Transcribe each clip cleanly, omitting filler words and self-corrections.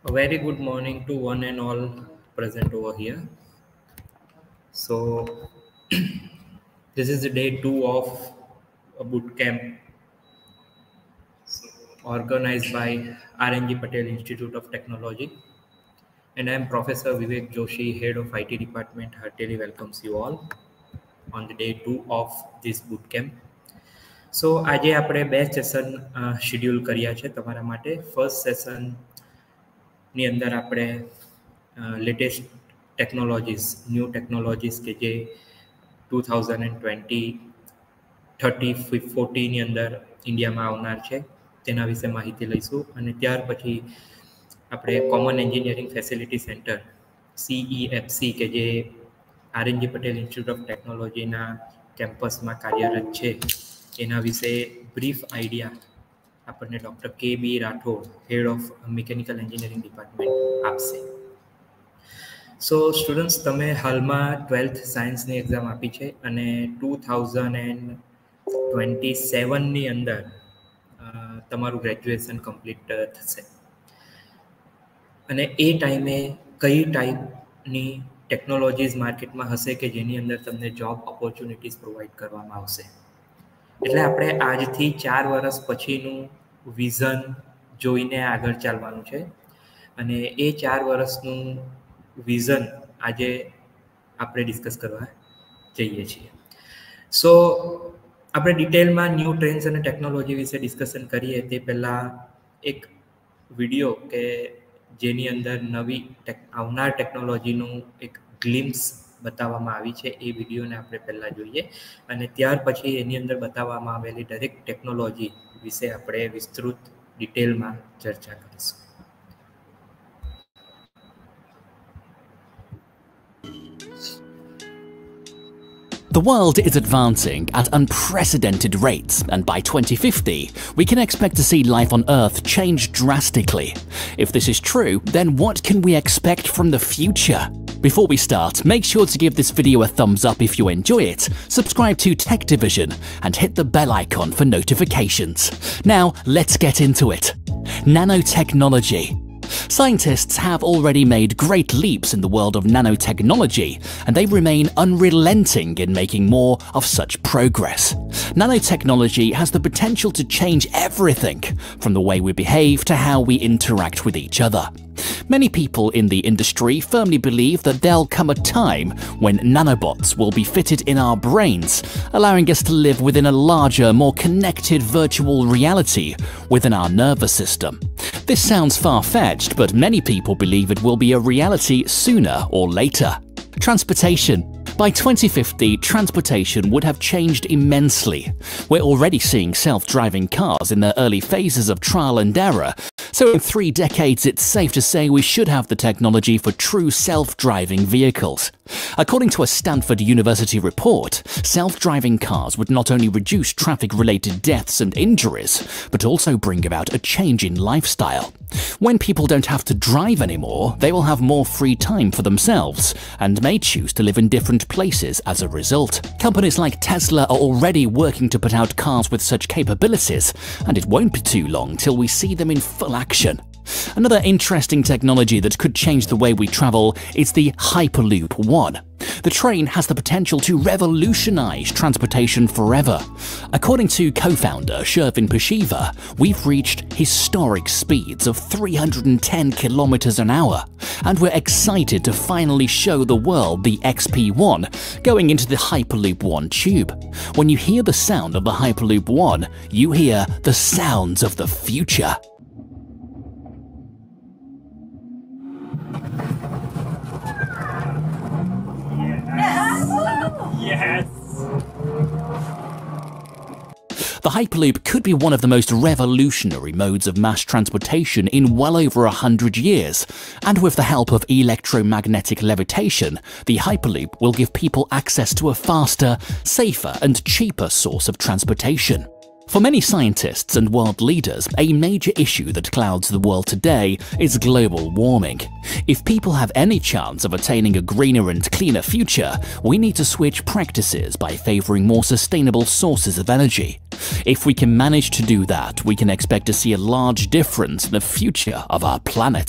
A very good morning to one and all present over here. So, this is the day 2 of a boot camp organized by RNG Patel Institute of Technology. And I am Professor Vivek Joshi, Head of IT Department, heartily welcomes you all on the day 2 of this boot camp. સો આજે આપણે બે session schedule કર્યા છે તમારા માટે. First સેશનની અંદર આપણે latest technologies, new technologies કે જે 2020, 30, 40ની અંદર ઇન્ડિયામાં આવનાર છે તેના વિશે માહિતી લઈશું. અને ત્યાર પછી આપણે common engineering facility centre CEFC કે જે આરએનજી પટેલ ઇન્સ્ટિટ્યૂટ ઓફ ટેકનોલોજીના કેમ્પસમાં કાર્યરત છે એના વિશે બ્રીફ આઈડિયા આપણને doctor KB Rathod, head of mechanical engineering department આપશે. સો સ્ટુડન્ટ્સ, તમે હાલમાં 12th સાયન્સની એક્ઝામ આપી છે અને 2027ની અંદર તમારું ગ્રેજ્યુએશન કમ્પ્લીટ થશે. અને એ ટાઈમે કઈ ટાઈપની ટેકનોલોજીસ માર્કેટમાં હશે કે જેની અંદર તમને જોબ ઓપોર્ચ્યુનિટીઝ પ્રોવાઈડ કરવામાં આવશે. એટલે આપણે આજથી 4 વર્ષ પછીનું વિઝન જોઈને આગળ ચાલવાનું છે અને એ 4 વર્ષનું વિઝન આજે આપણે ડિસ્કસ કરવા જઈએ છીએ. સો આપણે ડિટેલમાં ન્યૂ ટ્રેન્ડ્સ અને ટેકનોલોજી વિશે ડિસ્કશન કરીએ તે પહેલાં એક વિડીયો કે જેની અંદર નવી આવનાર ટેકનોલોજીનું એક ગ્લિમ્સ બતાવવામાં આવી છે એ વિડીયોને આપણે પહેલાં જોઈએ અને ત્યાર પછી એની અંદર બતાવવામાં આવેલી દરેક ટેકનોલોજી વિશે આપણે વિસ્તૃત ડિટેલમાં ચર્ચા કરીશું. The world is advancing at unprecedented rates, and by 2050, we can expect to see life on Earth change drastically. If this is true, then what can we expect from the future? Before we start, make sure to give this video a thumbs up if you enjoy it, subscribe to Tech Division, and hit the bell icon for notifications. Now, let's get into it. Nanotechnology. Scientists have already made great leaps in the world of nanotechnology, and they remain unrelenting in making more of such progress. Nanotechnology has the potential to change everything, from the way we behave to how we interact with each other. Many people in the industry firmly believe that there'll come a time when nanobots will be fitted in our brains, allowing us to live within a larger, more connected virtual reality within our nervous system. This sounds far-fetched, but many people believe it will be a reality sooner or later. Transportation. By 2050, transportation would have changed immensely. We're already seeing self-driving cars in their early phases of trial and error, so in 3 decades it's safe to say we should have the technology for true self-driving vehicles. According to a Stanford University report, self-driving cars would not only reduce traffic-related deaths and injuries, but also bring about a change in lifestyle. When people don't have to drive anymore, they will have more free time for themselves and may choose to live in different places as a result. Companies like Tesla are already working to put out cars with such capabilities, and it won't be too long till we see them in full action. Another interesting technology that could change the way we travel is the Hyperloop One. The train has the potential to revolutionize transportation forever. According to co-founder Shervin Pushiva, we've reached historic speeds of 310 kilometers an hour, and we're excited to finally show the world the XP1 going into the Hyperloop One tube. When you hear the sound of the Hyperloop One, you hear the sounds of the future. Yes! The Hyperloop could be one of the most revolutionary modes of mass transportation in well over 100 years, and with the help of electromagnetic levitation, the Hyperloop will give people access to a faster, safer and cheaper source of transportation. For many scientists and world leaders, a major issue that clouds the world today is global warming. If people have any chance of attaining a greener and cleaner future, we need to switch practices by favoring more sustainable sources of energy. If we can manage to do that, we can expect to see a large difference in the future of our planet.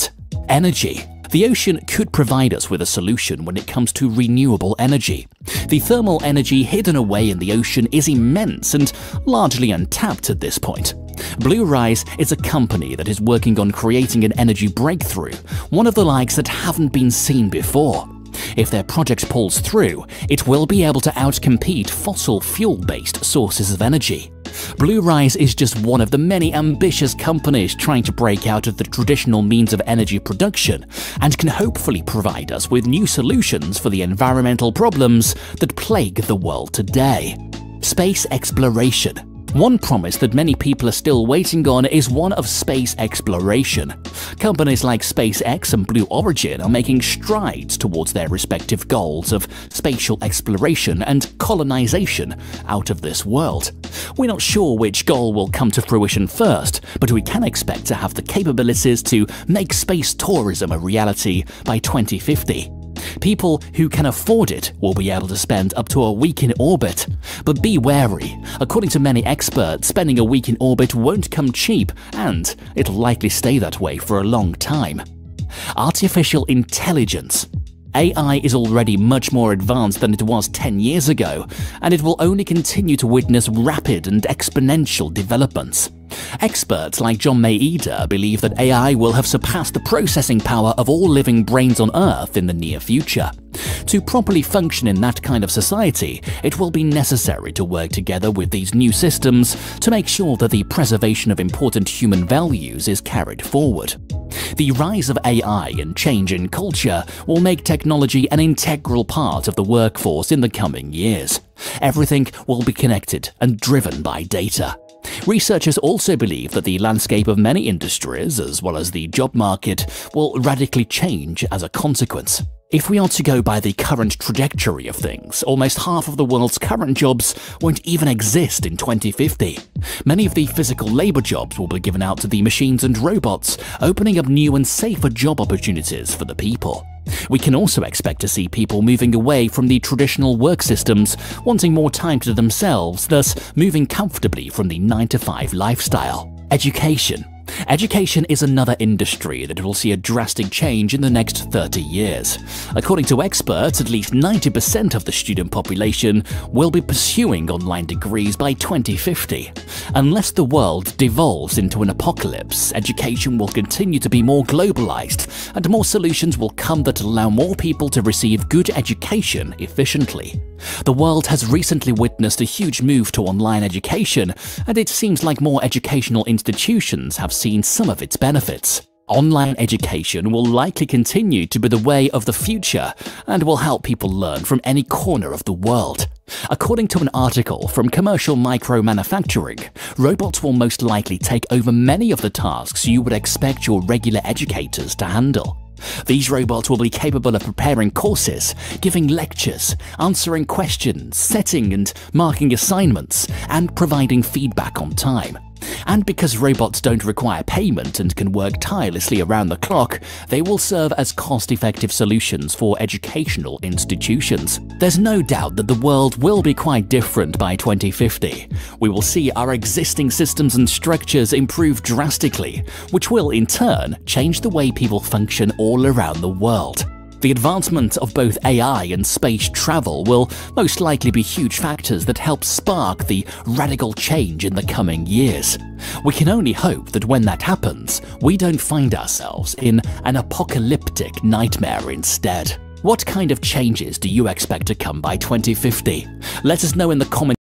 Energy. The ocean could provide us with a solution when it comes to renewable energy. The thermal energy hidden away in the ocean is immense and largely untapped at this point. Blue Rise is a company that is working on creating an energy breakthrough, one of the likes that haven't been seen before. If their project pulls through, it will be able to outcompete fossil fuel-based sources of energy. Blue Rise is just one of the many ambitious companies trying to break out of the traditional means of energy production and can hopefully provide us with new solutions for the environmental problems that plague the world today. Space exploration. One promise that many people are still waiting on is one of space exploration. Companies like SpaceX and Blue Origin are making strides towards their respective goals of spatial exploration and colonization out of this world. We're not sure which goal will come to fruition first, but we can expect to have the capabilities to make space tourism a reality by 2050. People who can afford it will be able to spend up to a week in orbit. But be wary. According to many experts, spending a week in orbit won't come cheap, and it'll likely stay that way for a long time. Artificial intelligence. AI is already much more advanced than it was 10 years ago, and it will only continue to witness rapid and exponential developments. Experts like John Maeda believe that AI will have surpassed the processing power of all living brains on Earth in the near future. To properly function in that kind of society, it will be necessary to work together with these new systems to make sure that the preservation of important human values is carried forward. The rise of AI and change in culture will make technology an integral part of the workforce in the coming years. Everything will be connected and driven by data. Researchers also believe that the landscape of many industries, as well as the job market, will radically change as a consequence. If we are to go by the current trajectory of things, almost half of the world's current jobs won't even exist in 2050. Many of the physical labor jobs will be given out to the machines and robots, opening up new and safer job opportunities for the people. We can also expect to see people moving away from the traditional work systems, wanting more time to themselves, thus moving comfortably from the 9-to-5 lifestyle. Education. Education is another industry that will see a drastic change in the next 30 years. According to experts, at least 90% of the student population will be pursuing online degrees by 2050. Unless the world devolves into an apocalypse, education will continue to be more globalized, and more solutions will come that allow more people to receive good education efficiently. The world has recently witnessed a huge move to online education, and it seems like more educational institutions have seen some of its benefits. Online education will likely continue to be the way of the future and will help people learn from any corner of the world. According to an article from Commercial Micro Manufacturing, robots will most likely take over many of the tasks you would expect your regular educators to handle. These robots will be capable of preparing courses, giving lectures, answering questions, setting and marking assignments, and providing feedback on time. And because robots don't require payment and can work tirelessly around the clock, they will serve as cost-effective solutions for educational institutions. There's no doubt that the world will be quite different by 2050. We will see our existing systems and structures improve drastically, which will, in turn, change the way people function all around the world. The advancement of both AI and space travel will most likely be huge factors that help spark the radical change in the coming years. We can only hope that when that happens, we don't find ourselves in an apocalyptic nightmare instead. What kind of changes do you expect to come by 2050? Let us know in the comments.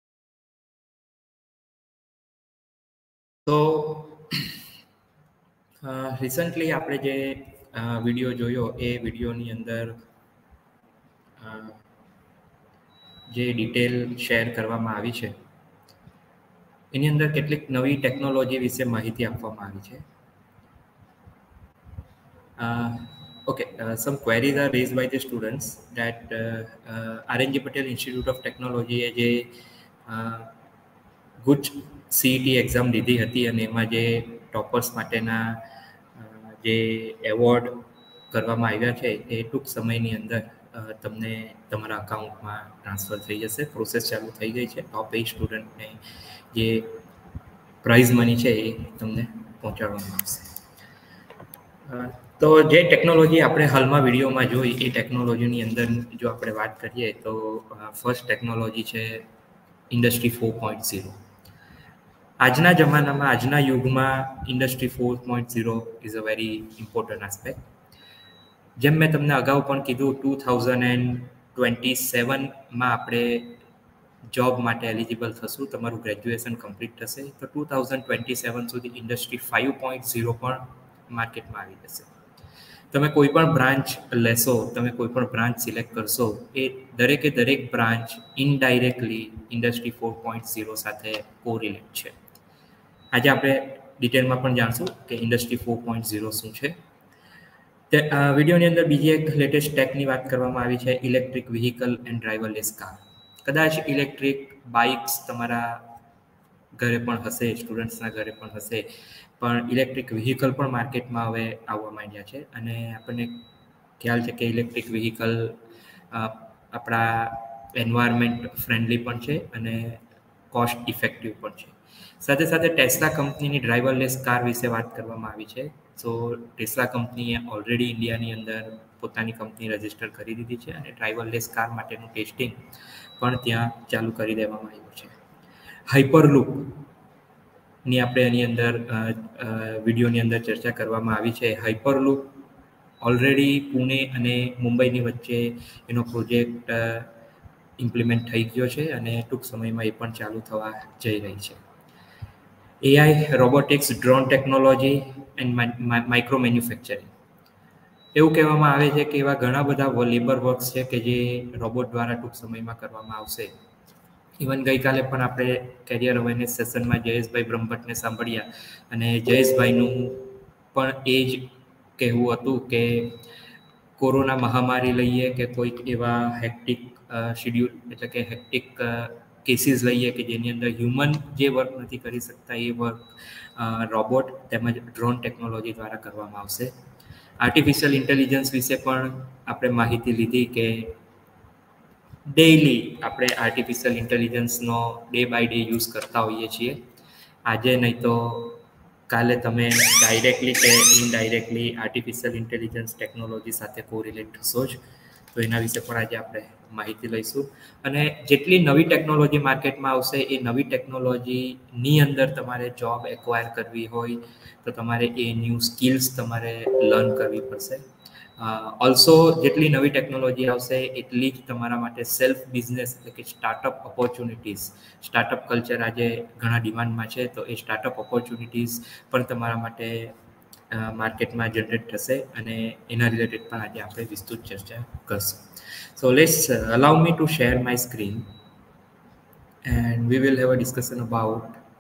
So, recently આપણે જે video જોયો એ વિડીયોની અંદર જે detail share કરવામાં આવી છે એની અંદર કેટલીક નવી ટેકનોલોજી વિશે માહિતી આપવામાં આવી છે. Okay, some queries are raised by the students that RNG Patel Institute of Technology એ જે ગુજ CET એક્ઝામ લીધી હતી અને એમાં જે ટોપર્સ માટેના જે એવોર્ડ કરવામાં આવ્યા છે એ ટૂંક સમયની અંદર તમને તમારા અકાઉન્ટમાં ટ્રાન્સફર થઈ જશે. પ્રોસેસ ચાલુ થઈ ગઈ છે. ટોપ 8 સ્ટુડન્ટને જે પ્રાઇઝ મની છે એ તમને પહોંચાડવામાં આવશે. તો જે ટેકનોલોજી આપણે હાલમાં વિડીયોમાં જોઈ એ ટેકનોલોજીની અંદર જો આપણે વાત કરીએ તો ફર્સ્ટ ટેકનોલોજી છે ઇન્ડસ્ટ્રી 4.0. આજના જમાનામાં આજના યુગમાં industry 4.0 is a very important aspect. જેમ મેં તમને અગાઉ પણ કીધું 2027માં આપણે જોબ માટે એલિજિબલ થશું, તમારું ગ્રેજ્યુએશન કમ્પ્લીટ થશે તો 2027 સુધી ઇન્ડસ્ટ્રી 5.0 પણ માર્કેટમાં આવી જશે. તમે કોઈ પણ બ્રાન્ચ લેશો, તમે કોઈ પણ બ્રાન્ચ સિલેક્ટ કરશો, એ દરેક બ્રાન્ચ ઇનડાયરેક્ટલી ઇન્ડસ્ટ્રી 4.0 સાથે કોરિલેટ છે. આજે આપણે ડિટેલમાં પણ જાણશું કે ઇન્ડસ્ટ્રી 4.0 શું છે. વિડીયોની અંદર બીજી એક લેટેસ્ટ ટેકની વાત કરવામાં આવી છે, electric vehicle and driverless car. કદાચ ઇલેક્ટ્રિક બાઇક્સ તમારા ઘરે પણ હશે, સ્ટુડન્ટ્સના ઘરે પણ હશે, પણ ઇલેક્ટ્રિક વ્હીકલ પણ માર્કેટમાં હવે આવવા માંડ્યા છે. અને આપણને ખ્યાલ છે કે ઇલેક્ટ્રિક વ્હીકલ આપણા એન્વાયરમેન્ટ ફ્રેન્ડલી પણ છે અને કોસ્ટ ઇફેક્ટિવ પણ છે. સાથે સાથે ટેસ્લા કંપનીની ડ્રાઈવરલેસ કાર વિશે વાત કરવામાં આવી છે. સો ટેસ્લા કંપનીએ ઓલરેડી ઇન્ડિયાની અંદર પોતાની કંપની રજિસ્ટર કરી દીધી છે અને ડ્રાઈવરલેસ કાર માટેનું ટેસ્ટિંગ પણ ત્યાં ચાલુ કરી દેવામાં આવ્યું છે. હાઇપરલૂપની આપણે એની અંદર વિડીયોની અંદર ચર્ચા કરવામાં આવી છે. હાઇપરલૂપ ઓલરેડી પુણે અને મુંબઈની વચ્ચે એનો પ્રોજેક્ટ ઇમ્પ્લિમેન્ટ થઈ ગયો છે અને ટૂંક સમયમાં એ પણ ચાલુ થવા જઈ રહી છે. AI, robotics, drone technology and micro manufacturing. એવું કહેવામાં આવે છે કે એવા ઘણા બધા લેબર વર્ક્સ છે કે જે રોબોટ દ્વારા ટૂંક સમયમાં કરવામાં આવશે. ઇવન ગઈકાલે પણ આપણે કેરિયર અવેરનેસ સેશનમાં જયેશભાઈ બ્રહ્મભટ્ટને સાંભળ્યા અને જયેશભાઈનું પણ એ જ કહેવું હતું કે કોરોના મહામારી લઈએ કે કોઈક એવા હેક્ટિક શિડ્યુલ એટલે કે હેક્ટિક કેસીસ લઈએ કે જેની અંદર હ્યુમન જે વર્ક નથી કરી શકતા એ વર્ક રોબોટ તેમજ ડ્રોન ટેકનોલોજી દ્વારા કરવામાં આવશે. આર્ટિફિશિયલ ઇન્ટેલિજન્સ વિશે પણ આપણે માહિતી લીધી કે ડેઇલી આપણે આર્ટિફિશિયલ ઇન્ટેલિજન્સનો ડે બાય ડે યુઝ કરતા હોઈએ છીએ. આજે નહીં તો કાલે તમે ડાયરેક્ટલી કે ઇનડાયરેક્ટલી આર્ટિફિશિયલ ઇન્ટેલિજન્સ ટેકનોલોજી સાથે કોરિલેટ થશો જ. તો એના વિશે પણ આજે આપણે માહિતી લઈશું. અને જેટલી નવી ટેકનોલોજી માર્કેટમાં આવશે એ નવી ટેકનોલોજીની અંદર તમારે જોબ એક્વાયર કરવી હોય તો તમારે એ ન્યૂ સ્કિલ્સ તમારે લર્ન કરવી પડશે. ઓલ્સો જેટલી નવી ટેકનોલોજી આવશે એટલી જ તમારા માટે સેલ્ફ બિઝનેસ એટલે કે સ્ટાર્ટઅપ ઓપોર્ચ્યુનિટીઝ, સ્ટાર્ટઅપ કલ્ચર આજે ઘણા ડિમાન્ડમાં છે, તો એ સ્ટાર્ટઅપ ઓપોર્ચ્યુનિટીઝ પણ તમારા માટે માર્કેટમાં જનરેટ થશે અને એના રિલેટેડ પણ આજે આપણે વિસ્તૃત ચર્ચા કરશું. So let's allow me to share my screen and we will have a discussion about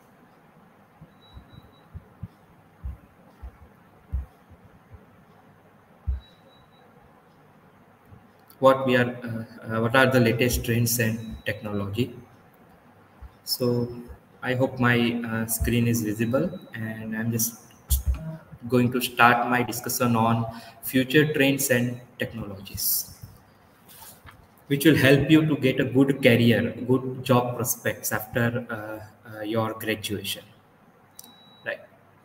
what are the latest trends and technology. So I hope my screen is visible and I'm just going to start my discussion on future trends and technologies, which will help you to get a good career, good job prospects after your graduation. Right.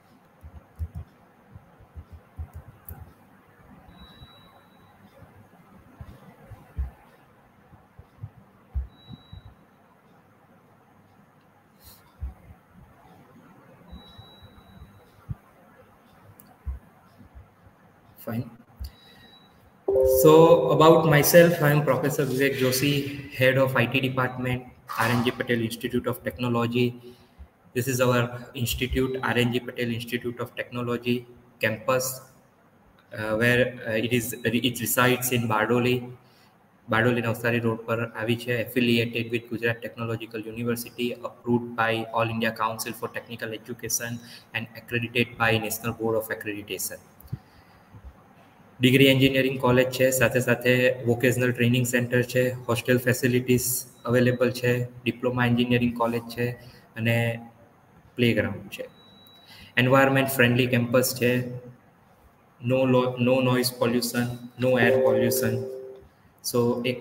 Fine. So about myself, I am Professor Vivek Joshi, Head of IT Department, RNG Patel Institute of Technology. This is our institute, RNG Patel Institute of Technology campus, where it resides in Bardoli Navsari Road પર આવી છે. Affiliated with Gujarat Technological University, approved by All India Council for Technical Education and accredited by National Board of Accreditation. Degree engineering college છે, સાથે સાથે vocational training centre છે, hostel facilities available છે, diploma engineering college છે અને playground છે. Environment friendly campus છે, no noise pollution, no air pollution. So એક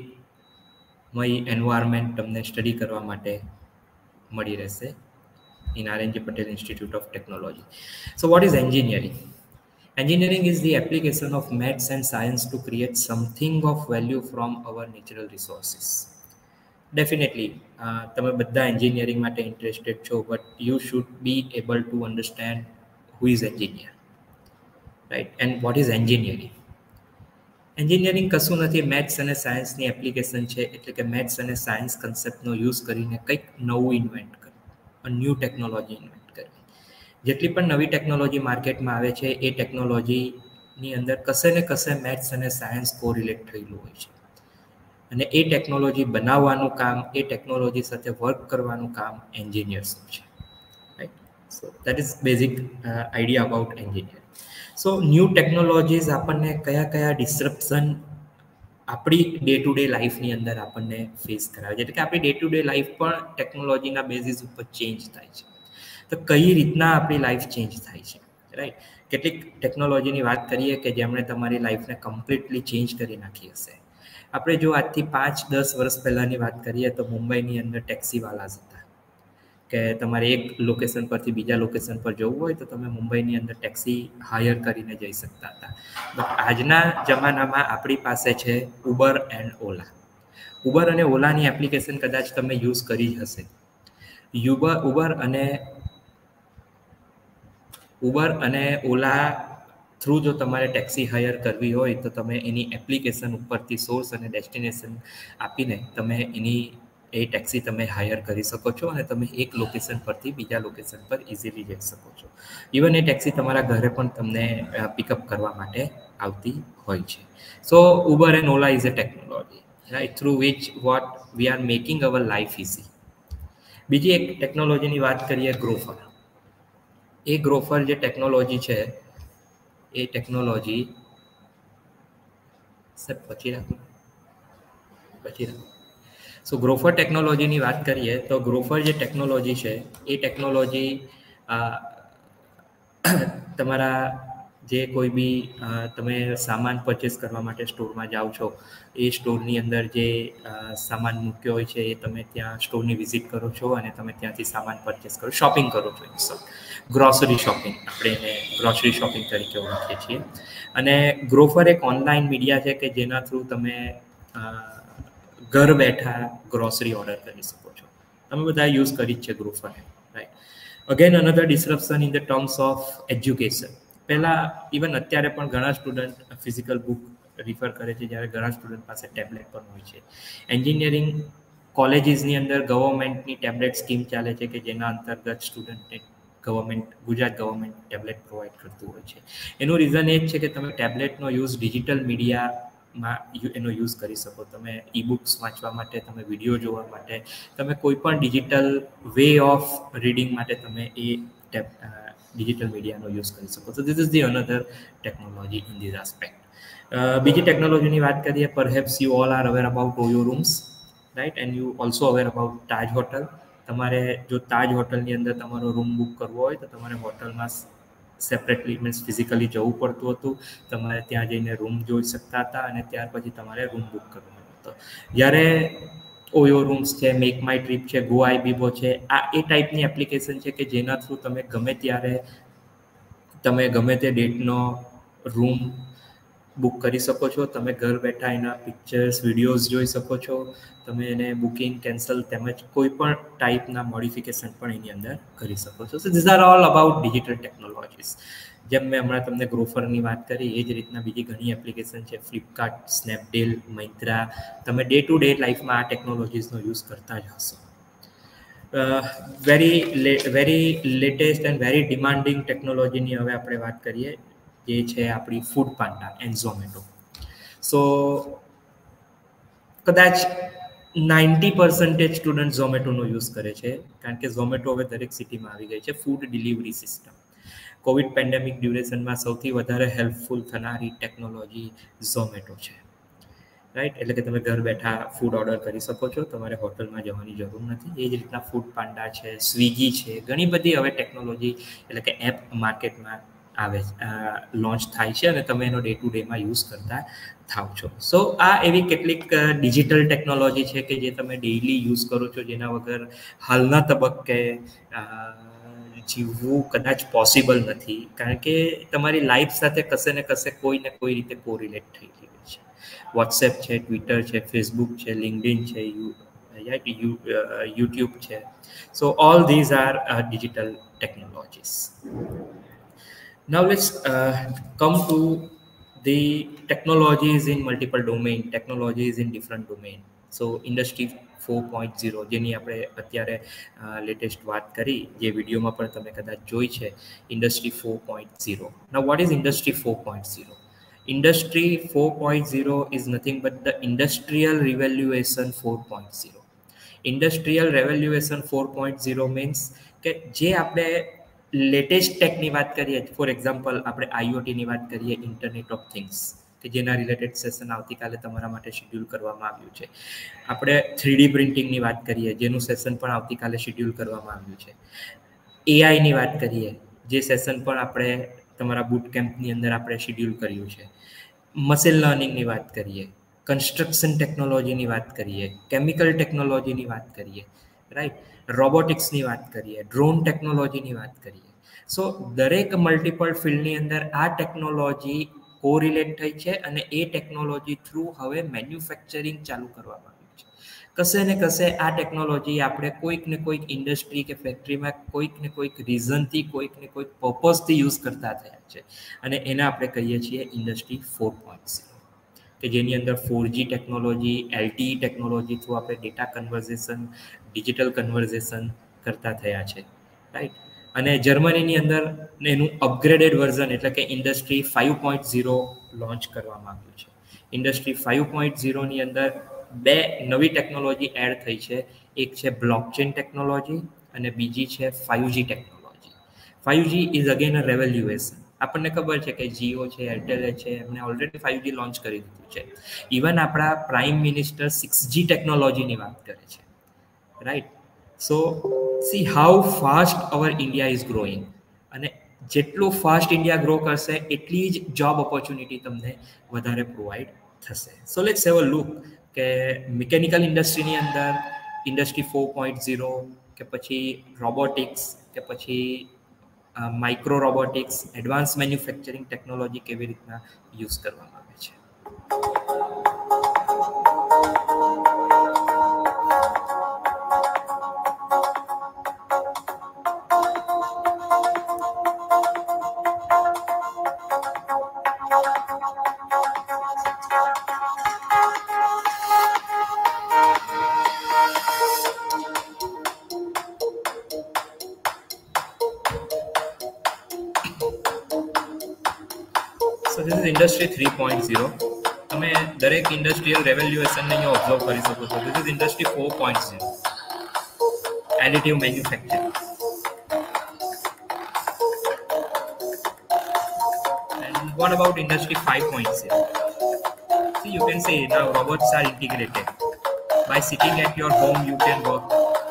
પ્રકૃતિમય એન્વાયરમેન્ટ તમને સ્ટડી કરવા માટે મળી રહેશે in RNG Patel Institute of Technology. So what is engineering? Engineering is the application of maths and science to create something of value from our natural resources. Definitely, તમે બધા engineering માટે interested છો, but you should be able to understand who is engineer, right? And what is engineering? Engineering કશું નથી, maths અને સાયન્સની application છે. એટલે કે મેથ્સ અને સાયન્સ કન્સેપ્ટનો યુઝ કરીને કંઈક નવું ઇન્વેન્ટ કરવું, ન્યૂ ટેકનોલોજી ઇન્વેન્ટ કરવી. જેટલી પણ નવી ટેકનોલોજી માર્કેટમાં આવે છે એ ટેકનોલોજીની અંદર કશે ને કશે મેથ્સ અને સાયન્સ કોરિલેટ થયેલું હોય છે. અને એ ટેકનોલોજી બનાવવાનું કામ, એ ટેકનોલોજી સાથે વર્ક કરવાનું કામ એન્જિનિયર્સનું છે, right? So that is basic idea about engineering. So new technologies આપણને કયા કયા ડિસ્રપ્શન આપણી ડે ટુ ડે લાઈફની અંદર આપણને ફેસ કરાવે છે. એટલે કે આપણી ડે ટુ ડે લાઈફ પણ ટેકનોલોજીના બેઝિસ ઉપર ચેન્જ થાય છે. તો કઈ રીતના આપણી લાઈફ ચેન્જ થાય છે, રાઈટ? કેટલીક ટેકનોલોજીની વાત કરીએ કે જેમણે તમારી લાઈફને કમ્પ્લીટલી ચેન્જ કરી નાખી હશે. આપણે જો આજથી 5-10 વર્ષ પહેલાંની વાત કરીએ તો મુંબઈની અંદર ટેક્સીવાલાઝ હતા કે તમારે એક લોકેશન પરથી બીજા લોકેશન પર જવું હોય તો તમે મુંબઈની અંદર ટેક્સી હાયર કરીને જઈ શકતા હતા. આજના જમાનામાં આપણી પાસે છે ઉબર એન્ડ ઓલા. ઉબર અને ઓલાની એપ્લિકેશન કદાચ તમે યુઝ કરી જ હશે. ઉબર અને ઓલા થ્રુ જો તમારે ટેક્સી હાયર કરવી હોય તો તમે એની એપ્લિકેશન ઉપરથી સોર્સ અને ડેસ્ટિનેશન આપીને તમે એ ટેક્સી તમે હાયર કરી શકો છો અને તમે એક લોકેશન પરથી બીજા લોકેશન પર ઇઝીલી જઈ શકો છો. ઇવન એ ટેક્સી તમારા ઘરે પણ તમને પિકઅપ કરવા માટે આવતી હોય છે. So Uber and Ola is a technology, right, through which what we are making our life easy. બીજી એક ટેકનોલોજીની વાત કરીએ, ગ્રોફર. એ ગ્રોફર જે ટેકનોલોજી છે એ ટેકનોલોજી પછી રાખો. સો ગ્રોફર ટેકનોલોજીની વાત કરીએ તો ગ્રોફર જે ટેકનોલોજી છે એ ટેકનોલોજી તમારા જે કોઈ બી તમે સામાન પરચેસ કરવા માટે સ્ટોરમાં જાઓ છો, એ સ્ટોરની અંદર જે સામાન મૂક્યો હોય છે એ તમે ત્યાં સ્ટોરની વિઝિટ કરો છો અને તમે ત્યાંથી સામાન પરચેસ કરો, શોપિંગ કરો છો. ગ્રોસરી શોપિંગ, આપણે એને ગ્રોસરી શોપિંગ તરીકે ઓળખીએ છીએ. અને ગ્રોફર એક ઓનલાઈન મીડિયા છે કે જેના થ્રુ તમે ઘર બેઠા ગ્રોસરી ઓર્ડર કરી શકો છો. તમે બધા યુઝ કરી જ છે Grofer, right? Again another disruption in the terms of education. પહેલાં ઇવન અત્યારે પણ ઘણા સ્ટુડન્ટ ફિઝિકલ બુક રિફર કરે છે, જ્યારે ઘણા સ્ટુડન્ટ પાસે ટેબ્લેટ પણ હોય છે. એન્જિનિયરિંગ કોલેજીસની અંદર ગવર્મેન્ટની ટેબ્લેટ સ્કીમ ચાલે છે કે જેના અંતર્ગત સ્ટુડન્ટને ગુજરાત ગવર્મેન્ટ ટેબ્લેટ પ્રોવાઈડ કરતું હોય છે. એનું રીઝન એ જ છે કે તમે ટેબ્લેટનો યુઝ ડિજિટલ મીડિયામાં એનો યુઝ કરી શકો. તમે ઈ બુક્સ વાંચવા માટે, તમે વિડીયો જોવા માટે, તમે કોઈ પણ ડિજિટલ વે ઓફ રીડિંગ માટે તમે એ ડિજિટલ મીડિયાનો યુઝ કરી શકો. તો this is the another technology in this aspect. બીજી ટેકનોલોજીની વાત કરીએ, perhaps you all are aware about OYO rooms, right? And you also aware about Taj hotel. તમારે જો તાજ હોટલની અંદર તમારો રૂમ બુક કરવો હોય તો તમારે હોટલમાં સેપરેટલી મીન્સ ફિઝિકલી જવું પડતું હતું. તમારે ત્યાં જઈને રૂમ જોઈ શકતા હતા અને ત્યાર પછી તમારે રૂમ બુક કરવાનો હતો. જ્યારે ઓયો રૂમ્સ છે, મેક માય ટ્રીપ છે, ગો આઈબીબો છે, આ એ ટાઈપની એપ્લિકેશન છે કે જેના થ્રુ તમે ગમે ત્યારે તમે ગમે તે ડેટનો રૂમ બુક કરી શકો છો. તમે ઘર બેઠા એના પિક્ચર્સ, વિડીયોઝ જોઈ શકો છો. તમે એને બુકિંગ, કેન્સલ તેમજ કોઈ પણ ટાઈપના મોડિફિકેશન પણ એની અંદર કરી શકો છો. So these are all about digital technologies. જેમ મેં હમણાં તમને ગ્રોફરની વાત કરી એ જ રીતના બીજી ઘણી એપ્લિકેશન છે, ફ્લિપકાર્ટ, સ્નેપડીલ, મિંત્રા. તમે ડે ટુ ડે લાઈફમાં આ ટેકનોલોજીસનો યુઝ કરતા જ હશો. Very latest and very demanding ટેકનોલોજીની હવે આપણે વાત કરીએ, જે છે આપણી Foodpanda and Zomato. So કદાચ 90% સ્ટુડન્ટ ઝોમેટોનો યુઝ કરે છે, કારણ કે ઝોમેટો હવે દરેક સિટીમાં આવી ગઈ છે. Food delivery system. COVID pandemic ડ્યુરેશનમાં સૌથી વધારે હેલ્પફુલ થનારી ટેકનોલોજી ઝોમેટો છે, રાઈટ? એટલે કે તમે ઘર બેઠા ફૂડ ઓર્ડર કરી શકો છો, તમારે હોટલમાં જવાની જરૂર નથી. એ જ રીતના ફૂડ પાંડા છે, સ્વિગી છે, ઘણી બધી હવે ટેકનોલોજી એટલે કે એપ માર્કેટમાં લોન્ચ થાય છે અને તમે એનો ડે ટુ ડેમાં યુઝ કરતા થાવ છો. સો આ એવી કેટલીક ડિજિટલ ટેકનોલોજી છે કે જે તમે ડેઇલી યુઝ કરો છો, જેના વગર હાલના તબક્કે જીવવું કદાચ પોસિબલ નથી, કારણ કે તમારી લાઈફ સાથે કશે ને કશે કોઈ ને કોઈ રીતે કોરિલેટ થઈ ગઈ છે. વોટ્સએપ છે, ટ્વિટર છે, ફેસબુક છે, લિંક્ડઇન છે, યુટ્યુબ છે. So all these are digital technologies. Now let's come to the technologies in multiple domain, technologies in different domain. So industry 4.0 જેની આપણે અત્યારે લેટેસ્ટ વાત કરી, જે વિડીયોમાં પણ તમે કદાચ જોઈ છે, industry 4.0. Now what is industry 4.0? Industry 4.0 is nothing but the industrial revolution 4.0. Industrial revolution 4.0 means કે જે આપણે લેટેસ્ટ ટેકની વાત કરીએ, ફોર એક્ઝામ્પલ આપણે આઈઓટીની વાત કરીએ, ઇન્ટરનેટ ઓફ થિંગ્સ, કે જેના રિલેટેડ સેશન આવતીકાલે તમારા માટે શેડ્યુલ કરવામાં આવ્યું છે. આપણે 3D પ્રિન્ટિંગની વાત કરીએ, જેનું સેશન પણ આવતીકાલે શેડ્યુલ કરવામાં આવ્યું છે. એઆઈની વાત કરીએ, જે સેશન પણ આપણે તમારા બુટ કેમ્પની અંદર આપણે શેડ્યુલ કર્યું છે. મશીન લર્નિંગની વાત કરીએ, કન્સ્ટ્રક્શન ટેકનોલોજીની વાત કરીએ, કેમિકલ ટેકનોલોજીની વાત કરીએ, રાઈટ, રોબોટિક્સની વાત કરીએ, ડ્રોન ટેકનોલોજીની વાત કરીએ. સો દરેક મલ્ટિપલ ફિલ્ડની અંદર આ ટેકનોલોજી કોરિલેટ થઈ છે અને એ ટેકનોલોજી થ્રુ હવે મેન્યુફેક્ચરિંગ ચાલુ કરવામાં આવ્યું છે. કશે ને કશે આ ટેકનોલોજી આપણે કોઈક ને કોઈક ઇન્ડસ્ટ્રી કે ફેક્ટરીમાં કોઈક ને કોઈક રીઝનથી, કોઈક ને કોઈક પર્પઝથી યુઝ કરતા થયા છે, અને એને આપણે કહીએ છીએ ઇન્ડસ્ટ્રી 4.0, કે જેની અંદર 4G technology, LTE technology through આપણે ડેટા કન્વર્ઝેશન, ડિજિટલ કન્વર્ઝેશન કરતા થયા છે, રાઈટ. અને જર્મનીની અંદર એનું અપગ્રેડેડ વર્ઝન એટલે કે ઇન્ડસ્ટ્રી 5.0 લોન્ચ કરવામાં આવ્યું છે. ઇન્ડસ્ટ્રી 5.0ની અંદર બે નવી ટેકનોલોજી એડ થઈ છે. એક છે બ્લોકચેન ટેકનોલોજી અને બીજી છે 5G technology. 5G is again a revolution. આપણને ખબર છે કે જીઓ છે, એરટેલ છે, એમને ઓલરેડી 5G લોન્ચ કરી દીધું છે. ઇવન આપણા પ્રાઇમ મિનિસ્ટર 6G ટેકનોલોજીની વાત કરે છે, right. So see how fast our India is growing, અને જેટલું ફાસ્ટ ઇન્ડિયા ગ્રો કરશે એટલી જ જોબ ઓપોર્ચ્યુનિટી તમને વધારે પ્રોવાઈડ થશે. So let's have a look કે મિકેનિકલ ઇન્ડસ્ટ્રીની અંદર ઇન્ડસ્ટ્રી 4.0 કે પછી રોબોટિક્સ કે પછી micro robotics, advance manufacturing technology કેવી રીતના યુઝ કરવામાં આવે છે. So this is industry 3.0. તમે દરેક ઇન્ડસ્ટ્રીયલ રેવલ્યુએશનને અહીંયા ઓબ્ઝર્વ કરી શકો છો. This is industry 4.0. Additive manufacturing. And what about industry 5.0? See, you can say now robots are integrated. By sitting at your home, you can work.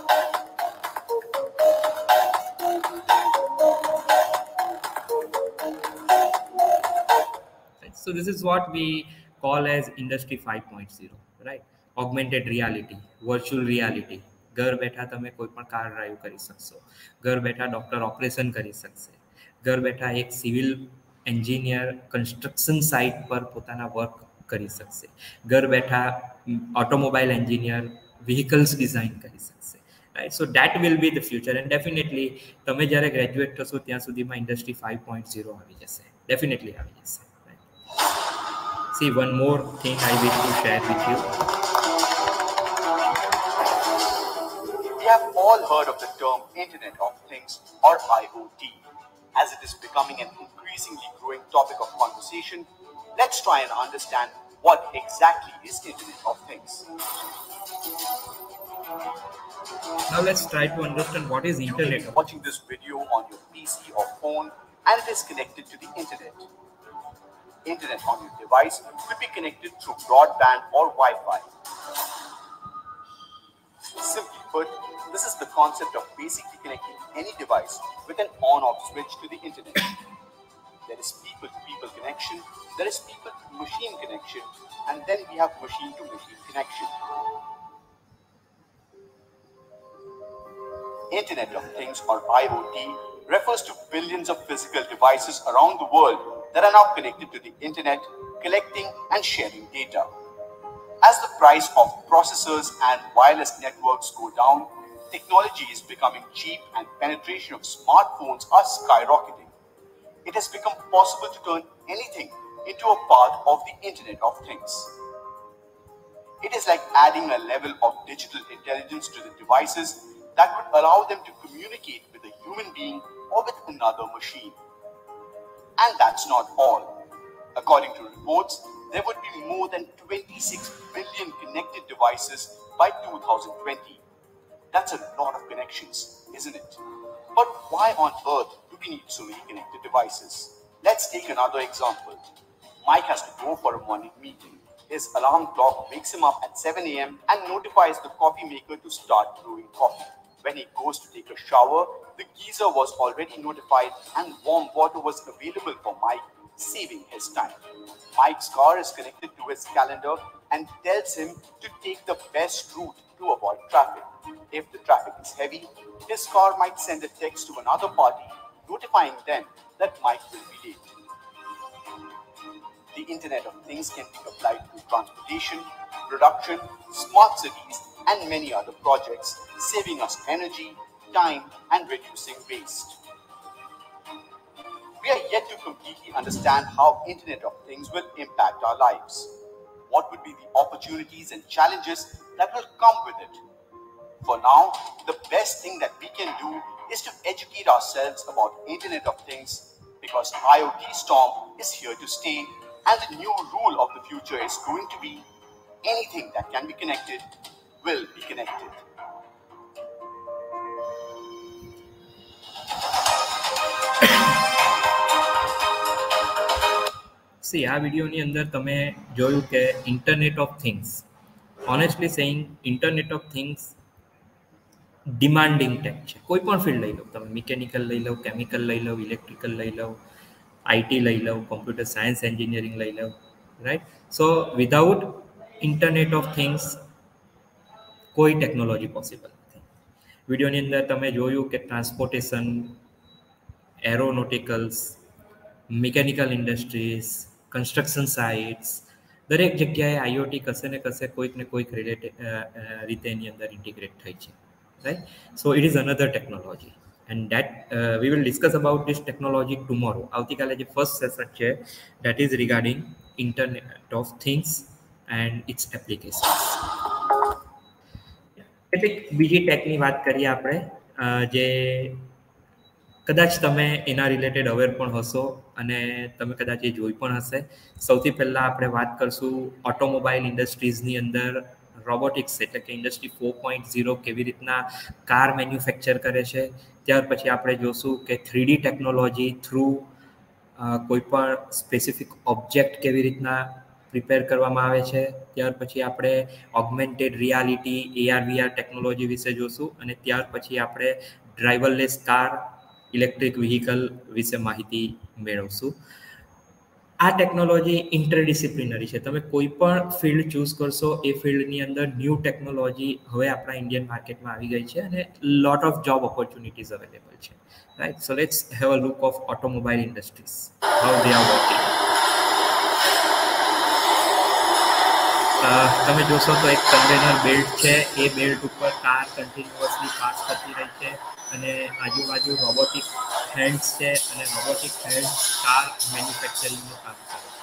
So this is what we call as industry 5.0, right? Augmented reality, virtual reality. ઘર બેઠા તમે કોઈ પણ car drive કરી શકશો, ઘર બેઠા doctor operation કરી શકશે, ઘર બેઠા એક સિવિલ એન્જિનિયર કન્સ્ટ્રક્શન સાઇટ પર પોતાના વર્ક કરી શકશે, ઘર બેઠા ઓટોમોબાઈલ એન્જિનિયર વ્હીકલ્સ ડિઝાઇન કરી શકશે, right. So that will be the future, and definitely તમે જ્યારે ગ્રેજ્યુએટ થશો ત્યાં સુધીમાં ઇન્ડસ્ટ્રી 5.0 આવી જશે, ડેફિનેટલી આવી જશે. See, one more thing I wish to share with you. We have all heard of the term Internet of Things or IoT. As it is becoming an increasingly growing topic of conversation, let's try and understand what exactly is Internet of Things. Now let's try to understand what is Internet. You may be watching this video on your PC or phone and it is connected to the Internet. Internet on your device could be connected through broadband or Wi-Fi. Simply put, this is the concept of basically connecting any device with an on-off switch to the Internet. There is people-to-people connection, there is people-to-machine connection, and then we have machine-to-machine connection. Internet of Things or IoT refers to billions of physical devices around the world that are now connected to the internet, collecting and sharing data. As the price of processors and wireless networks go down, technology is becoming cheap and penetration of smartphones are skyrocketing. It has become possible to turn anything into a part of the Internet of Things. It is like adding a level of digital intelligence to the devices that would allow them to communicate with a human being or with another machine. And that's not all. According to reports, there would be more than 26 billion connected devices by 2020. That's a lot of connections, isn't it? But why on earth do we need so many connected devices? Let's take another example. Mike has to go for a morning meeting. His alarm clock wakes him up at 7 a.m. and notifies the coffee maker to start brewing coffee. When he goes to take a shower, the geyser was already notified and warm water was available for Mike, saving his time. Mike's car is connected to his calendar and tells him to take the best route to avoid traffic. If the traffic is heavy, his car might send a text to another party notifying them that Mike will be late. The Internet of Things can be applied to transportation, production, smart cities, and many other projects, saving us energy, time, and reducing waste. We are yet to completely understand how Internet of Things will impact our lives. What would be the opportunities and challenges that will come with it? For now, the best thing that we can do is to educate ourselves about Internet of Things, because IoT storm is here to stay, and the new rule of the future is going to be anything that can be connected will be connected. See આ વિડીયોની અંદર તમે જોયું કે internet of things, honestly saying internet of things demanding tech છે. કોઈ પણ field લઈ લો તમે, મિકેનિકલ લઈ લો, કેમિકલ લઈ લો, ઇલેક્ટ્રિકલ લઈ લો, આઈટી લઈ લો, કોમ્પ્યુટર સાયન્સ એન્જિનિયરિંગ લઈ લો, right? So without internet of things કોઈ ટેકનોલોજી પોસિબલ નથી. વિડીયોની અંદર તમે જોયું કે transportation, aeronauticals, mechanical industries, construction sites, દરેક જગ્યાએ આઈઓટી કશે ને કશે કોઈક ને કોઈક રીતે એની અંદર ઇન્ટિગ્રેટ થઈ છે, right? So it is another technology and that we will discuss about this technology tomorrow. આવતીકાલે જે ફર્સ્ટ સેશન છે that is regarding Internet of Things and its applications. એટલે બીજી ટેકની વાત કરીએ આપણે, જે કદાચ તમે એના રિલેટેડ અવેર પણ હશો અને તમે કદાચ એ જોઈ પણ હશે. સૌથી પહેલાં આપણે વાત કરશું ઓટોમોબાઈલ ઇન્ડસ્ટ્રીઝની અંદર રોબોટિક્સ, એટલે કે ઇન્ડસ્ટ્રી 4.0 કેવી રીતના કાર મેન્યુફેક્ચર કરે છે. ત્યાર પછી આપણે જોશું કે 3D ટેકનોલોજી થ્રુ કોઈ પણ સ્પેસિફિક ઓબ્જેક્ટ કેવી રીતના પ્રિપેર કરવામાં આવે છે. ત્યાર પછી આપણે augmented reality, AR VR technology વિશે જોશું અને ત્યાર પછી આપણે ડ્રાઈવરલેસ કાર, ઇલેક્ટ્રિક વ્હીકલ વિશે માહિતી મેળવશું. આ ટેકનોલોજી ઇન્ટરડિસિપ્લિનરી છે. તમે કોઈ પણ ફિલ્ડ ચૂઝ કરશો, એ ફિલ્ડની અંદર ન્યૂ ટેકનોલોજી હવે આપણા ઇન્ડિયન માર્કેટમાં આવી ગઈ છે અને lot of job opportunities available છે, right? So let's have a look of automobile industries, how they are working. તમે જોશો તો એક કન્ટેનર બેલ્ટ છે, એ બેલ્ટ ઉપર કાર કન્ટિન્યુઅસલી પાસ થતી રહી છે અને આજુબાજુ રોબોટિક હેન્ડ્સ છે અને રોબોટિક હેન્ડ્સ કાર મેન્યુફેક્ચરિંગનું કામ કરે છે.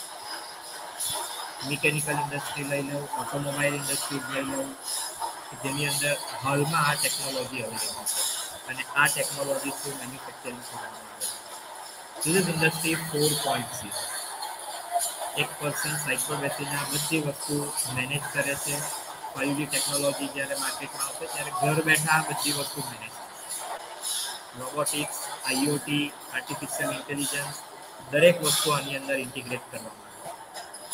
મિકેનિકલ ઇન્ડસ્ટ્રી લઈ લો, ઓટોમોબાઈલ ઇન્ડસ્ટ્રી લઈ લો, જેની અંદર હાલમાં આ ટેકનોલોજી અવેલેબલ છે અને આ ટેકનોલોજી થ્રુ મેન્યુફેક્ચરિંગ કરવામાં આવે છે. This is industry 4.0. એક પર્સન સાઇટ પર બેસીને આ બધી વસ્તુ મેનેજ કરે છે. 5G ટેકનોલોજી જ્યારે માર્કેટમાં આવશે ત્યારે ઘર બેઠા આ બધી વસ્તુ મેનેજ કરે છે. રોબોટિક્સ, આઈઓટી, આર્ટિફિશિયલ ઇન્ટેલિજન્સ, દરેક વસ્તુ આની અંદર ઇન્ટિગ્રેટ કરવામાં આવે છે.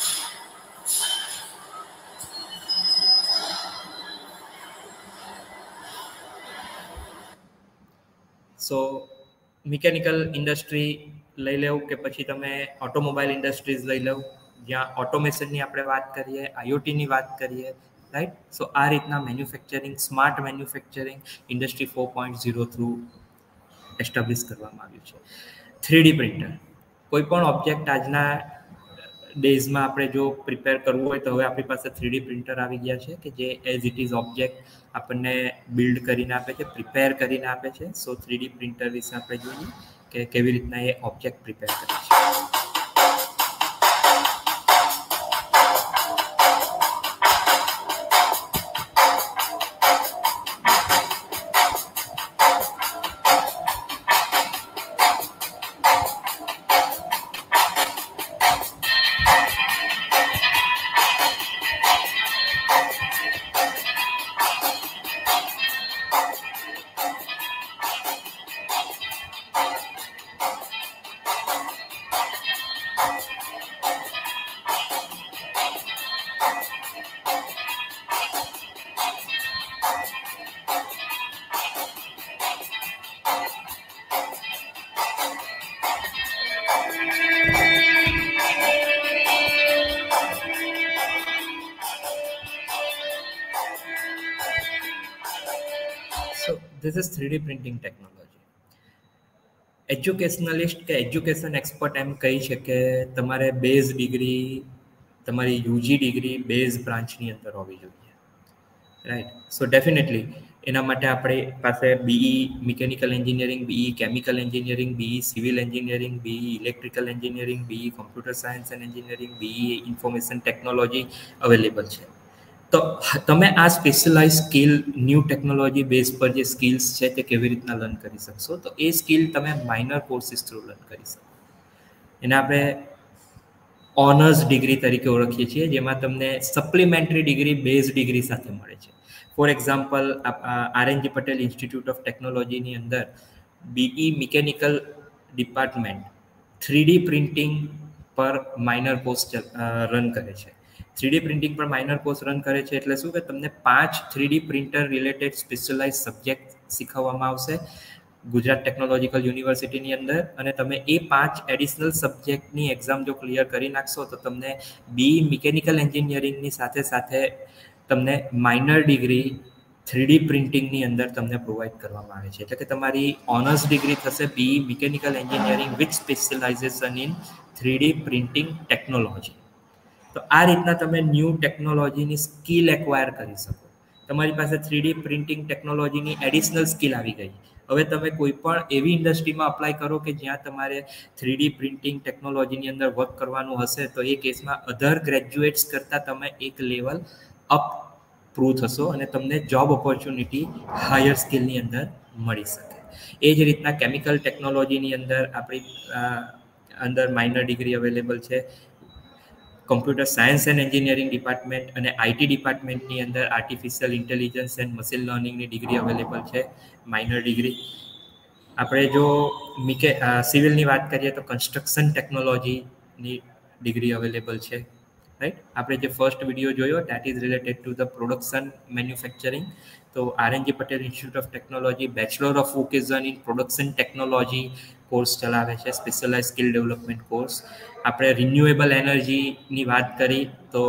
સો મિકેનિકલ ઇન્ડસ્ટ્રી લઈ લેવું કે પછી તમે ઓટોમોબાઈલ ઇન્ડસ્ટ્રીઝ લઈ લો, જ્યાં ઓટોમેશનની આપણે વાત કરીએ, આઈઓટીની વાત કરીએ, રાઈટ? સો આ રીતના manufacturing, smart manufacturing industry 4.0 through establish કરવામાં આવ્યું છે. 3D પ્રિન્ટર, કોઈ પણ ઓબ્જેક્ટ આજના ડેઝમાં આપણે જો પ્રિપેર કરવું હોય તો હવે આપણી પાસે 3D પ્રિન્ટર આવી ગયા છે કે જે એઝ ઇટ ઇઝ ઓબ્જેક્ટ આપણને બિલ્ડ કરીને આપે છે, પ્રિપેર કરીને આપે છે. સો 3D પ્રિન્ટર વિશે આપણે જોઈએ કે કેવી રીતના એ ઓબ્જેક્ટ પ્રિપેર કરે છે. So this is 3D printing technology. એજ્યુકેશનલિસ્ટ કે એજ્યુકેશન એક્સપર્ટ એમ કહી છે કે તમારે બેઝ ડિગ્રી, તમારી યુજી ડિગ્રી બેઝ બ્રાન્ચની અંદર હોવી જોઈએ, રાઈટ. સો ડેફિનેટલી એના માટે આપણી પાસે BE mechanical engineering, BE chemical engineering, BE civil engineering, BE electrical engineering, BE computer science and engineering, BE information technology available છે. તો તમે આ specialise skill new technology base પર જે સ્કિલ્સ છે તે કેવી રીતના લર્ન કરી શકશો, તો એ સ્કિલ તમે માઇનર કોર્સિસ થ્રુ લર્ન કરી શકો. એને આપણે ઓનર્સ ડિગ્રી તરીકે ઓળખીએ છીએ, જેમાં તમને સપ્લિમેન્ટરી ડિગ્રી બેઝ ડિગ્રી સાથે મળે છે. For example, RNG Patel institute of ટેકનોલોજીની અંદર BE mechanical department 3D printing પર માઇનર કોર્સ રન કરે છે. 3D પ્રિન્ટિંગ પર માઇનર કોર્સ રન કરે છે એટલે શું કે તમને 5 3D printer related specialise subject શીખવવામાં આવશે ગુજરાત ટેકનોલોજીકલ યુનિવર્સિટીની અંદર, અને તમે એ 5 એડિશનલ સબ્જેક્ટની એક્ઝામ જો ક્લિયર કરી નાખશો તો તમને બીઈ મિકેનિકલ એન્જિનિયરિંગની સાથે સાથે તમને માઇનર ડિગ્રી 3D પ્રિન્ટિંગની અંદર તમને પ્રોવાઈડ કરવામાં આવે છે. એટલે કે તમારી ઓનર્સ ડિગ્રી થશે BE mechanical engineering with specialisation in 3D printing technology. તો આ રીતના તમે ન્યૂ ટેકનોલોજીની સ્કિલ એક્વાયર કરી શકો. તમારી પાસે 3D પ્રિન્ટિંગ ટેકનોલોજીની એડિશનલ સ્કિલ આવી ગઈ. હવે તમે કોઈ પણ એવી ઇન્ડસ્ટ્રીમાં અપ્લાય કરો કે જ્યાં તમારે 3D પ્રિન્ટિંગ ટેકનોલોજીની અંદર વર્ક કરવાનું હશે, તો એ કેસમાં અધર ગ્રેજ્યુએટ્સ કરતાં તમે એક લેવલ અપ પ્રૂવ થશો અને તમને જોબ ઓપોર્ચ્યુનિટી હાયર સ્કિલની અંદર મળી શકે. એ જ રીતના કેમિકલ ટેકનોલોજીની અંદર આપણી અંદર માઇનર ડિગ્રી અવેલેબલ છે. Computer science and engineering department અને આઈટી ડિપાર્ટમેન્ટની અંદર આર્ટિફિશિયલ ઇન્ટેલિજન્સ એન્ડ મશીન લર્નિંગની ડિગ્રી અવેલેબલ છે, માઇનર ડિગ્રી. આપણે જો સિવિલની વાત કરીએ તો કન્સ્ટ્રક્શન ટેકનોલોજીની ડિગ્રી અવેલેબલ છે, રાઈટ. આપણે જે ફર્સ્ટ વિડીયો જોયો that is related to the production manufacturing. તો RNG Patel institute of technology bachelor of vocation in production technology course ચલાવે છે, સ્પેશિયલાઇઝ સ્કિલ ડેવલપમેન્ટ કોર્સ. આપણે રિન્યુએબલ એનર્જીની વાત કરી તો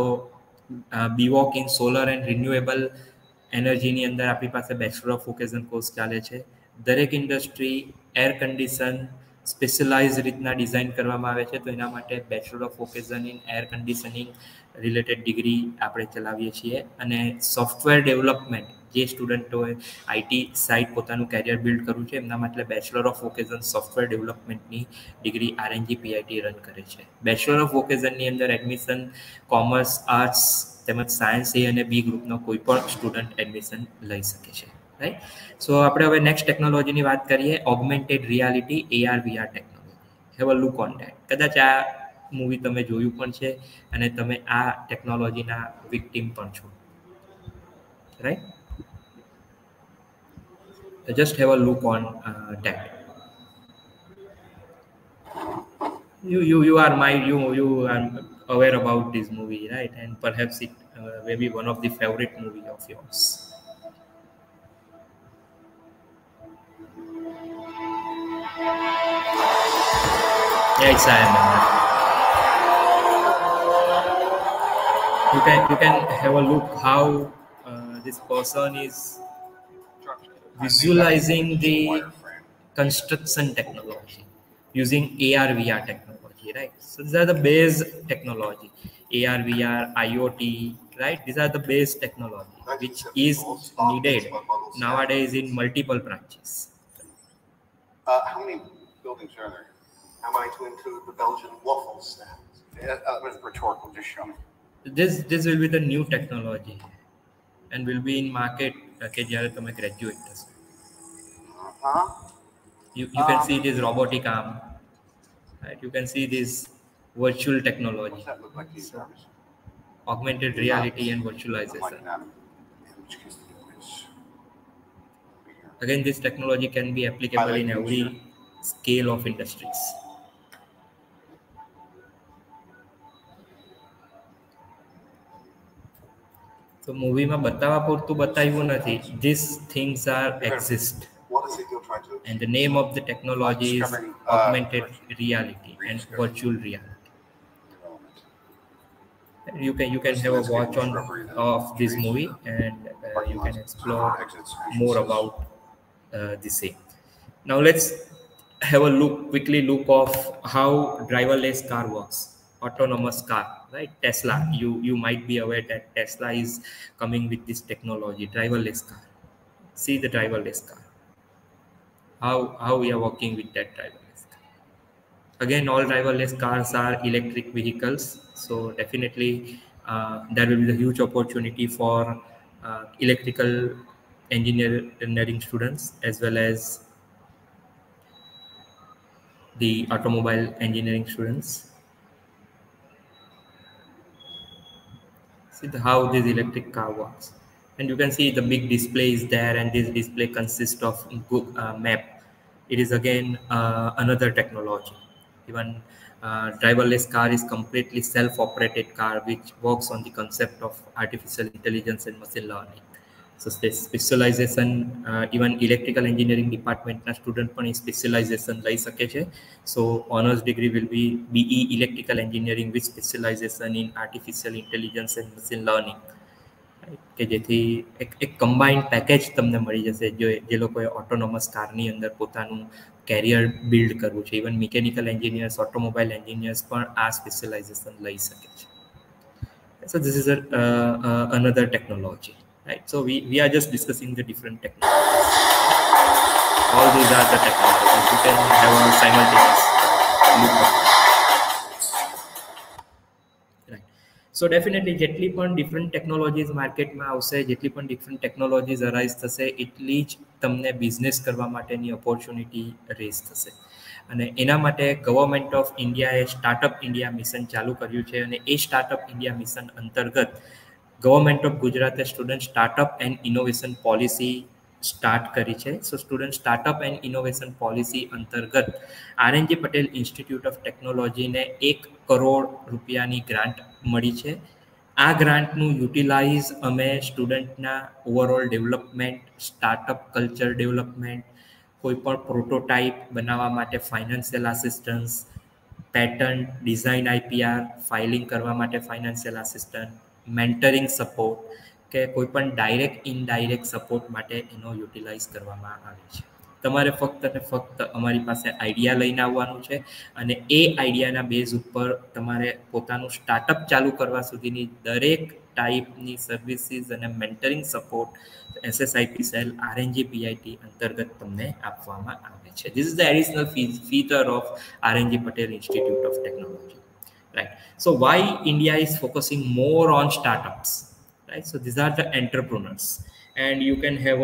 BVoc in solar and renewable એનર્જીની અંદર આપણી પાસે બેચલર ઓફ વોકેશન કોર્સ ચાલે છે. દરેક ઇન્ડસ્ટ્રી એર કન્ડિશન સ્પેશિયલાઇઝ રીતના ડિઝાઇન કરવામાં આવે છે, તો એના માટે bachelor of vocation in air conditioning related degree આપણે ચલાવીએ છીએ. અને સોફ્ટવેર ડેવલપમેન્ટ જે સ્ટુડન્ટોએ આઈટી સાઇડ પોતાનું કેરિયર બિલ્ડ કરવું છે એમના માટે બેચલર ઓફ વોકેશન સોફ્ટવેર ડેવલપમેન્ટની ડિગ્રી આરએનજી પીઆઈટી રન કરે છે. બેચલર ઓફ વોકેશનની અંદર એડમિશન કોમર્સ, આર્ટ્સ તેમજ સાયન્સ એ અને બી ગ્રુપનો કોઈ પણ સ્ટુડન્ટ એડમિશન લઈ શકે છે, રાઈટ. સો આપણે હવે નેક્સ્ટ ટેકનોલોજીની વાત કરીએ, augmented reality AR VR technology. Have a look on that. કદાચ આ મૂવી તમે જોયું પણ છે અને તમે આ ટેકનોલોજીના વિક્ટિમ પણ છો, right. Just have a look on that. You are aware about this movie, right? And perhaps it may be one of the favorite movie of yours. Yeah, it's Iron Man. You can have a look how this person is visualizing the construction technology using AR VR technology, right? So these are the base technology, AR VR, IoT, right? These are the base technology which is needed nowadays in multiple branches. How many buildings are there? Am I to include the Belgian waffle stand? It's rhetorical, just show me. This will be the new technology and will be in market કે જ્યારે તમે graduate થશો. You can see this robotic arm, right? You can see this virtual technology. What's that look like to you, Jarvis? Augmented reality and virtualization. Like that. In which case the difference over here. Again, this technology can be applicable in every scale of industries. So movie માં બતાવવા પૂરતું બતાવ્યું નથી. These things are exist. What is it you're trying to And the name of the technology is augmented reality and virtual reality. You can have a watch on of this movie and you can explore more about the same. Now let's have a quickly look of how driverless car works. Autonomous car, right? Tesla. You might be aware that Tesla is coming with this technology, driverless car. See the driverless car. How we are working with that driverless car. Again, all driverless cars are electric vehicles, so definitely there will be a huge opportunity for electrical engineering students as well as the automobile engineering students. See how this electric car works, and you can see the big display is there, and this display consists of map. It is again another technology. Even driverless car is completely self-operated car which works on the concept of artificial intelligence and machine learning. So this specialization, even electrical engineering department na student પણ specialization લઈ શકે છે. So honors degree will be BE electrical engineering with specialization in artificial intelligence and machine learning. કે જેથી એક combined package તમને મળી જશે જે લોકોએ autonomous કારની અંદર પોતાનું કેરિયર બિલ્ડ કરવું છે. Even mechanical engineers, automobile engineers પણ આ સ્પેશિયલાઇઝેશન લઈ શકે છે. So this is another technology, right? So we are just discussing the different technologies. All these are the technologies. You can have a simultaneous look at. Right. So definitely જેટલી પણ different technologies માર્કેટમાં આવશે, જેટલી પણ different technologies arise થશે, એટલી જ તમને બિઝનેસ કરવા માટેની ઓપોર્ચ્યુનિટી રેઝ થશે. અને એના માટે ગવર્મેન્ટ ઓફ ઇન્ડિયાએ સ્ટાર્ટઅપ ઇન્ડિયા મિશન ચાલુ કર્યું છે અને એ સ્ટાર્ટઅપ ઇન્ડિયા મિશન અંતર્ગત ગવર્મેન્ટ ઓફ ગુજરાતે student startup and innovation policy start કરી છે. So student startup and innovation policy અંતર્ગત આરએનજી પટેલ ઇન્સ્ટિટ્યૂટ ઓફ ટેકનોલોજીને 1 કરોડ રૂપિયાની ગ્રાન્ટ મળી છે. આ ગ્રાન્ટનું યુટિલાઇઝ અમે સ્ટુડન્ટના overall development, startup culture development, કોઈપણ પ્રોટોટાઇપ બનાવવા માટે financial assistance, patent, design IPR, filing કરવા માટે ફાઇનાન્શિયલ આસિસ્ટન્ટ, મેન્ટરિંગ સપોર્ટ કે કોઈપણ ડાયરેક્ટ ઇનડાયરેક્ટ સપોર્ટ માટે એનો યુટિલાઇઝ કરવામાં આવે છે. તમારે ફક્ત ને ફક્ત અમારી પાસે આઈડિયા લઈને આવવાનું છે અને એ આઈડિયાના બેઝ ઉપર તમારે પોતાનું સ્ટાર્ટઅપ ચાલુ કરવા સુધીની દરેક ટાઈપની સર્વિસીસ અને mentoring support SSIP cell RNG PIT અંતર્ગત તમને આપવામાં આવે છે. This is the additional feature of RNG Patel Institute of Technology, right? So why India is focusing more on startups, right? So these are the entrepreneurs, and you can have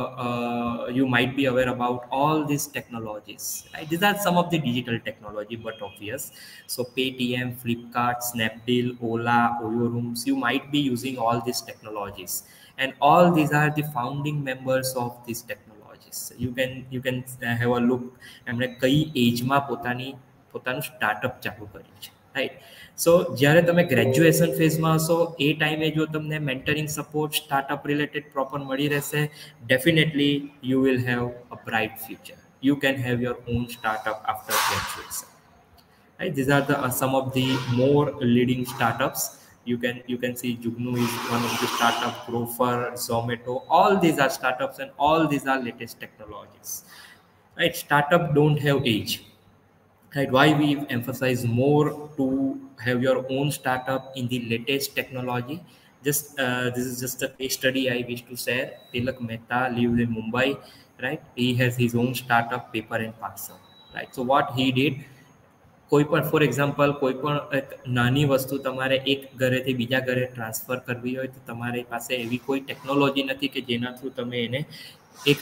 you might be aware about all these technologies, right? These are some of the digital technology, but obvious. So Paytm, Flipkart, Snapdeal, Ola, Oyo Rooms, you might be using all these technologies, and all these are the founding members of these technologies. You can have a look એમણે કઈ એજમાં પોતાનું startup ચાલુ કર્યું છે, right? સો જ્યારે તમે graduation ફેઝમાં હશો એ ટાઈમે જો તમને mentoring support, startup related proper મળી રહેશે, definitely you will have a bright future. You can have your own startup after graduation, right? These are some of the more leading startups. You can see Jugnu is one of the startup, Grofar, Zomato, all these are startups and all these are latest technologies. right? Startup don't have age, right? Why we emphasize more to have your own startup in the latest technology. Just this is just a case study I wish to share. Tilak Mehta lives in Mumbai, right? He has his own startup, Paper and Parcel, right? So what he did, કોઈ પણ for example કોઈ પણ એક નાની વસ્તુ તમારે એક ઘરેથી બીજા ઘરે ટ્રાન્સફર કરવી હોય તો તમારી પાસે એવી કોઈ ટેકનોલોજી નથી કે જેના થ્રુ તમે એને એક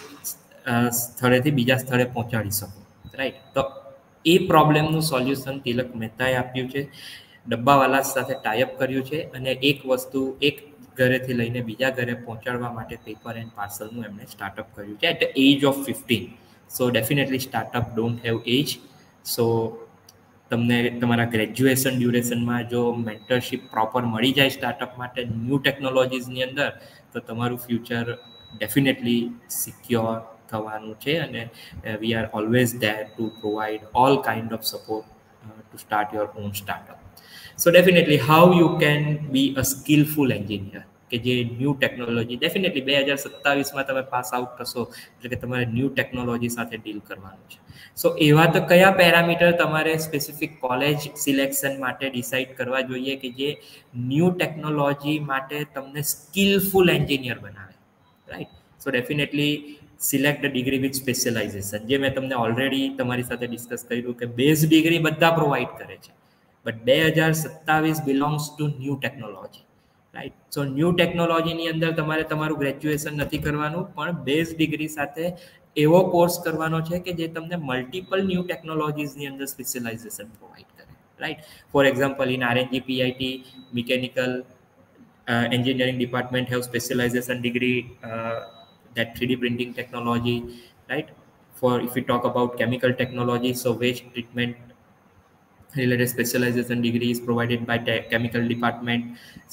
સ્થળેથી બીજા સ્થળે પહોંચાડી શકો, રાઈટ? તો એ પ્રોબ્લેમનું સોલ્યુશન તિલક મહેતાએ આપ્યું છે, ડબ્બાવાલા સાથે ટાઈઅપ કર્યું છે અને એક વસ્તુ એક ઘરેથી લઈને બીજા ઘરે પહોંચાડવા માટે પેપર એન્ડ પાર્સલનું એમણે સ્ટાર્ટઅપ કર્યું છે at the age of 15. So definitely startup don't have age. So તમને તમારા ગ્રેજ્યુએશન ડ્યુરેશનમાં જો મેન્ટરશીપ પ્રોપર મળી જાય સ્ટાર્ટઅપ માટે ન્યૂ ટેકનોલોજીસની અંદર તો તમારું ફ્યુચર ડેફિનેટલી સિક્યોર થવાનું છે અને we are always there to provide all kind of support to start your own startup. So definitely how you can be a skilful engineer કે જે ન્યૂ ટેકનોલોજી, ડેફિનેટલી 2027માં તમે પાસ આઉટ થશો એટલે કે તમારે ન્યૂ ટેકનોલોજી સાથે deal કરવાનું છે. સો એવા તો કયા પેરામીટર તમારે સ્પેસિફિક કોલેજ સિલેક્શન માટે ડિસાઇડ કરવા જોઈએ કે જે ન્યૂ ટેકનોલોજી માટે તમને સ્કિલફુલ એન્જિનિયર બનાવે, right? So definitely select the degree with specialisation. જે મેં તમને ઓલરેડી તમારી સાથે ડિસ્કસ કર્યું કે બેઝ ડિગ્રી બધા પ્રોવાઈડ કરે છે, but 2027 belongs to new technology, right? So new ટેકનોલોજીની અંદર તમારે તમારું ગ્રેજ્યુએશન નથી કરવાનું, પણ બેઝ ડિગ્રી સાથે એવો કોર્સ કરવાનો છે કે જે તમને મલ્ટિપલ ન્યૂ ટેકનોલોજીસની અંદર સ્પેશિયલાઇઝેશન પ્રોવાઈડ કરે, right? For example in RNG PIT mechanical engineering department have specialization degree that 3D printing technology, right? For if we talk about chemical technology, so waste treatment related specialization degree is provided by chemical department.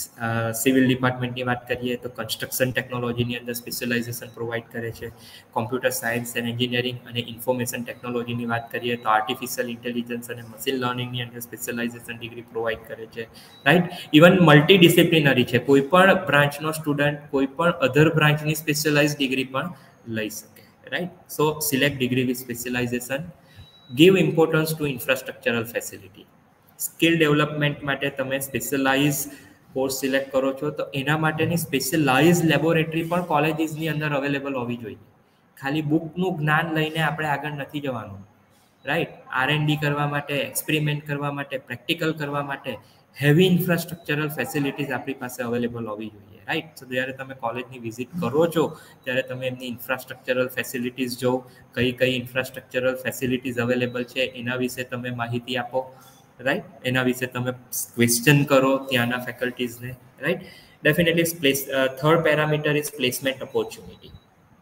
Civil department ની વાત કરીએ તો construction ટેકનોલોજીની અંદર specialisation provide કરે છે. Computer science and engineering અને information ટેકનોલોજીની વાત કરીએ તો આર્ટિફિશિયલ ઇન્ટેલિજન્સ અને મશીન લર્નિંગની અંદર સ્પેશિયલાઇઝેશન ડિગ્રી પ્રોવાઈડ કરે છે, રાઈટ? ઇવન મલ્ટી ડિસિપ્લિનરી છે, કોઈ પણ બ્રાન્ચનો સ્ટુડન્ટ કોઈ પણ અધર બ્રાન્ચની સ્પેશિયલાઇઝ ડિગ્રી પણ લઈ શકે, right? So select degree with specialisation. give importance to infrastructural facility. Skill development માટે તમે સ્પેશિયલાઇઝ કોર્સ સિલેક્ટ કરો છો તો એના માટેની સ્પેશિયલાઇઝ લેબોરેટરી પણ કોલેજીસની અંદર અવેલેબલ હોવી જોઈએ. ખાલી બુકનું જ્ઞાન લઈને આપણે આગળ નથી જવાનું, રાઈટ? R&D કરવા માટે, એક્સપેરિમેન્ટ કરવા માટે, પ્રેક્ટિકલ કરવા માટે હેવી ઇન્ફ્રાસ્ટ્રક્ચરલ ફેસિલિટીઝ આપણી પાસે અવેલેબલ હોવી જોઈએ, રાઈટ? તો જ્યારે તમે કોલેજની વિઝિટ કરો છો ત્યારે તમે એમની ઇન્ફ્રાસ્ટ્રક્ચરલ ફેસિલિટીઝ જો કઈ કઈ ઇન્ફ્રાસ્ટ્રક્ચરલ ફેસિલિટીઝ અવેલેબલ છે એના વિશે તમે માહિતી આપો, રાઈટ? એના વિશે તમે ક્વેશ્ચન કરો ત્યાંના ફેકલ્ટીઝને, right? Definitely third parameter is placement opportunity,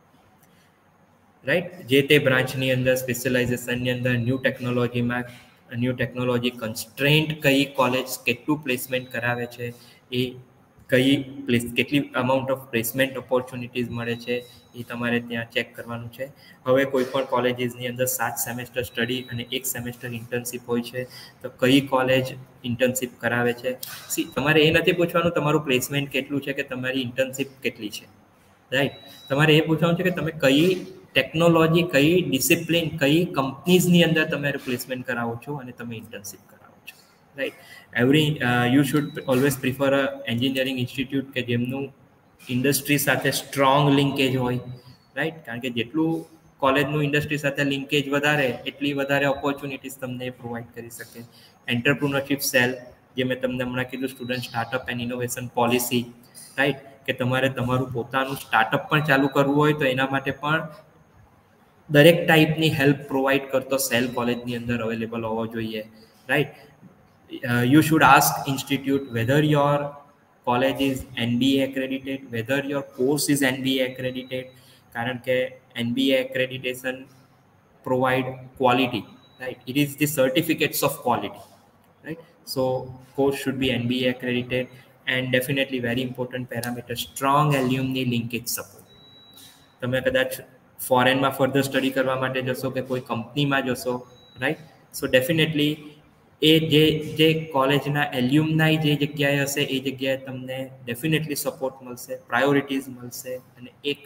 right? જે તે બ્રાન્ચની અંદર સ્પેશિયલાઇઝેશનની અંદર ન્યૂ ટેકનોલોજી કન્સ્ટ્રેન્ટ કઈ કોલેજ કેટલું પ્લેસમેન્ટ કરાવે છે, એ કેટલી અમાઉન્ટ ઓફ પ્લેસમેન્ટ ઓપોર્ચ્યુનિટીઝ મળે છે એ તમારે ત્યાં ચેક કરવાનું છે. હવે કોઈ પણ કોલેજીસની અંદર 7 સેમેસ્ટર સ્ટડી અને 1 સેમેસ્ટર ઇન્ટર્નશીપ હોય છે, તો કઈ કોલેજ ઇન્ટર્નશીપ કરાવે છે. તમારે એ નથી પૂછવાનું તમારું પ્લેસમેન્ટ કેટલું છે કે તમારી ઇન્ટર્નશીપ કેટલી છે, રાઈટ? તમારે એ પૂછવાનું છે કે તમે કઈ ટેકનોલોજી, કઈ ડિસિપ્લિન, કઈ કંપનીઝની અંદર તમે રિપ્લેસમેન્ટ કરાવો છો અને તમે ઇન્ટર્નશીપ કરાવો છો, right? You should always prefer a engineering institute કે જેમનું ઇન્ડસ્ટ્રી સાથે સ્ટ્રોંગ લિંકેજ હોય, રાઈટ? કારણ કે જેટલું કોલેજનું ઇન્ડસ્ટ્રી સાથે લિંકેજ વધારે એટલી વધારે ઓપોર્ચ્યુનિટીઝ તમને પ્રોવાઈડ કરી શકે. એન્ટરપ્રુનરશિપ સેલ, જે મેં તમને હમણાં કીધું, student startup and innovation policy, right? કે તમારે તમારું પોતાનું સ્ટાર્ટઅપ પણ ચાલુ કરવું હોય તો એના માટે પણ દરેક ટાઈપની હેલ્પ પ્રોવાઈડ કરતો સેલ કોલેજની અંદર અવેલેબલ હોવો જોઈએ, right? You should ask institute whether your college is NBA accredited, whether your course is NBA accredited, કારણ કે NBA accreditation provide quality, right? It is the certificates of quality, right? So course should be NBA accredited, and definitely very important parameter, strong alumni linkage support. તમે કદાચ ફોરેનમાં further study કરવા માટે જશો કે કોઈ કંપનીમાં જશો, રાઈટ? સો ડેફિનેટલી એ જે કોલેજના એલ્યુમનાઈ જે જગ્યાએ હશે એ જગ્યાએ તમને ડેફિનેટલી સપોર્ટ મળશે, પ્રાયોરિટીઝ મળશે અને એક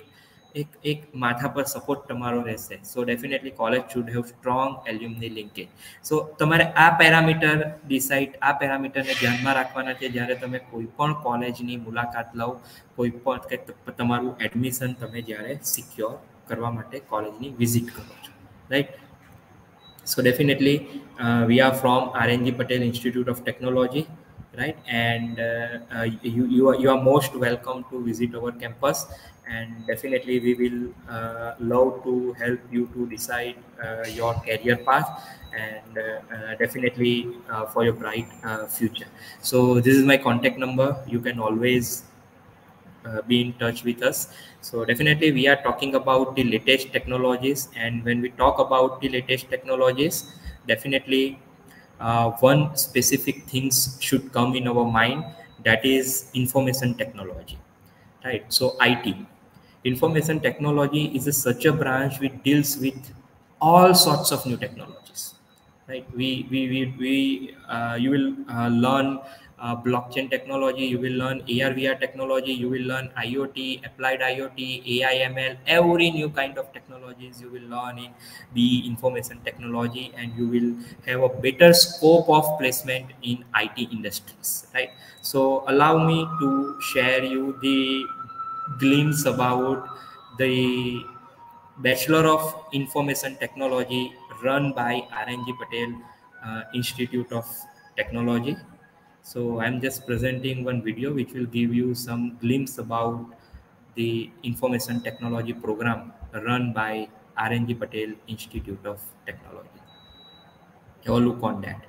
એક માથા પર સપોર્ટ તમારો રહેશે. So definitely college should have strong alumni linkage. So તમારે આ પેરામીટરને ધ્યાનમાં રાખવાના છે જ્યારે તમે કોઈ પણ કોલેજની મુલાકાત લો, કોઈ પણ કે તમારું એડમિશન તમે જ્યારે સિક્યોર કરવા માટે કોલેજની વિઝિટ કરો છો, right? So definitely we are from RNG Patel Institute of Technology, right? And you are most welcome to visit our campus, and definitely we will love to help you to decide your career path, and definitely for your bright future. So this is my contact number. You can always be in touch with us. So definitely we are talking about the latest technologies, and when we talk about the latest technologies, definitely one specific things should come in our mind, that is information technology, right? So IT, information technology, is such a branch which deals with all sorts of new technologies, right? You will learn blockchain technology, you will learn AR/VR technology, you will learn IoT, applied IoT, AI, ML, every new kind of technologies you will learn in the information technology, and you will have a better scope of placement in IT industries, right? So allow me to share you the glimpse about the Bachelor of Information Technology run by RNG Patel Institute of Technology. So I'm just presenting one video which will give you some glimpse about the information technology program run by RNG Patel Institute of Technology. Have a look on that.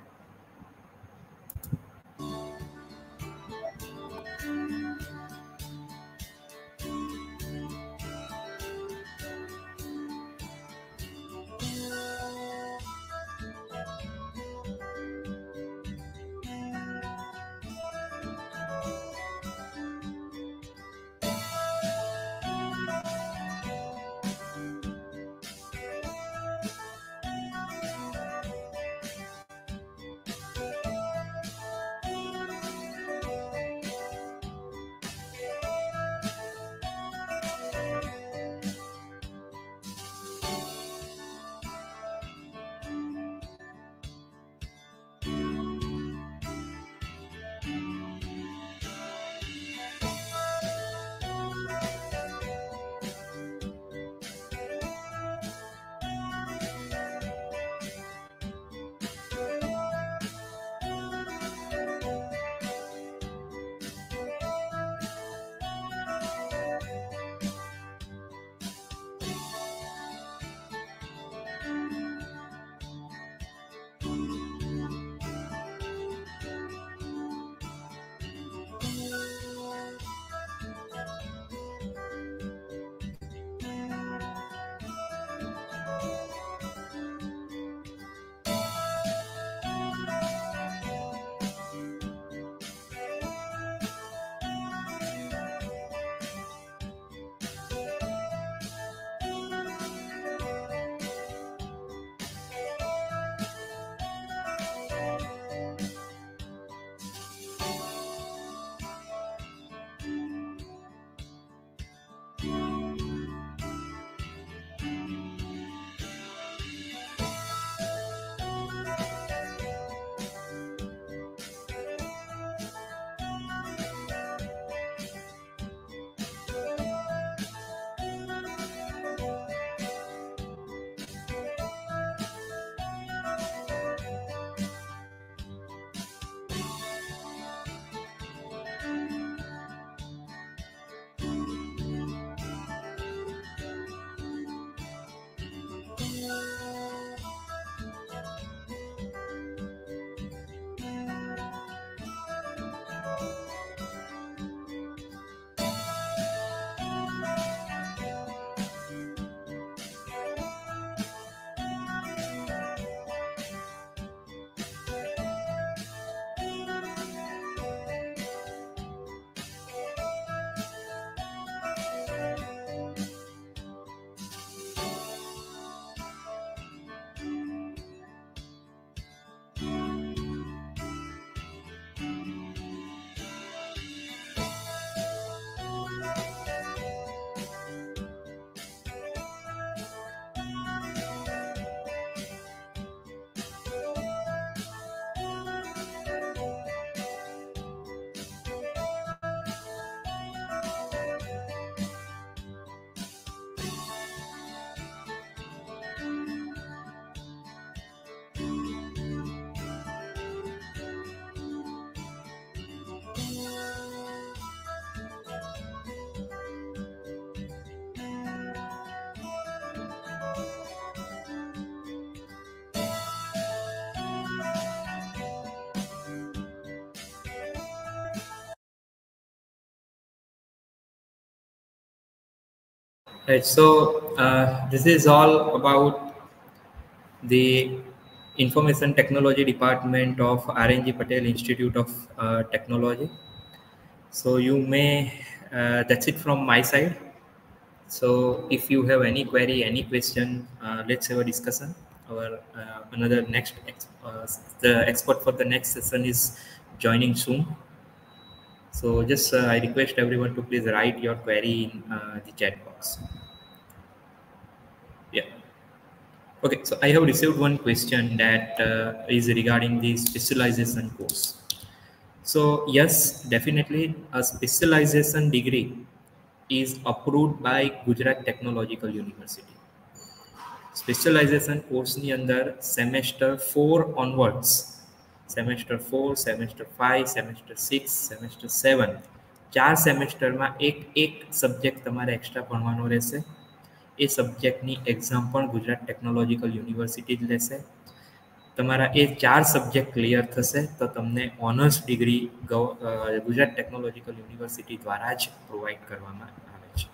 Right. So this is all about the Information Technology Department of RNG Patel Institute of Technology. So you may that's it from my side. So if you have any query, any question, let's have a discussion. Our another next the expert for the next session is joining soon. So just I request everyone to please write your query in the chat box. Yeah. Okay. So I have received one question that is regarding the specialization course. So yes, definitely a specialization degree is approved by Gujarat Technological University. Specialization course ની અંદર semester 4 onwards, semester 4, semester 5, semester 6, semester 7 ચાર સેમેસ્ટરમાં એક subject તમારે extra ભણવાનો રહેશે. એ સબ્જેક્ટની exam પણ Gujarat technological university જ લેશે. તમારા એ 4 સબ્જેક્ટ ક્લિયર થશે તો તમને honours degree Gujarat technological university દ્વારા જ પ્રોવાઈડ કરવામાં આવે છે.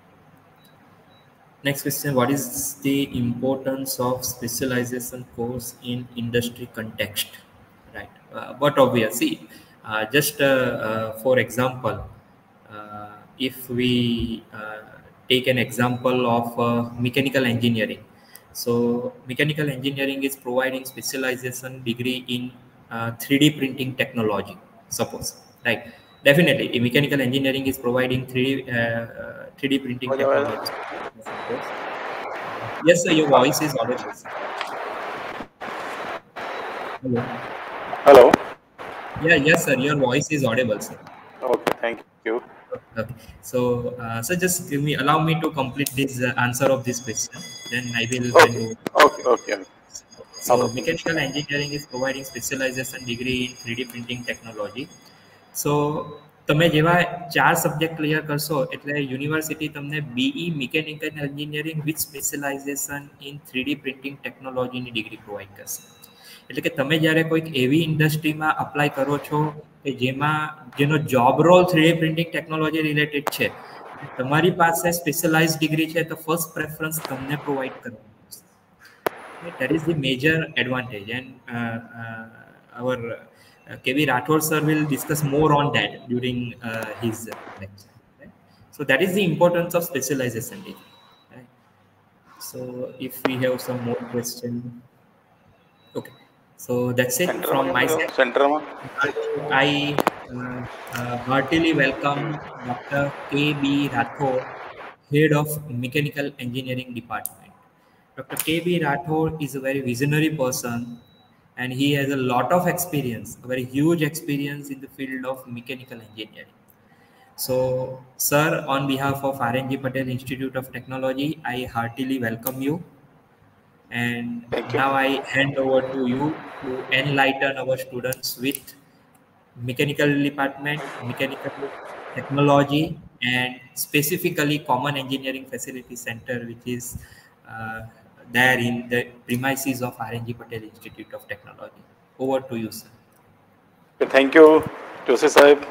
Next question, what is the importance of specialization course in industry context? Right. But obviously, just for example, if we take an example of mechanical engineering. So mechanical engineering is providing specialization degree in 3D printing technology, suppose. Right. Definitely, mechanical engineering is providing 3D printing technology. Yes, sir, your voice is audible. Hello. Hello. Yeah, yes, sir, your voice is audible, sir. Okay, thank you. Okay. So, sir, just allow me to complete this answer of this question. Then I will hand over. Okay. So, mechanical engineering is providing specialization degree in 3D printing technology. So, તમે જેવા 4 subject clear કરશો એટલે university તમને BE mechanical engineering with specialisation in 3D printing ટેકનોલોજીની degree provide કરશે. એટલે કે તમે જ્યારે કોઈક એવી ઇન્ડસ્ટ્રીમાં અપ્લાય કરો છો કે જેનો job role 3D printing technology related છે, તમારી પાસે સ્પેશિયલાઇઝ ડિગ્રી છે તો ફર્સ્ટ પ્રેફરન્સ તમને પ્રોવાઈડ કરવાનું છે. That is the major advantage, and our K.V. Rathod sir will discuss more on that during his lecture. Right? So that is the importance of specialization degree. Right? So if we have some more questions, okay. So that's it from my side. I heartily welcome Dr. K.B. Rathod, Head of Mechanical Engineering Department. Dr. K.B. Rathod is a very visionary person, and he has a lot of experience, a very huge experience in the field of mechanical engineering. So, sir, on behalf of RNG Patel Institute of Technology, I heartily welcome you. And now I hand over to you to enlighten our students with mechanical department, mechanical technology, and specifically Common Engineering Facility Center, which is there in the premises of RNG Patel Institute of Technology. Over to you, sir. Thank you, Joshi Sahib.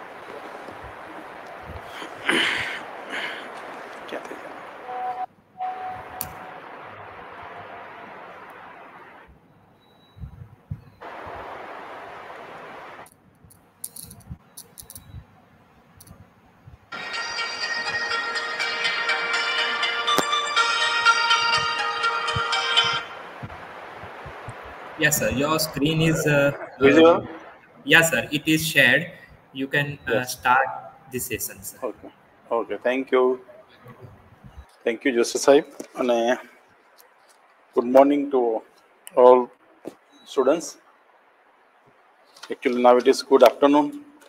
Yes, sir. Your screen is visible. Yes, sir. It is shared. You can start the session, sir. Okay. Thank you. Thank you, Joshi Sahib. And good morning to all students. Actually, now it is good afternoon.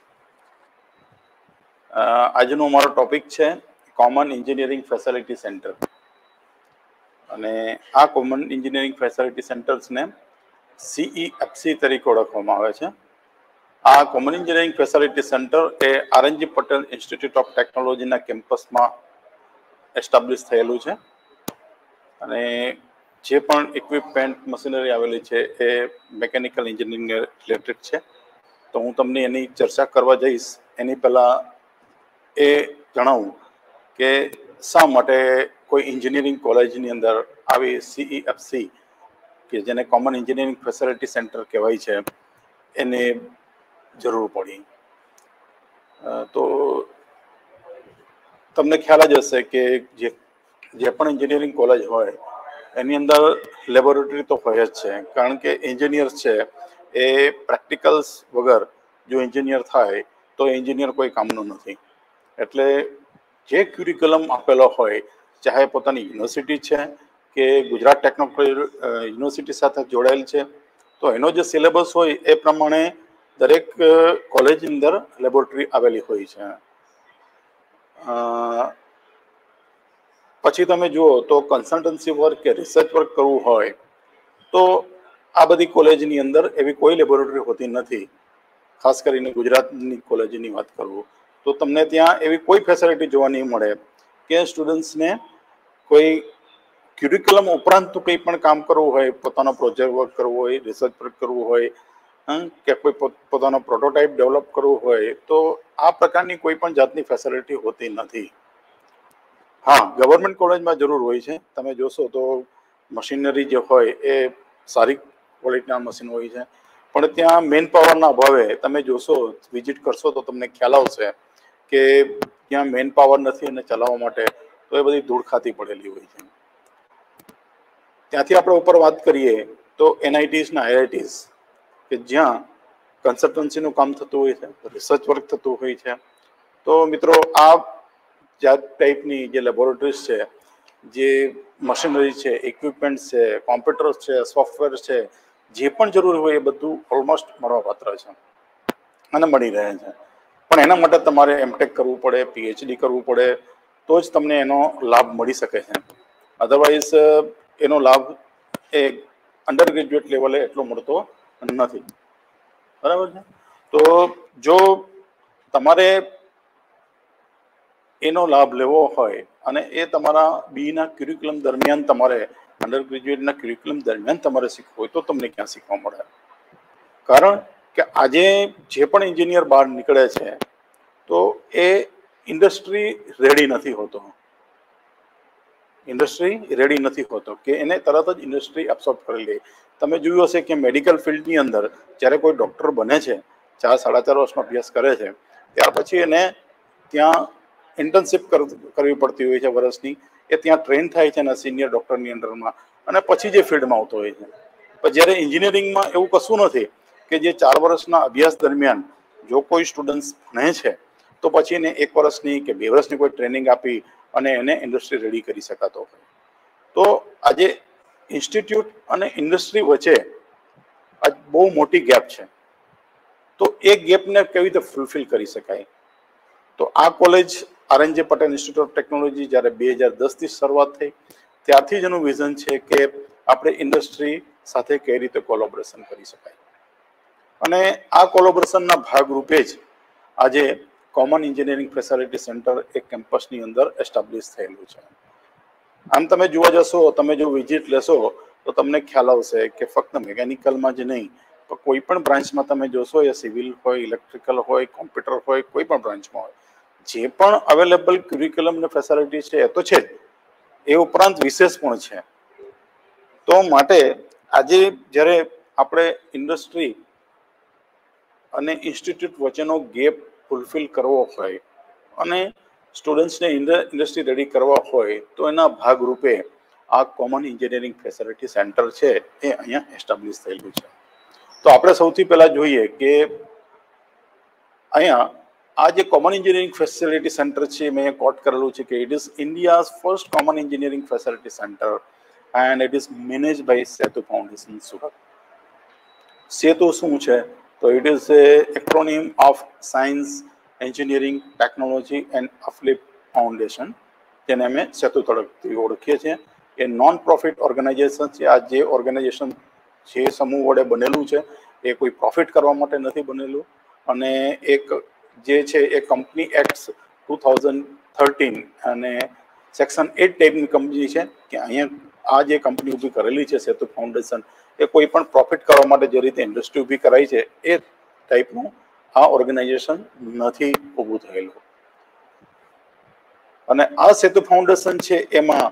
આજનો અમારો topic છે common engineering facility centre. અને આ common engineering facility સેન્ટર્સને CEFC તરીકે ઓળખવામાં આવે છે. આ કોમન એન્જિનિયરિંગ ફેસિલિટી સેન્ટર એ RNG પટેલ ઇન્સ્ટિટ્યૂટ ઓફ ટેકનોલોજીના કેમ્પસમાં એસ્ટાબ્લિશ થયેલું છે. અને જે પણ ઇક્વિપમેન્ટ મશીનરી આવેલી છે એ મેકેનિકલ એન્જિનિયરિંગ રિલેટેડ છે. તો હું તમને એની ચર્ચા કરવા જઈશ. એની પહેલાં એ જણાવું કે શા માટે કોઈ એન્જિનિયરિંગ કોલેજની અંદર આવી CEFC કે જેને કોમન એન્જિનિયરિંગ ફેસિલિટી સેન્ટર કહેવાય છે એને જરૂર પડી? તો તમને ખ્યાલ જ હશે કે જે પણ એન્જિનિયરિંગ કોલેજ હોય એની અંદર લેબોરેટરી તો હોય જ છે, કારણ કે એન્જિનિયર છે એ પ્રેક્ટિકલ્સ વગર જો એન્જિનિયર થાય તો એન્જિનિયર કોઈ કામનું નથી. એટલે જે ક્યુરિક્યુલમ આપેલો હોય, ચાહે પોતાની યુનિવર્સિટી છે કે ગુજરાત ટેકનોલોજી યુનિવર્સિટી સાથે જોડાયેલ છે, તો એનો જે સિલેબસ હોય એ પ્રમાણે દરેક કોલેજની અંદર લેબોરેટરી આવેલી હોય છે. પછી તમે જુઓ તો કન્સલ્ટન્સી વર્ક કે રિસર્ચ વર્ક કરવું હોય તો આ બધી કોલેજની અંદર એવી કોઈ લેબોરેટરી હોતી નથી. ખાસ કરીને ગુજરાતની કોલેજની વાત કરું તો તમને ત્યાં એવી કોઈ ફેસિલિટી જોવા નહીં મળે કે સ્ટુડન્ટ્સને કોઈ ક્યુરિક્યુલમ ઉપરાંત કંઈ પણ કામ કરવું હોય, પોતાનો પ્રોજેક્ટ વર્ક કરવું હોય, રિસર્ચ વર્ક કરવું હોય કે કોઈ પોતાનો પ્રોટોટાઇપ ડેવલપ કરવું હોય, તો આ પ્રકારની કોઈ પણ જાતની ફેસિલિટી હોતી નથી. હા, ગવર્મેન્ટ કોલેજમાં જરૂર હોય છે. તમે જોશો તો મશીનરી જે હોય એ સારી ક્વોલિટીના મશીન હોય છે, પણ ત્યાં મેન પાવરના અભાવે તમે જોશો, વિઝિટ કરશો તો તમને ખ્યાલ આવશે કે ત્યાં મેન પાવર નથી અને ચલાવવા માટે તો એ બધી ધૂળ ખાતી પડેલી હોય છે. ત્યાંથી આપણે ઉપર વાત કરીએ તો NITs ના IITs કે જ્યાં કન્સલ્ટન્સીનું કામ થતું હોય છે, રિસર્ચ વર્ક થતું હોય છે. તો મિત્રો આ જાત ટાઈપની જે લેબોરેટરીઝ છે, જે મશીનરી છે, ઇક્વિપમેન્ટ છે, કોમ્પ્યુટર્સ છે, સોફ્ટવેર છે, જે પણ જરૂરી હોય એ બધું ઓલમોસ્ટ મળવાપાત્ર છે અને મળી રહે છે. પણ એના માટે તમારે MTech કરવું પડે, PhD કરવું પડે, તો જ તમને એનો લાભ મળી શકે છે. અધરવાઇઝ એનો લાભ એ અંડર ગ્રેજ્યુએટ લેવલે એટલો મળતો નથી. બરાબર છે? તો જો તમારે એનો લાભ લેવો હોય અને એ તમારા બીના ક્યુરિક્યુલમ દરમિયાન તમારે અંડર ગ્રેજ્યુએટના ક્યુરિક્યુલમ દરમિયાન તમારે શીખવું હોય તો તમને ક્યાં શીખવા મળે? કારણ કે આજે જે પણ એન્જિનિયર બહાર નીકળે છે તો એ ઇન્ડસ્ટ્રી રેડી નથી હોતો. ઇન્ડસ્ટ્રી રેડી નથી હોતો કે એને તરત જ ઇન્ડસ્ટ્રી એબ્સોર્બ કરી લે. તમે જોયું હશે કે મેડિકલ ફિલ્ડની અંદર જ્યારે કોઈ ડૉક્ટર બને છે, 4-4.5 વર્ષનો અભ્યાસ કરે છે, ત્યાર પછી એને ત્યાં ઇન્ટર્નશિપ કરવી પડતી હોય છે વર્ષની. એ ત્યાં ટ્રેન થાય છે એના સિનિયર ડૉક્ટરની અંડરમાં અને પછી જે ફિલ્ડમાં આવતો હોય છે. પણ જ્યારે એન્જિનિયરિંગમાં એવું કશું નથી કે જે 4 વર્ષના અભ્યાસ દરમિયાન જો કોઈ સ્ટુડન્ટ્સ ભણે છે તો પછી એને 1 વર્ષની કે 2 વર્ષની કોઈ ટ્રેનિંગ આપી અને એને ઇન્ડસ્ટ્રી રેડી કરી શકાતો હોય. તો આજે ઇન્સ્ટિટ્યૂટ અને ઇન્ડસ્ટ્રી વચ્ચે આ બહુ મોટી ગેપ છે. તો એ ગેપને કેવી રીતે ફૂલફિલ કરી શકાય? તો આ college RNJ Patel institute of technology જ્યારે 2010થી શરૂઆત થઈ ત્યારથી જ એનું વિઝન છે કે આપણે ઇન્ડસ્ટ્રી સાથે કઈ રીતે કોલોબરેશન કરી શકાય. અને આ કોલોબરેશનના ભાગરૂપે જ આજે કોમન એન્જિનિયરિંગ ફેસિલિટી સેન્ટર એક કેમ્પસની અંદર એસ્ટાબ્લિશ થયેલું છે. આમ તમે જોવા જશો, તમે જો વિઝિટ લેશો તો તમને ખ્યાલ આવશે કે ફક્ત મિકેનિકલમાં જ નહીં તો કોઈ પણ બ્રાન્ચમાં તમે જોશો, એ સિવિલ હોય, ઇલેક્ટ્રિકલ હોય, કોમ્પ્યુટર હોય, કોઈ પણ બ્રાન્ચમાં હોય, જે પણ અવેલેબલ ક્યુરિક્યુલમ ને ફેસિલિટી છે એ તો છે જ, એ ઉપરાંત વિશેષ પણ છે. તો માટે આજે જ્યારે આપણે ઇન્ડસ્ટ્રી અને ઇન્સ્ટિટ્યૂટ વચ્ચેનો ગેપ ફૂલફિલ કરવો હોય અને સ્ટુડન્ટ્સને ઇન્ડસ્ટ્રી રેડી કરવા હોય તો એના ભાગરૂપે આ કોમન એન્જિનિયરિંગ ફેસિલિટી સેન્ટર છે એ અહીંયા એસ્ટાબ્લિશ થયેલું છે. તો આપણે સૌથી પહેલા જોઈએ કે અહીંયા આ જે કોમન એન્જિનિયરિંગ ફેસિલિટી સેન્ટર છે મેં કોટ કરેલું છે કે it is India's first common engineering facility centre and it is managed by Setu foundation Surat. Setu શું છે? તો it is a acronym of science, engineering, technology and uplift foundation, જેને અમે સેતુ તરફથી ઓળખીએ છીએ. એ નોન પ્રોફિટ ઓર્ગેનાઇઝેશન છે. આ જે ઓર્ગેનાઇઝેશન જે સમૂહ વડે બનેલું છે એ કોઈ પ્રોફિટ કરવા માટે નથી બનેલું અને એક જે છે એ કંપની એક્ટ 2013 અને સેક્શન 8 ટાઈપની કંપની છે કે અહીંયા આ જે કંપની ઊભી કરેલી છે સેતુ ફાઉન્ડેશન, એ કોઈ પણ પ્રોફિટ કરવા માટે જે રીતે ઇન્ડસ્ટ્રી ઊભી કરાઈ છે એ ટાઈપનું આ ઓર્ગેનાઇઝેશન નથી ઊભું થયેલું. અને આ સેતુ ફાઉન્ડેશન છે એમાં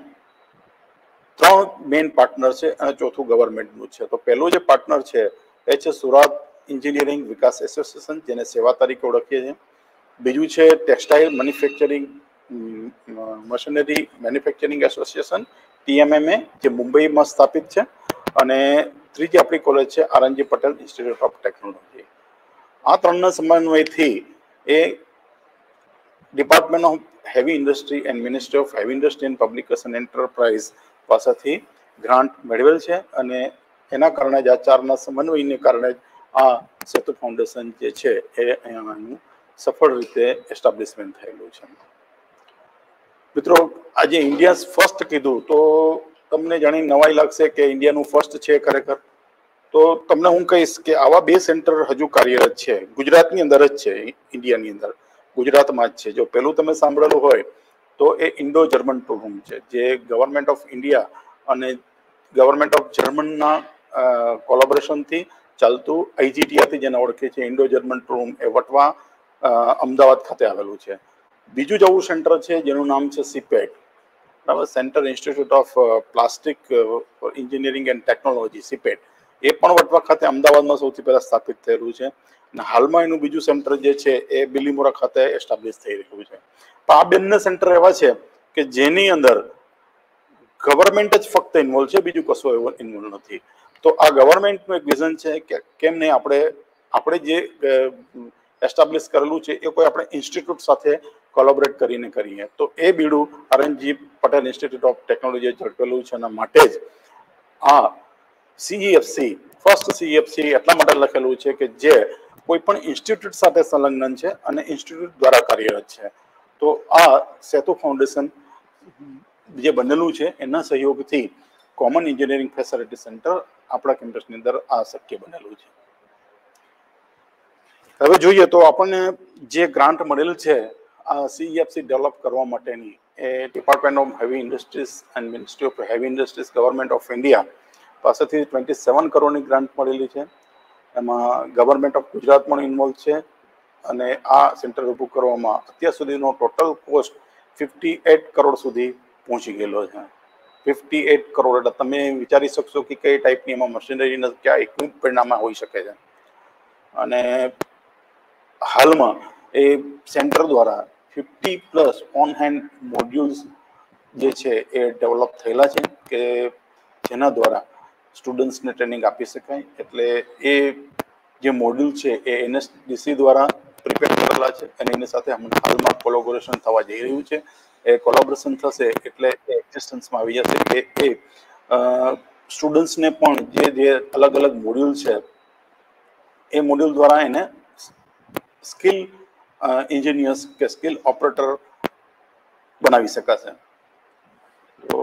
3 મેઇન પાર્ટનર છે અને ચોથું ગવર્મેન્ટનું છે. તો પહેલું જે પાર્ટનર છે એ છે સુરત એન્જિનિયરિંગ વિકાસ એસોસિએશન, જેને સેવા તરીકે ઓળખીએ છીએ. બીજું છે textile manufacturing machinery manufacturing association TMMA, જે મુંબઈમાં સ્થાપિત છે. અને ત્રીજી આપણી કોલેજ છે RNG Patel institute of technology. આ ત્રણના સમન્વયથી એ department of heavy industry and ministry of heavy industry and publication enterprise પાસેથી ગ્રાન્ટ મેળવેલ છે. અને એના કારણે જ આ ચારના સમન્વયને કારણે આ સેતુ ફાઉન્ડેશન જે છે એ અહીંયાનું સફળ રીતે એસ્ટાબ્લિશમેન્ટ થયેલું છે. મિત્રો, આજે ઇન્ડિયા ફર્સ્ટ કીધું તો તમને જાણી નવાઈ લાગશે કે ઇન્ડિયાનું ફર્સ્ટ છે ખરેખર. તો તમને હું કહીશ કે આવા 2 સેન્ટર હજુ કાર્યરત છે ગુજરાતની અંદર જ છે, ઇન્ડિયાની અંદર ગુજરાતમાં જ છે. જો પેલું તમે સાંભળેલું હોય તો એ ઇન્ડો જર્મન ટૂલ છે, જે ગવર્મેન્ટ ઓફ ઇન્ડિયા અને ગવર્મેન્ટ ઓફ જર્મનના કોલેબોરેશનથી ચાલતું IGTR જેને ઓળખે છે ઇન્ડો જર્મન ટૂલ, એ વટવા અમદાવાદ ખાતે આવેલું છે. બીજું જ આવું સેન્ટર છે જેનું નામ છે CPET, બરાબર, centre institute of plastic engineering and technology, CPET. એ પણ વટવા ખાતે અમદાવાદમાં સૌથી પહેલા સ્થાપિત થયેલું છે. અને હાલમાં એનું બીજું સેન્ટર જે છે એ બિલીમોરા ખાતે એસ્ટાબ્લિશ થઈ રહ્યું છે. પણ આ બંને સેન્ટર એવા છે કે જેની અંદર ગવર્મેન્ટ જ ફક્ત ઇન્વોલ્વ છે, બીજું કશું એવું ઇન્વોલ્વ નથી. તો આ ગવર્મેન્ટનું એક વિઝન છે કે કેમ નહીં આપણે જે એસ્ટાબ્લિશ કરેલું છે એ કોઈ આપણે ઇન્સ્ટિટ્યૂટ સાથે કોલેબોરેટ કરીને કરીએ. તો એ બીડું આરએનજી પટેલ ઇન્સ્ટિટ્યૂટ ઓફ ટેકનોલોજીએ ઝડપેલું છે. અને માટે જ આ CEFC ફર્સ્ટ CEFC એટલા માટે લખેલું છે કે જે કોઈ પણ ઇન્સ્ટિટ્યૂટ સાથે સંલગ્ન છે અને ઇન્સ્ટિટ્યૂટ દ્વારા કાર્યરત છે. તો આ સેતુ ફાઉન્ડેશન જે બનેલું છે એના સહયોગથી કોમન એન્જિનિયરિંગ ફેસિલિટી સેન્ટર આપણા કેમ્પસની અંદર આ શક્ય બનેલું છે. હવે જોઈએ તો આપણને જે ગ્રાન્ટ મળેલ છે આ CEFC ડેવલપ કરવા માટેની, એ department of heavy industries and ministry of heavy industries government of India પાસેથી 27 કરોડની ગ્રાન્ટ મળેલી છે. એમાં ગવર્મેન્ટ ઓફ ગુજરાત પણ ઇન્વોલ્વ છે. અને આ સેન્ટર ઊભું કરવામાં અત્યાર સુધીનો ટોટલ કોસ્ટ 58 કરોડ સુધી પહોંચી ગયેલો છે. 58 કરોડ એટલે તમે વિચારી શકશો કે કઈ ટાઈપની એમાં મશીનરી ક્યાં ઇક્વિપમેન્ટ આમાં હોઈ શકે છે. અને હાલમાં એ સેન્ટર દ્વારા 50+ ઓન હેન્ડ મોડ્યુલ્સ જે છે એ ડેવલપ થયેલા છે કે જેના દ્વારા સ્ટુડન્ટ્સને ટ્રેનિંગ આપી શકાય. એટલે એ જે મોડ્યુલ છે એ NSDC દ્વારા પ્રિપેર કરેલા છે અને એની સાથે હાલમાં કોલેબોરેશન થવા જઈ રહ્યું છે. એ કોલેબોરેશન થશે એટલે એ એક્ઝિસ્ટન્સમાં આવી જશે કે એ સ્ટુડન્ટ્સને પણ જે અલગ અલગ મોડ્યુલ છે એ મોડ્યુલ દ્વારા એને સ્કિલ એન્જિનિયર્સ કે સ્કિલ ઓપરેટર બનાવી શકાશે. તો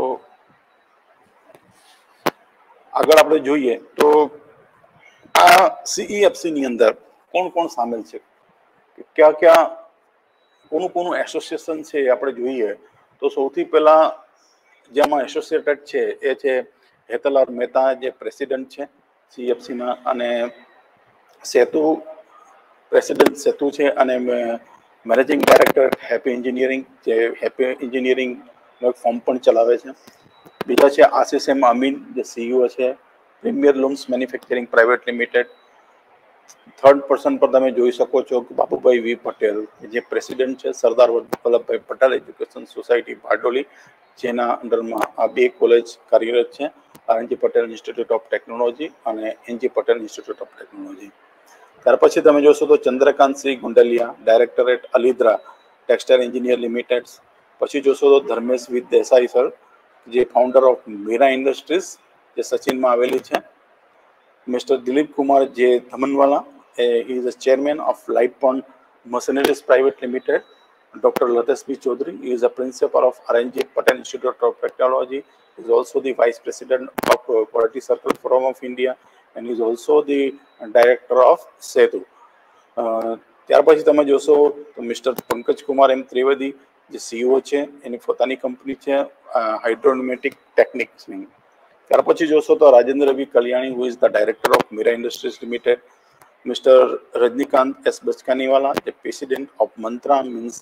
આગળ આપણે જોઈએ તો આ CEFC ની અંદર કોણ કોણ સામેલ છે, ક્યાં કોનું એસોસિએશન છે એ આપણે જોઈએ તો સૌથી પહેલા જેમાં એસોસિએટેડ છે એ છે હેતલાલ મહેતા, જે પ્રેસિડેન્ટ છે CEFC ના, અને સેતુ પ્રેસિડેન્ટ સેતુ છે અને મેનેજિંગ ડાયરેક્ટર હેપી એન્જિનિયરિંગ, જે હેપી એન્જિનિયરિંગ ફોર્મ પણ ચલાવે છે. બીજા છે આશિષ એમ અમીન, જે CEO છે premier looms manufacturing private limited. Third person પર તમે જોઈ શકો છો કે બાબુભાઈ V પટેલ, જે પ્રેસિડેન્ટ છે સરદાર વલ્લભભાઈ પટેલ એજ્યુકેશન સોસાયટી બારડોલી, જેના અંડરમાં આ 2 કોલેજ કાર્યરત છે, RNG Patel institute of technology અને NG Patel institute of technology. ત્યાર પછી તમે જોશો તો Chandrakantsinh Gundaliya, directorate Alidhra textile engineer limited. પછી જોશો તો ધર્મેશ V દેસાઈ સર, જે ફાઉન્ડર ઓફ મીરા ઇન્ડસ્ટ્રીઝ, જે સચિનમાં આવેલી છે. મિસ્ટર દિલીપ કુમાર જે ધમનવાલા, he is the chairman of Lightpond Machineries Private Limited. Dr. Latesh B. Chaudhary, he is the principal of RNG Patel Institute of Technology. He is also the vice president of Quality Circle Forum of India, and he is also the director of SETU. ત્યાર પછી તમે જોશો તો mister Pankaj Kumar M. Trivedi, જે CEO છે, એની પોતાની company છે હાઇડ્રોનોમેટિક ટેકનિક્સની. ત્યાર પછી જોશો તો Rajendra V. Kalyani, who is the director of Mira Industries Limited. Mr. Rajnikant S. Bachkaniwala, the president of Mantra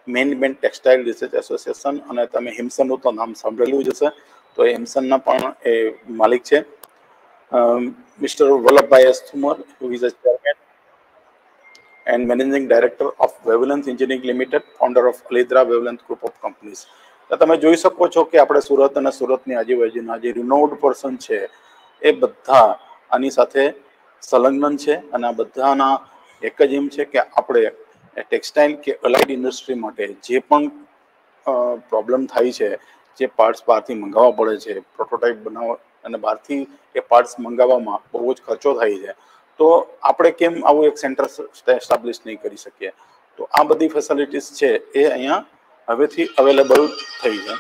management textile research association, અને તમે હિમસનનું તો નામ સાંભળેલું જ હશે, તો એ હિમસનના પણ એ માલિક છે. Mister Vallabhbhai S Thumar, who is a chairman and managing director of Wavelength Engineering Limited, founder of Alidra Wavelength Group of Companies. તો તમે જોઈ શકો છો કે આપણે સુરત અને સુરતની આજુબાજુના જે રિનોવડ પર્સન છે એ બધા આની સાથે સંલગ્ન છે, અને આ બધાના એક જ એમ છે કે આપણે ટેક્સટાઇલ કે અલાઇડ ઇન્ડસ્ટ્રી માટે જે પણ પ્રોબ્લેમ થાય છે, જે પાર્ટ્સ બહારથી મંગાવવા પડે છે, પ્રોટોટાઇપ બનાવવા અને બહારથી એ પાર્ટ્સ મંગાવવામાં બહુ જ ખર્ચો થાય છે, તો આપણે કેમ આવું એક સેન્ટર એસ્ટાબ્લિશ નહીં કરી શકીએ? તો આ બધી ફેસિલિટીઝ છે એ અહીંયા હવેથી અવેલેબલ થઈ છે.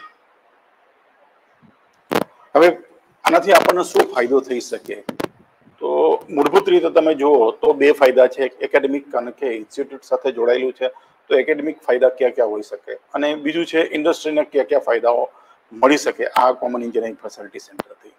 હવે આનાથી આપણને શું ફાયદો થઈ શકે? તો મૂળભૂત રીતે તમે જુઓ તો બે ફાયદા છે. એકેડેમિક, કારણ કે ઇન્સ્ટિટ્યૂટ સાથે જોડાયેલું છે, તો એકેડેમિક ફાયદા ક્યાં ક્યાં હોઈ શકે, અને બીજું છે ઇન્ડસ્ટ્રીને ક્યાં ક્યાં ફાયદાઓ મળી શકે આ કોમન એન્જિનિયરિંગ ફેસિલિટી સેન્ટરથી.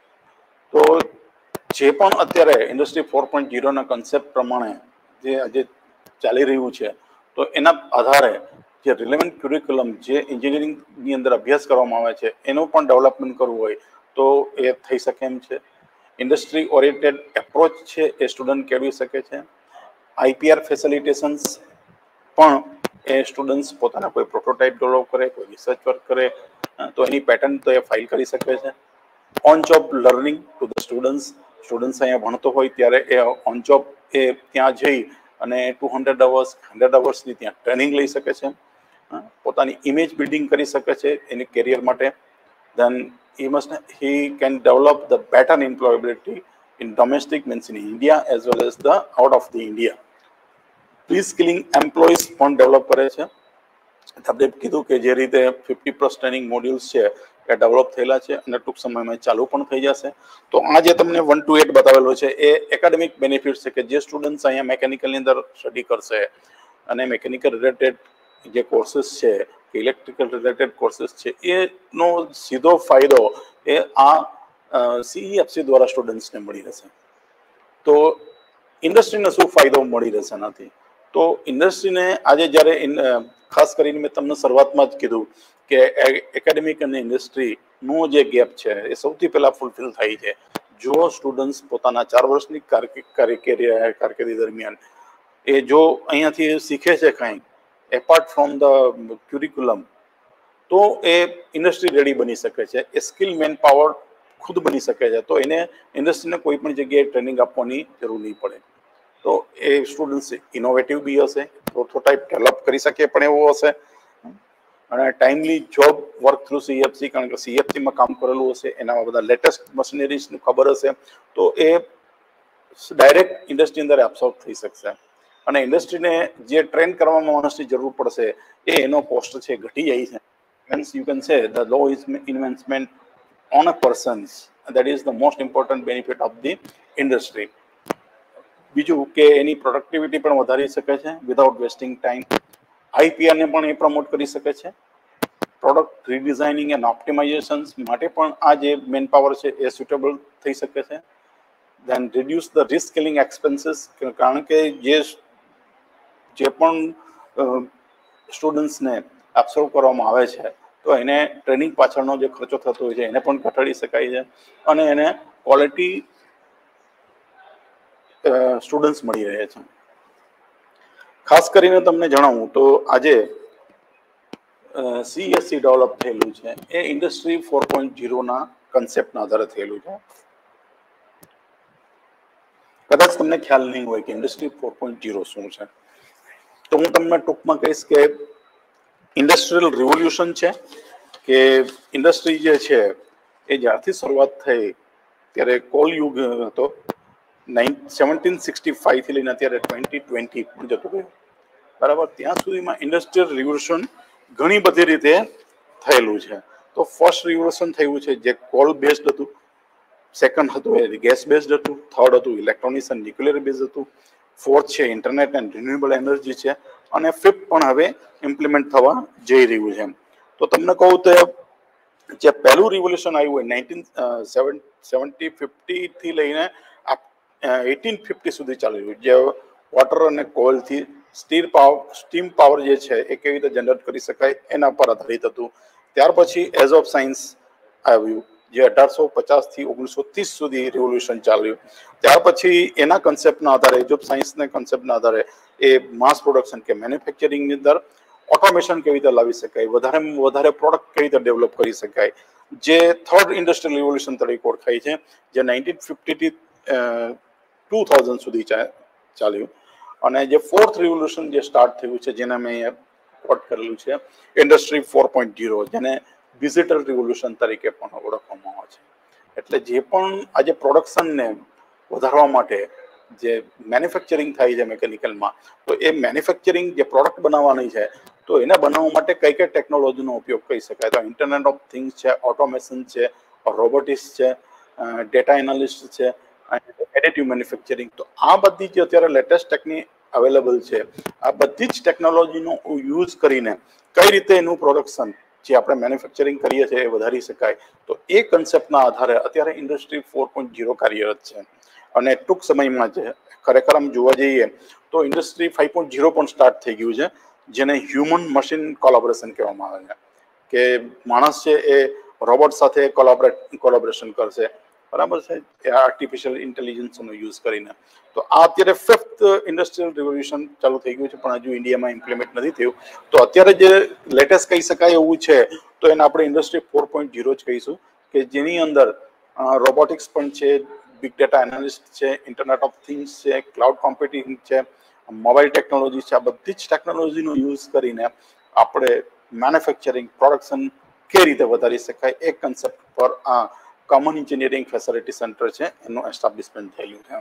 તો જે પણ અત્યારે ઇન્ડસ્ટ્રી 4.0 કન્સેપ્ટ પ્રમાણે જે આજે ચાલી રહ્યું છે, તો એના આધારે જે રિલેવન્ટ ક્યુરિક્યુલમ જે એન્જિનિયરિંગની અંદર અભ્યાસ કરવામાં આવે છે એનું પણ ડેવલપમેન્ટ કરવું હોય તો એ થઈ શકે એમ છે. ઇન્ડસ્ટ્રી ઓરિએન્ટેડ એપ્રોચ છે એ સ્ટુડન્ટ કેળવી શકે છે. આઈપીઆર ફેસિલિટેશન્સ પણ એ સ્ટુડન્ટ્સ પોતાના કોઈ પ્રોટોટાઇપ ડેવલપ કરે, કોઈ રિસર્ચ વર્ક કરે તો એની પેટર્ન તો એ ફાઇલ કરી શકે છે. On job learning to the students અહીંયા ભણતો હોય ત્યારે એ ઓન જોબ એ ત્યાં જઈ અને 200 અવર્સ 100 અવર્સની ત્યાં ટ્રેનિંગ લઈ શકે છે, પોતાની ઇમેજ બિલ્ડિંગ કરી શકે છે એની કેરિયર માટે. then he can develop the better employability in domestic, means in India as well as the out of the India. Reskilling employees પણ ડેવલપ કરે છે. આપણે કીધું કે જે રીતે 50+ ટ્રેનિંગ મોડ્યુલ્સ છે એ ડેવલપ થયેલા છે અને ટૂંક સમયમાં ચાલુ પણ થઈ જશે. તો આ જે તમને 1 to 8 બતાવેલો છે એ એકેડેમિક બેનિફિટ છે કે જે સ્ટુડન્ટ્સ અહીંયા મેકેનિકલની અંદર સ્ટડી કરશે અને મેકેનિકલ રિલેટેડ જે કોર્सेस છે, ઇલેક્ટ્રિકલ રિલેટેડ કોર્सेस છે, એનો સીધો ફાયદો એ આ સીઈએફસી દ્વારા સ્ટુડન્ટ્સને મળી રહેશે. તો ઇન્ડસ્ટ્રીને શું ફાયદો મળી રહેશે નથી? તો ઇન્ડસ્ટ્રીને આજે જ્યારે ખાસ કરીને મેં તમને શરૂઆતમાં જ કીધું કે એકેડેમિક અને ઇન્ડસ્ટ્રીનો જે ગેપ છે એ સૌથી પહેલા ફૂલફિલ થાય છે જો સ્ટુડન્ટ્સ પોતાના 4 વર્ષની કારકિર્દી દરમિયાન એ જો અહીંયાથી શીખે છે કંઈ એપાર્ટ ફ્રોમ ધ ક્યુરિક્યુલમ, તો એ ઇન્ડસ્ટ્રી રેડી બની શકે છે, એ સ્કિલ મેન પાવર ખુદ બની શકે છે. તો એને ઇન્ડસ્ટ્રીને કોઈ પણ જગ્યાએ ટ્રેનિંગ આપવાની જરૂર નહીં પડે. તો એ સ્ટુડન્ટ્સ ઇનોવેટિવ બી હશે, પ્રોટોટાઇપ ડેવલપ કરી શકે પણ એવો હશે, અને timely job work through CFC, કારણ કે સીએફસીમાં કામ કરેલું હશે, એના બધા લેટેસ્ટ મશીનરીઝનું ખબર હશે, તો એ ડાયરેક્ટ ઇન્ડસ્ટ્રી અંદર એબ્સોર્બ થઈ શકશે. અને ઇન્ડસ્ટ્રીને જે ટ્રેન કરવામાં માણસની જરૂર પડશે એ એનો કોસ્ટ છે ઘટી જાય છે. Hence you can say the low investment on a persons, that is the most important benefit of the industry. બીજું કે એની પ્રોડક્ટિવિટી પણ વધારી શકે છે વિધાઉટ વેસ્ટિંગ ટાઈમ. આઈપીઆરને પણ એ પ્રમોટ કરી શકે છે. પ્રોડક્ટ રીડિઝાઇનિંગ એન્ડ ઓપ્ટિમાઇઝેશન્સ માટે પણ આ જે મેન પાવર છે એ સુટેબલ થઈ શકે છે. Then reduce the reskilling expenses, કારણ કે જે પણ સ્ટુડન્ટ્સને એબ્સોર્વ કરવામાં આવે છે તો એને ટ્રેનિંગ પાછળનો જે ખર્ચો થતો હોય છે એને પણ ઘટાડી શકાય છે, અને એને ક્વોલિટી સ્ટુડન્ટ્સ મળી રહે છે. ખાસ કરીને તમને જણાવું તો આજે સીએસસી ડેવલપ થયેલું છે એ ઇન્ડસ્ટ્રી 4.0 કન્સેપ્ટના આધારે થયેલું છે. કદાચ તમને ખ્યાલ નહીં હોય કે ઇન્ડસ્ટ્રી 4.0 શું છે, તો હું તમને ટૂંકમાં કહીશ કે ઇન્ડસ્ટ્રીયલ રિવોલ્યુશન છે કે ઇન્ડસ્ટ્રી જે છે એ જ્યારથી શરૂઆત થઈ ત્યારે કોલ યુગ હતો. 1765 થી લઈને અત્યારે 2020 જતું રહ્યું, બરાબર. ત્યાં સુધીમાં ઇન્ડસ્ટ્રીયલ રિવોલ્યુશન ઘણી બધી રીતે થયેલું છે. તો ફર્સ્ટ રિવોલ્યુશન થયું છે જે કોલ બેઝડ હતું, સેકન્ડ હતું એ ગેસ બેઝડ હતું, થર્ડ હતું ઇલેક્ટ્રોનિક્સ એન્ડ ન્યુક્લિયર બેઝડ હતું, ફોર્થ છે ઇન્ટરનેટ એન્ડ રિન્યુએબલ એનર્જી છે, અને ફિફ્થ પણ હવે ઇમ્પ્લિમેન્ટ થવા જઈ રહ્યું છે. તો તમને કહું તો જે પહેલું રિવોલ્યુશન આવ્યું હોય 1950 થી લઈને 1850 સુધી ચાલ્યું, જે વોટર અને કોલથી સ્ટીમ પાવર જે છે એ કેવી રીતે જનરેટ કરી શકાય એના પર આધારિત હતું. ત્યાર પછી એજ ઓફ સાયન્સ આવ્યું, જે 1850 થી 1930 સુધી રિવોલ્યુશન ચાલ્યું. ત્યાર પછી એના કન્સેપ્ટના આધારે, એજ ઓફ સાયન્સના કન્સેપ્ટના આધારે એ માસ પ્રોડક્શન કે મેન્યુફેક્ચરિંગની અંદર ઓટોમેશન કેવી રીતે લાવી શકાય, વધારે પ્રોડક્ટ કેવી રીતે ડેવલપ કરી શકાય, જે થર્ડ ઇન્ડસ્ટ્રીયલ રિવોલ્યુશન તરીકે ઓળખાય છે, જે 1950 થી 2000 સુધી ચાલ્યું. અને જે ફોર્થ રિવોલ્યુશન જે સ્ટાર્ટ થયું છે, જેને મેં કોટ કરેલું છે, ઇન્ડસ્ટ્રી 4.0, જેને ડિજિટલ રિવોલ્યુશન તરીકે પણ ઓળખવામાં આવે છે. એટલે જે પણ આજે પ્રોડક્શનને વધારવા માટે જે મેન્યુફેક્ચરિંગ થાય છે મિકેનિકલમાં, તો એ મેન્યુફેક્ચરિંગ જે પ્રોડક્ટ બનાવવાની છે, તો એને બનાવવા માટે કઈ કઈ ટેકનોલોજીનો ઉપયોગ કરી શકાય, તો ઇન્ટરનેટ ઓફ થિંગ્સ છે, ઓટોમેશન છે, રોબોટિક્સ છે, ડેટા એનાલિસ્ટ છે, એડિટિવ મેન્યુફેક્ચરિંગ. તો આ બધી જે અત્યારે લેટેસ્ટ ટેકનિક અવેલેબલ છે, આ બધી જ ટેકનોલોજીનો યુઝ કરીને કઈ રીતે એનું પ્રોડક્શન જે આપણે મેન્યુફેક્ચરિંગ કરીએ છીએ એ વધારી શકાય. તો એ કન્સેપ્ટના આધારે અત્યારે ઇન્ડસ્ટ્રી 4.0 કાર્યરત છે. અને ટૂંક સમયમાં જ ખરેખર આમ જોવા જઈએ તો ઇન્ડસ્ટ્રી 5.0 પણ સ્ટાર્ટ થઈ ગયું છે, જેને હ્યુમન મશીન કોલેબોરેશન કહેવામાં આવે છે, કે માણસ છે એ રોબોટ સાથે કોલેબોરેશન કરશે, બરાબર છે, એ આર્ટિફિશિયલ ઇન્ટેલિજન્સનો યુઝ કરીને. તો આ અત્યારે ફિફ્થ ઇન્ડસ્ટ્રીયલ રિવોલ્યુશન ચાલુ થઈ ગયું છે, પણ હજુ ઇન્ડિયામાં ઇમ્પ્લિમેન્ટ નથી થયું. તો અત્યારે જે લેટેસ્ટ કહી શકાય એવું છે, તો એને આપણે ઇન્ડસ્ટ્રી 4.0 જ કહીશું, કે જેની અંદર રોબોટિક્સ પણ છે, બિગ ડેટા એનાલિસ્ટ છે, ઇન્ટરનેટ ઓફ થિંગ્સ છે, ક્લાઉડ કોમ્પ્યુટિંગ છે, મોબાઈલ ટેકનોલોજી છે. આ બધી જ ટેકનોલોજીનો યુઝ કરીને આપણે મેન્યુફેક્ચરિંગ પ્રોડક્શન કઈ રીતે વધારી શકાય એ કન્સેપ્ટ પર આ કોમન એન્જિનિયરિંગ ફેસિલિટી સેન્ટર છે એનું એસ્ટાબ્લિશમેન્ટ થયેલું છે.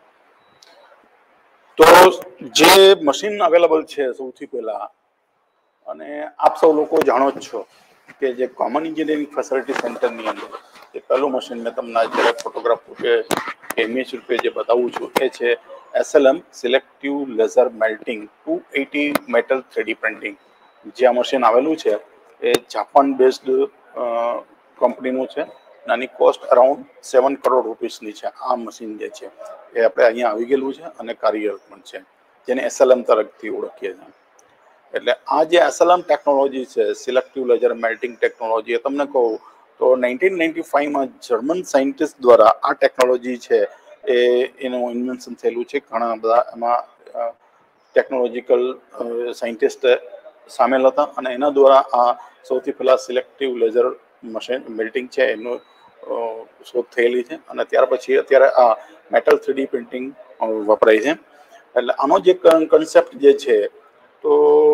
તો જે મશીન અવેલેબલ છે સૌથી પહેલા, અને આપ સૌ લોકો જાણો જ છો કે જે કોમન એન્જિનિયરિંગ ફેસિલિટી સેન્ટરની અંદર જે પહેલું મશીન મેં તમને અત્યારે ફોટોગ્રાફ રૂપે ઇમેજ રૂપે જે બતાવું છું એ છે SLM selective laser melting 280 metal 3D printing. જે આ મશીન આવેલું છે એ જાપાન બેઝડ કંપનીનું છે. આની કોસ્ટ અરાઉન્ડ 7 કરોડ રૂપીસની છે. આ મશીન જે છે એ આપણે અહીંયા આવી ગયેલું છે અને કાર્યરત પણ છે, જેને SLM તરફથી ઓળખીએ છીએ. એટલે આ જે SLM ટેકનોલોજી છે, સિલેક્ટિવ લેઝર મેલ્ટિંગ ટેકનોલોજી, એ તમને કહું તો 1995માં જર્મન સાયન્ટિસ્ટ દ્વારા આ ટેકનોલોજી છે એનું ઇન્વેન્શન થયેલું છે. ઘણા બધા એમાં ટેકનોલોજીકલ સાયન્ટિસ્ટ સામેલ હતા અને એના દ્વારા આ સૌથી પહેલા સિલેક્ટિવ લેઝર મશીન મેલ્ટિંગ છે એનું શોધ થયેલી છે. અને ત્યાર પછી અત્યારે આ મેટલ 3D પ્રિન્ટિંગ વપરાય છે. એટલે આનો જે કન્સેપ્ટ જે છે, તો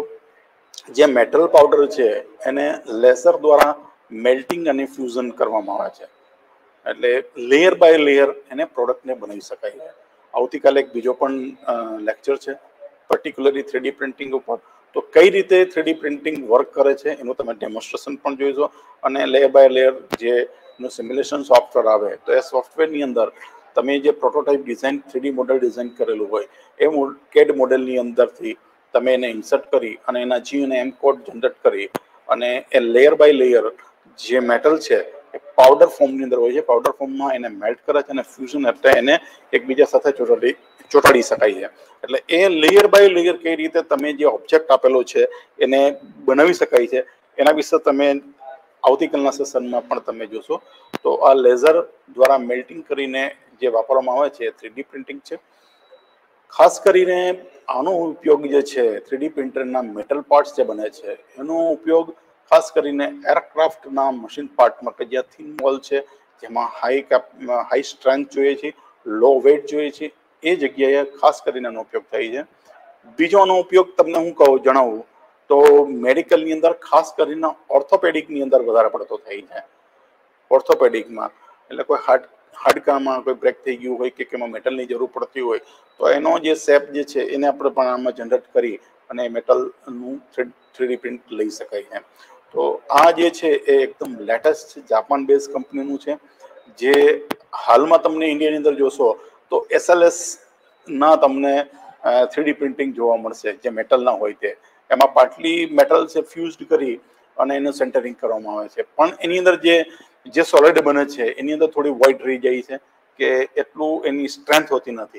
જે મેટલ પાવડર છે એને લેસર દ્વારા મેલ્ટિંગ અને ફ્યુઝન કરવામાં આવે છે. એટલે લેયર બાય લેયર એને પ્રોડક્ટને બનાવી શકાય છે. આવતીકાલે એક બીજો પણ લેક્ચર છે પર્ટિક્યુલરલી 3D પ્રિન્ટિંગ ઉપર. તો કઈ રીતે 3D પ્રિન્ટિંગ વર્ક કરે છે એનું તમે ડેમોન્સ્ટ્રેશન પણ જોઈશો, અને લેયર બાય લેયર જે સિમ્યુલેશન સોફ્ટવેર આવે તો એ સોફ્ટવેરની અંદર તમે જે prototype design 3D model design કરેલું હોય એ CAD મોડેલની અંદરથી તમે એને ઇન્સર્ટ કરી અને એના G અને M કોડ જનરેટ કરી અને એ લેયર બાય લેયર જે મેટલ છે એ પાવડર ફોર્મની અંદર હોય છે. પાવડર ફોર્મમાં એને મેલ્ટ કરે છે અને ફ્યુઝન એટલે એને એકબીજા સાથે ચોટાડી શકાય છે. એટલે એ લેયર બાય લેયર કઈ રીતે તમે જે ઓબ્જેક્ટ આપેલો છે એને બનાવી શકાય છે એના વિશે તમે આવતીકાલના સેશનમાં પણ તમે જોશો. તો આ લેઝર દ્વારા મેલ્ટિંગ કરીને જે વાપરવામાં આવે છે 3D પ્રિન્ટિંગ છે. ખાસ કરીને આનો ઉપયોગ જે છે 3D પ્રિન્ટરના મેટલ પાર્ટ્સ જે બને છે એનો ઉપયોગ ખાસ કરીને એરક્રાફ્ટના મશીન પાર્ટમાં, કે જ્યાં થિન વોલ છે, જેમાં હાઈ સ્ટ્રેન્થ જોઈએ છે, લો વેટ જોઈએ છે, એ જગ્યાએ ખાસ કરીને એનો ઉપયોગ થાય છે. બીજો આનો ઉપયોગ તમને હું જણાવું તો મેડિકલની અંદર ખાસ કરીને ઓર્થોપેડિકની અંદર વધારે પડતો થાય છે. ઓર્થોપેડિકમાં એટલે કોઈ હાડકામાં કોઈ બ્રેક થઈ ગયું હોય કે એમાં મેટલની જરૂર પડતી હોય તો એનો જે શેપ જે છે એને આપણે પણ આમાં જનરેટ કરી અને મેટલનું 3D પ્રિન્ટ લઈ શકાય છે. તો આ જે છે એ એકદમ લેટેસ્ટ જાપાન બેઝ કંપનીનું છે, જે હાલમાં તમને ઇન્ડિયાની અંદર જોશો તો SLS ના તમને 3D પ્રિન્ટિંગ જોવા મળશે, જે મેટલના હોય તે. એમાં પાર્ટલી મેટલ છે ફ્યુઝડ કરી અને એનું સેન્ટરિંગ કરવામાં આવે છે, પણ એની અંદર જે સોલિડ બને છે એની અંદર થોડી વોઇડ રહી જાય છે, કે એટલું એની સ્ટ્રેન્થ હોતી નથી.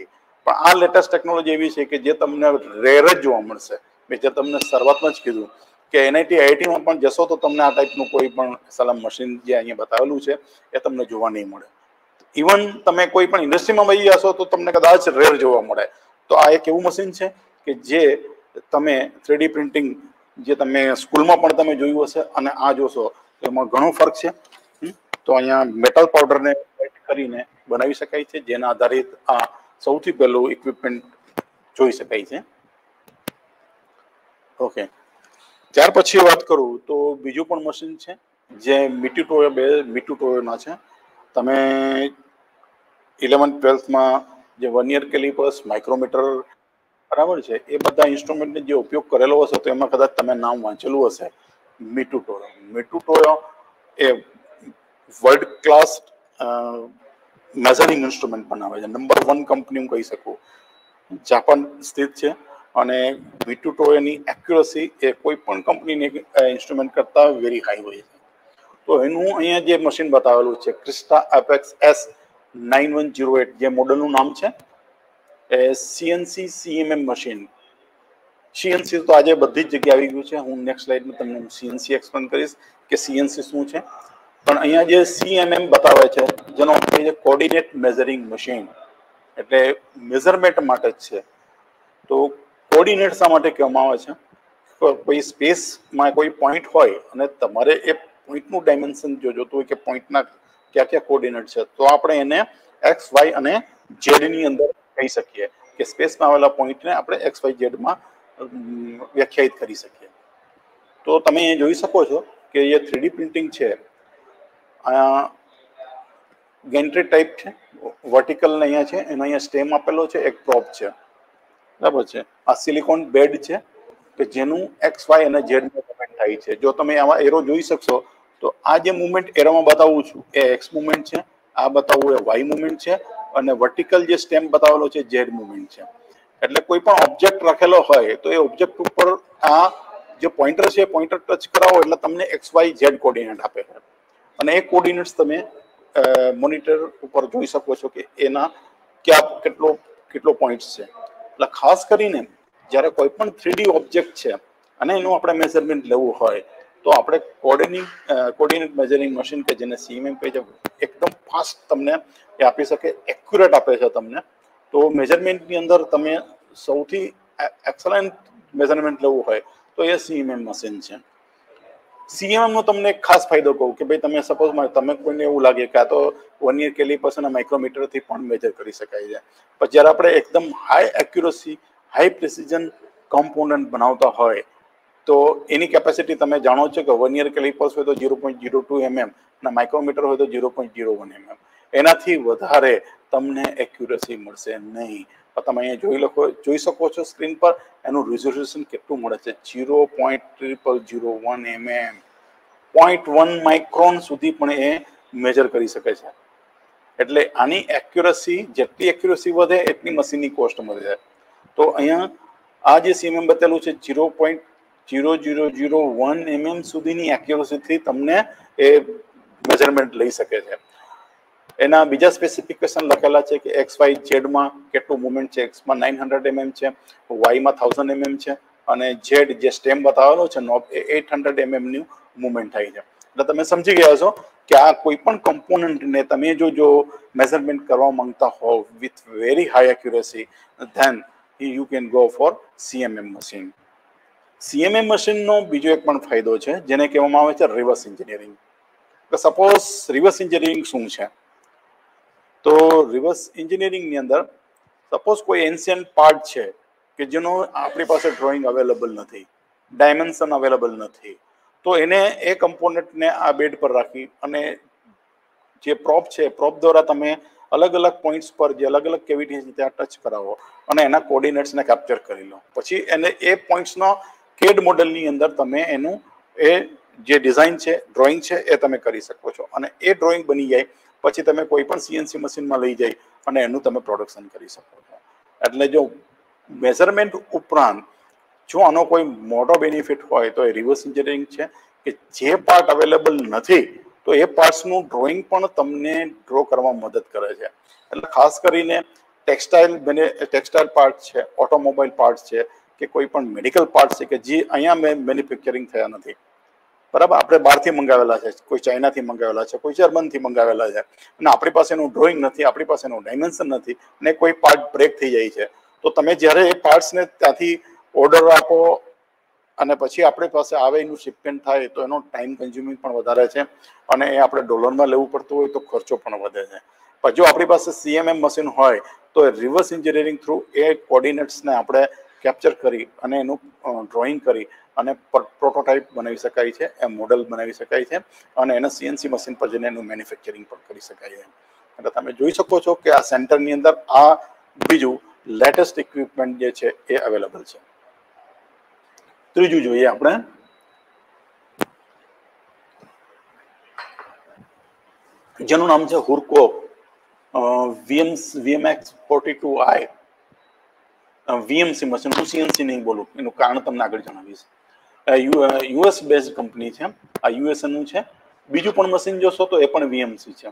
પણ આ લેટેસ્ટ ટેકનોલોજી એવી છે કે જે તમને રેર જ જોવા મળશે. મેં જે તમને શરૂઆતમાં જ કીધું કે NIT IIT પણ જશો તો તમને આ ટાઈપનું કોઈ પણ સલામ મશીન જે અહીંયા બતાવેલું છે એ તમને જોવા નહીં મળે. ઇવન તમે કોઈ પણ ઇન્ડસ્ટ્રીમાં વહી જશો તો તમને કદાચ રેર જોવા મળે. તો આ એક એવું મશીન છે કે જે તમે 3D પ્રિન્ટિંગ જે તમે સ્કૂલમાં પણ તમે જોયું હશે અને આ જોશો એમાં ઘણો ફરક છે. તો અહીંયા મેટલ પાવડરને કરીને બનાવી શકાય છે, જેના આધારિત આ સૌથી પહેલું ઇક્વિપમેન્ટ જોઈ શકાય છે. ઓકે, ત્યાર પછી વાત કરું તો બીજું પણ મશીન છે જે મીટુટોયોના છે. તમે 11th-12thમાં જે વર્નિયર કેલિપર્સ, માઇક્રોમીટર બરાબર છે એ બધા ઇન્સ્ટ્રુમેન્ટનો જે ઉપયોગ કરેલો હશે તો એમાં કદાચ તમે નામ વાંચેલું હશે મીટુટોયો એ વર્લ્ડ ક્લાસ મેઝરિંગ ઇન્સ્ટ્રુમેન્ટ બનાવે છે. નંબર 1 કંપની હું કહી શકું, જાપાન સ્થિત છે અને મીટુટોયોની એક્યુરસી એ કોઈ પણ કંપનીની ઇન્સ્ટ્રુમેન્ટ કરતા વેરી હાઈ હોય છે. તો એનું અહીંયા જે મશીન બતાવેલું છે ક્રિસ્ટા એપેક્સ S9108 જે મોડલનું નામ છે એ CNC CMM મશીન. CNC તો આજે બધી જ જગ્યાએ આવી ગયું છે. હું નેક્સ્ટ સ્લાઇડમાં તમને CNC એક્સપ્લેન કરીશ કે CNC શું છે. પણ અહીંયા જે CMM બતાવે છે જેનો અર્થ છે કોર્ડિનેટ મેઝરિંગ મશીન, એટલે મેઝરમેન્ટ માટે જ છે. તો કોર્ડિનેટ શા માટે કહેવામાં આવે છે? કોઈ સ્પેસમાં કોઈ પોઈન્ટ હોય અને તમારે એ પોઈન્ટનું ડાયમેન્શન જો જોતું હોય કે પોઈન્ટના ક્યાં ક્યાં કોર્ડિનેટ છે તો આપણે એને એક્સ, વાય અને ઝેડની અંદર કહી શકીએ કે સ્પેસમાં આવેલા પોઈન્ટને આપણે એક્સ, વાય, ઝેડમાં વ્યાખ્યાયિત કરી શકીએ. તો તમે એ જોઈ શકો છો કે એ 3D પ્રિન્ટિંગ છે ગેન્ટ્રી ટાઈપ છે, વર્ટિકલ અહીંયા છે, એનો અહીંયા સ્ટેમ આપેલો છે, એક પ્રોપ છે બરાબર છે. આ સિલિકોન બેડ છે કે જેનું એક્સ, વાય અને ઝેડ મૂવમેન્ટ થાય છે. જો તમે આમાં એરો જોઈ શકશો તો આ જે મૂવમેન્ટ એરોમાં બતાવું છું એ એક્સ મૂવમેન્ટ છે, આ બતાવવું એ વાય મૂવમેન્ટ છે અને વર્ટિકલ જે સ્ટેમ બતાવેલો છે ઝેડ મૂવમેન્ટ છે. એટલે કોઈ પણ ઓબ્જેક્ટ રાખેલો હોય તો એ ઓબ્જેક્ટ ઉપર આ જે પોઈન્ટર છે પોઈન્ટર ટચ કરાવો એટલે તમને એક્સ, વાય, ઝેડ કોર્ડિનેટ આપે છે અને એ કોર્ડિનેટ્સ તમે મોનિટર ઉપર જોઈ શકો છો કે એના કેટલો પોઈન્ટ્સ છે. એટલે ખાસ કરીને જ્યારે કોઈ પણ 3D ઓબ્જેક્ટ છે અને એનું આપણે મેઝરમેન્ટ લેવું હોય તો આપણે કોર્ડિનેટ મેઝરિંગ મશીન કે જેને CMM કહે છે એકદમ ફાસ્ટ તમને એ આપી શકે, એક્યુરેટ આપે છે તમને. તો મેઝરમેન્ટની અંદર તમે સૌથી એક્સલન્ટ મેઝરમેન્ટ લેવું હોય તો એ CMM મશીન છે. CMM નો તમને એક ખાસ ફાયદો કહું કે ભાઈ તમે સપોઝ તમે કોઈને એવું લાગે કે આ તો વર્નિયર કેલિપર્સ અને માઇક્રોમીટરથી પણ મેજર કરી શકાય છે, પણ જ્યારે આપણે એકદમ high accuracy, high precision component બનાવતા હોય તો એની કેપેસિટી તમે જાણો છો કે વર્નિયર કેલિપર્સ હોય તો 0.02 mm અને માઇક્રોમીટર હોય તો 0.01 mm. એનાથી વધારે તમને એક્યુરસી મળશે નહીં. તમે અહીંયા જોઈ શકો છો સ્ક્રીન પર એનું રિઝોલ્યુશન કેટલું મળે છે, 0.0001 mm, 0.1 માઇક્રોન સુધી પણ એ મેજર કરી શકે છે. એટલે આની એક્યુરસી, જેટલી એક્યુરસી વધે એટલી મશીનની કોસ્ટ મળે છે. તો અહીંયા આ જે CMM બતાવેલું છે 0.0001 mm સુધીની એક્યુરસીથી તમને એ મેઝરમેન્ટ લઈ શકે છે. એના બીજા સ્પેસિફિકેશન લખેલા છે કે એક્સ, વાય, ઝેડમાં કેટલું મુવમેન્ટ છે. એક્સમાં 900 mm છે, વાયમાં 1000 mm છે અને ઝેડ જે સ્ટેમ બતાવેલો છે નોબ એ 800 mm નું મુવમેન્ટ થાય છે. એટલે તમે સમજી ગયા છો કે આ કોઈ પણ કમ્પોનન્ટને તમે જો મેઝરમેન્ટ કરવા માંગતા હોવ with very high accuracy then you can go for CMM machine. CMM મશીનનો બીજો એક પણ ફાયદો છે જેને કહેવામાં આવે છે reverse engineering. Suppose reverse engineering શું છે? તો રિવર્સ એન્જિનિયરિંગની અંદર સપોઝ કોઈ એન્શિયન્ટ પાર્ટ છે કે જેનો આપણી પાસે ડ્રોઈંગ અવેલેબલ નથી, ડાયમેન્શન અવેલેબલ નથી, તો એને એ કમ્પોનન્ટને આ બેડ પર રાખી અને જે પ્રોપ છે પ્રોપ દ્વારા તમે અલગ અલગ પોઈન્ટ્સ પર જે અલગ અલગ કેવિટી છે ત્યાં ટચ કરાવો અને એના કોર્ડિનેટ્સને કેપ્ચર કરી લો. પછી એને એ પોઈન્ટ્સનો CAD મોડેલની અંદર તમે એનું એ જે ડિઝાઇન છે, ડ્રોઈંગ છે એ તમે કરી શકો છો અને એ ડ્રોઈંગ બની જાય પછી તમે કોઈ પણ CNC મશીનમાં લઈ જઈ અને એનું તમે પ્રોડક્શન કરી શકો છો. એટલે જો મેઝરમેન્ટ ઉપરાંત જો આનો કોઈ મોટો બેનિફિટ હોય તો એ રિવર્સ એન્જિનિયરિંગ છે કે જે પાર્ટ અવેલેબલ નથી તો એ પાર્ટ્સનું ડ્રોઈંગ પણ તમને ડ્રો કરવામાં મદદ કરે છે. એટલે ખાસ કરીને ટેક્સટાઇલ પાર્ટ છે, ઓટોમોબાઈલ પાર્ટ છે કે કોઈ પણ મેડિકલ પાર્ટ છે કે જે અહીંયા મેન્યુફેક્ચરિંગ થયા નથી, બરાબર. આપણે બહારથી મંગાવેલા છે, કોઈ ચાઇનાથી મંગાવેલા છે, કોઈ જર્મનથી મંગાવેલા છે, અને આપણી પાસે એનું ડ્રોઈંગ નથી, આપણી પાસે એનું ડાયમેન્શન નથી, ને કોઈ પાર્ટ બ્રેક થઈ જાય છે, તો તમે જ્યારે એ પાર્ટ્સને ત્યાંથી ઓર્ડર આપો અને પછી આપણી પાસે આવે, એનું શિપમેન્ટ થાય, તો એનો ટાઈમ કન્ઝ્યુમિંગ પણ વધારે છે, અને એ આપણે ડોલરમાં લેવું પડતું હોય તો ખર્ચો પણ વધે છે. પણ જો આપણી પાસે CMM મશીન હોય તો રિવર્સ એન્જિનિયરિંગ થ્રુ એ કોર્ડિનેટ્સને આપણે કેપ્ચર કરી અને એનું ડ્રોઈંગ કરી અને પ્રોટોટાઇપ બનાવી શકાય છે, એ મોડલ બનાવી શકાય છે, અને એને CNC મશીન પર જઈને એનું મેન્યુફેક્ચરિંગ પણ કરી શકાય છે. એટલે તમે જોઈ શકો છો કે આ સેન્ટરની અંદર આ બીજું લેટેસ્ટ ઇક્વિપમેન્ટ જે છે એ અવેલેબલ છે. ત્રીજું જોઈએ આપણે, જેનું નામ છે Hurco VMX 42i VMC machine. હું CNC નહીં બોલું, એનું કારણ તમને આગળ જણાવીશ. US બેઝડ કંપની છે, આ USA નું છે. બીજું પણ મશીન જોશો તો એ પણ VMC છે.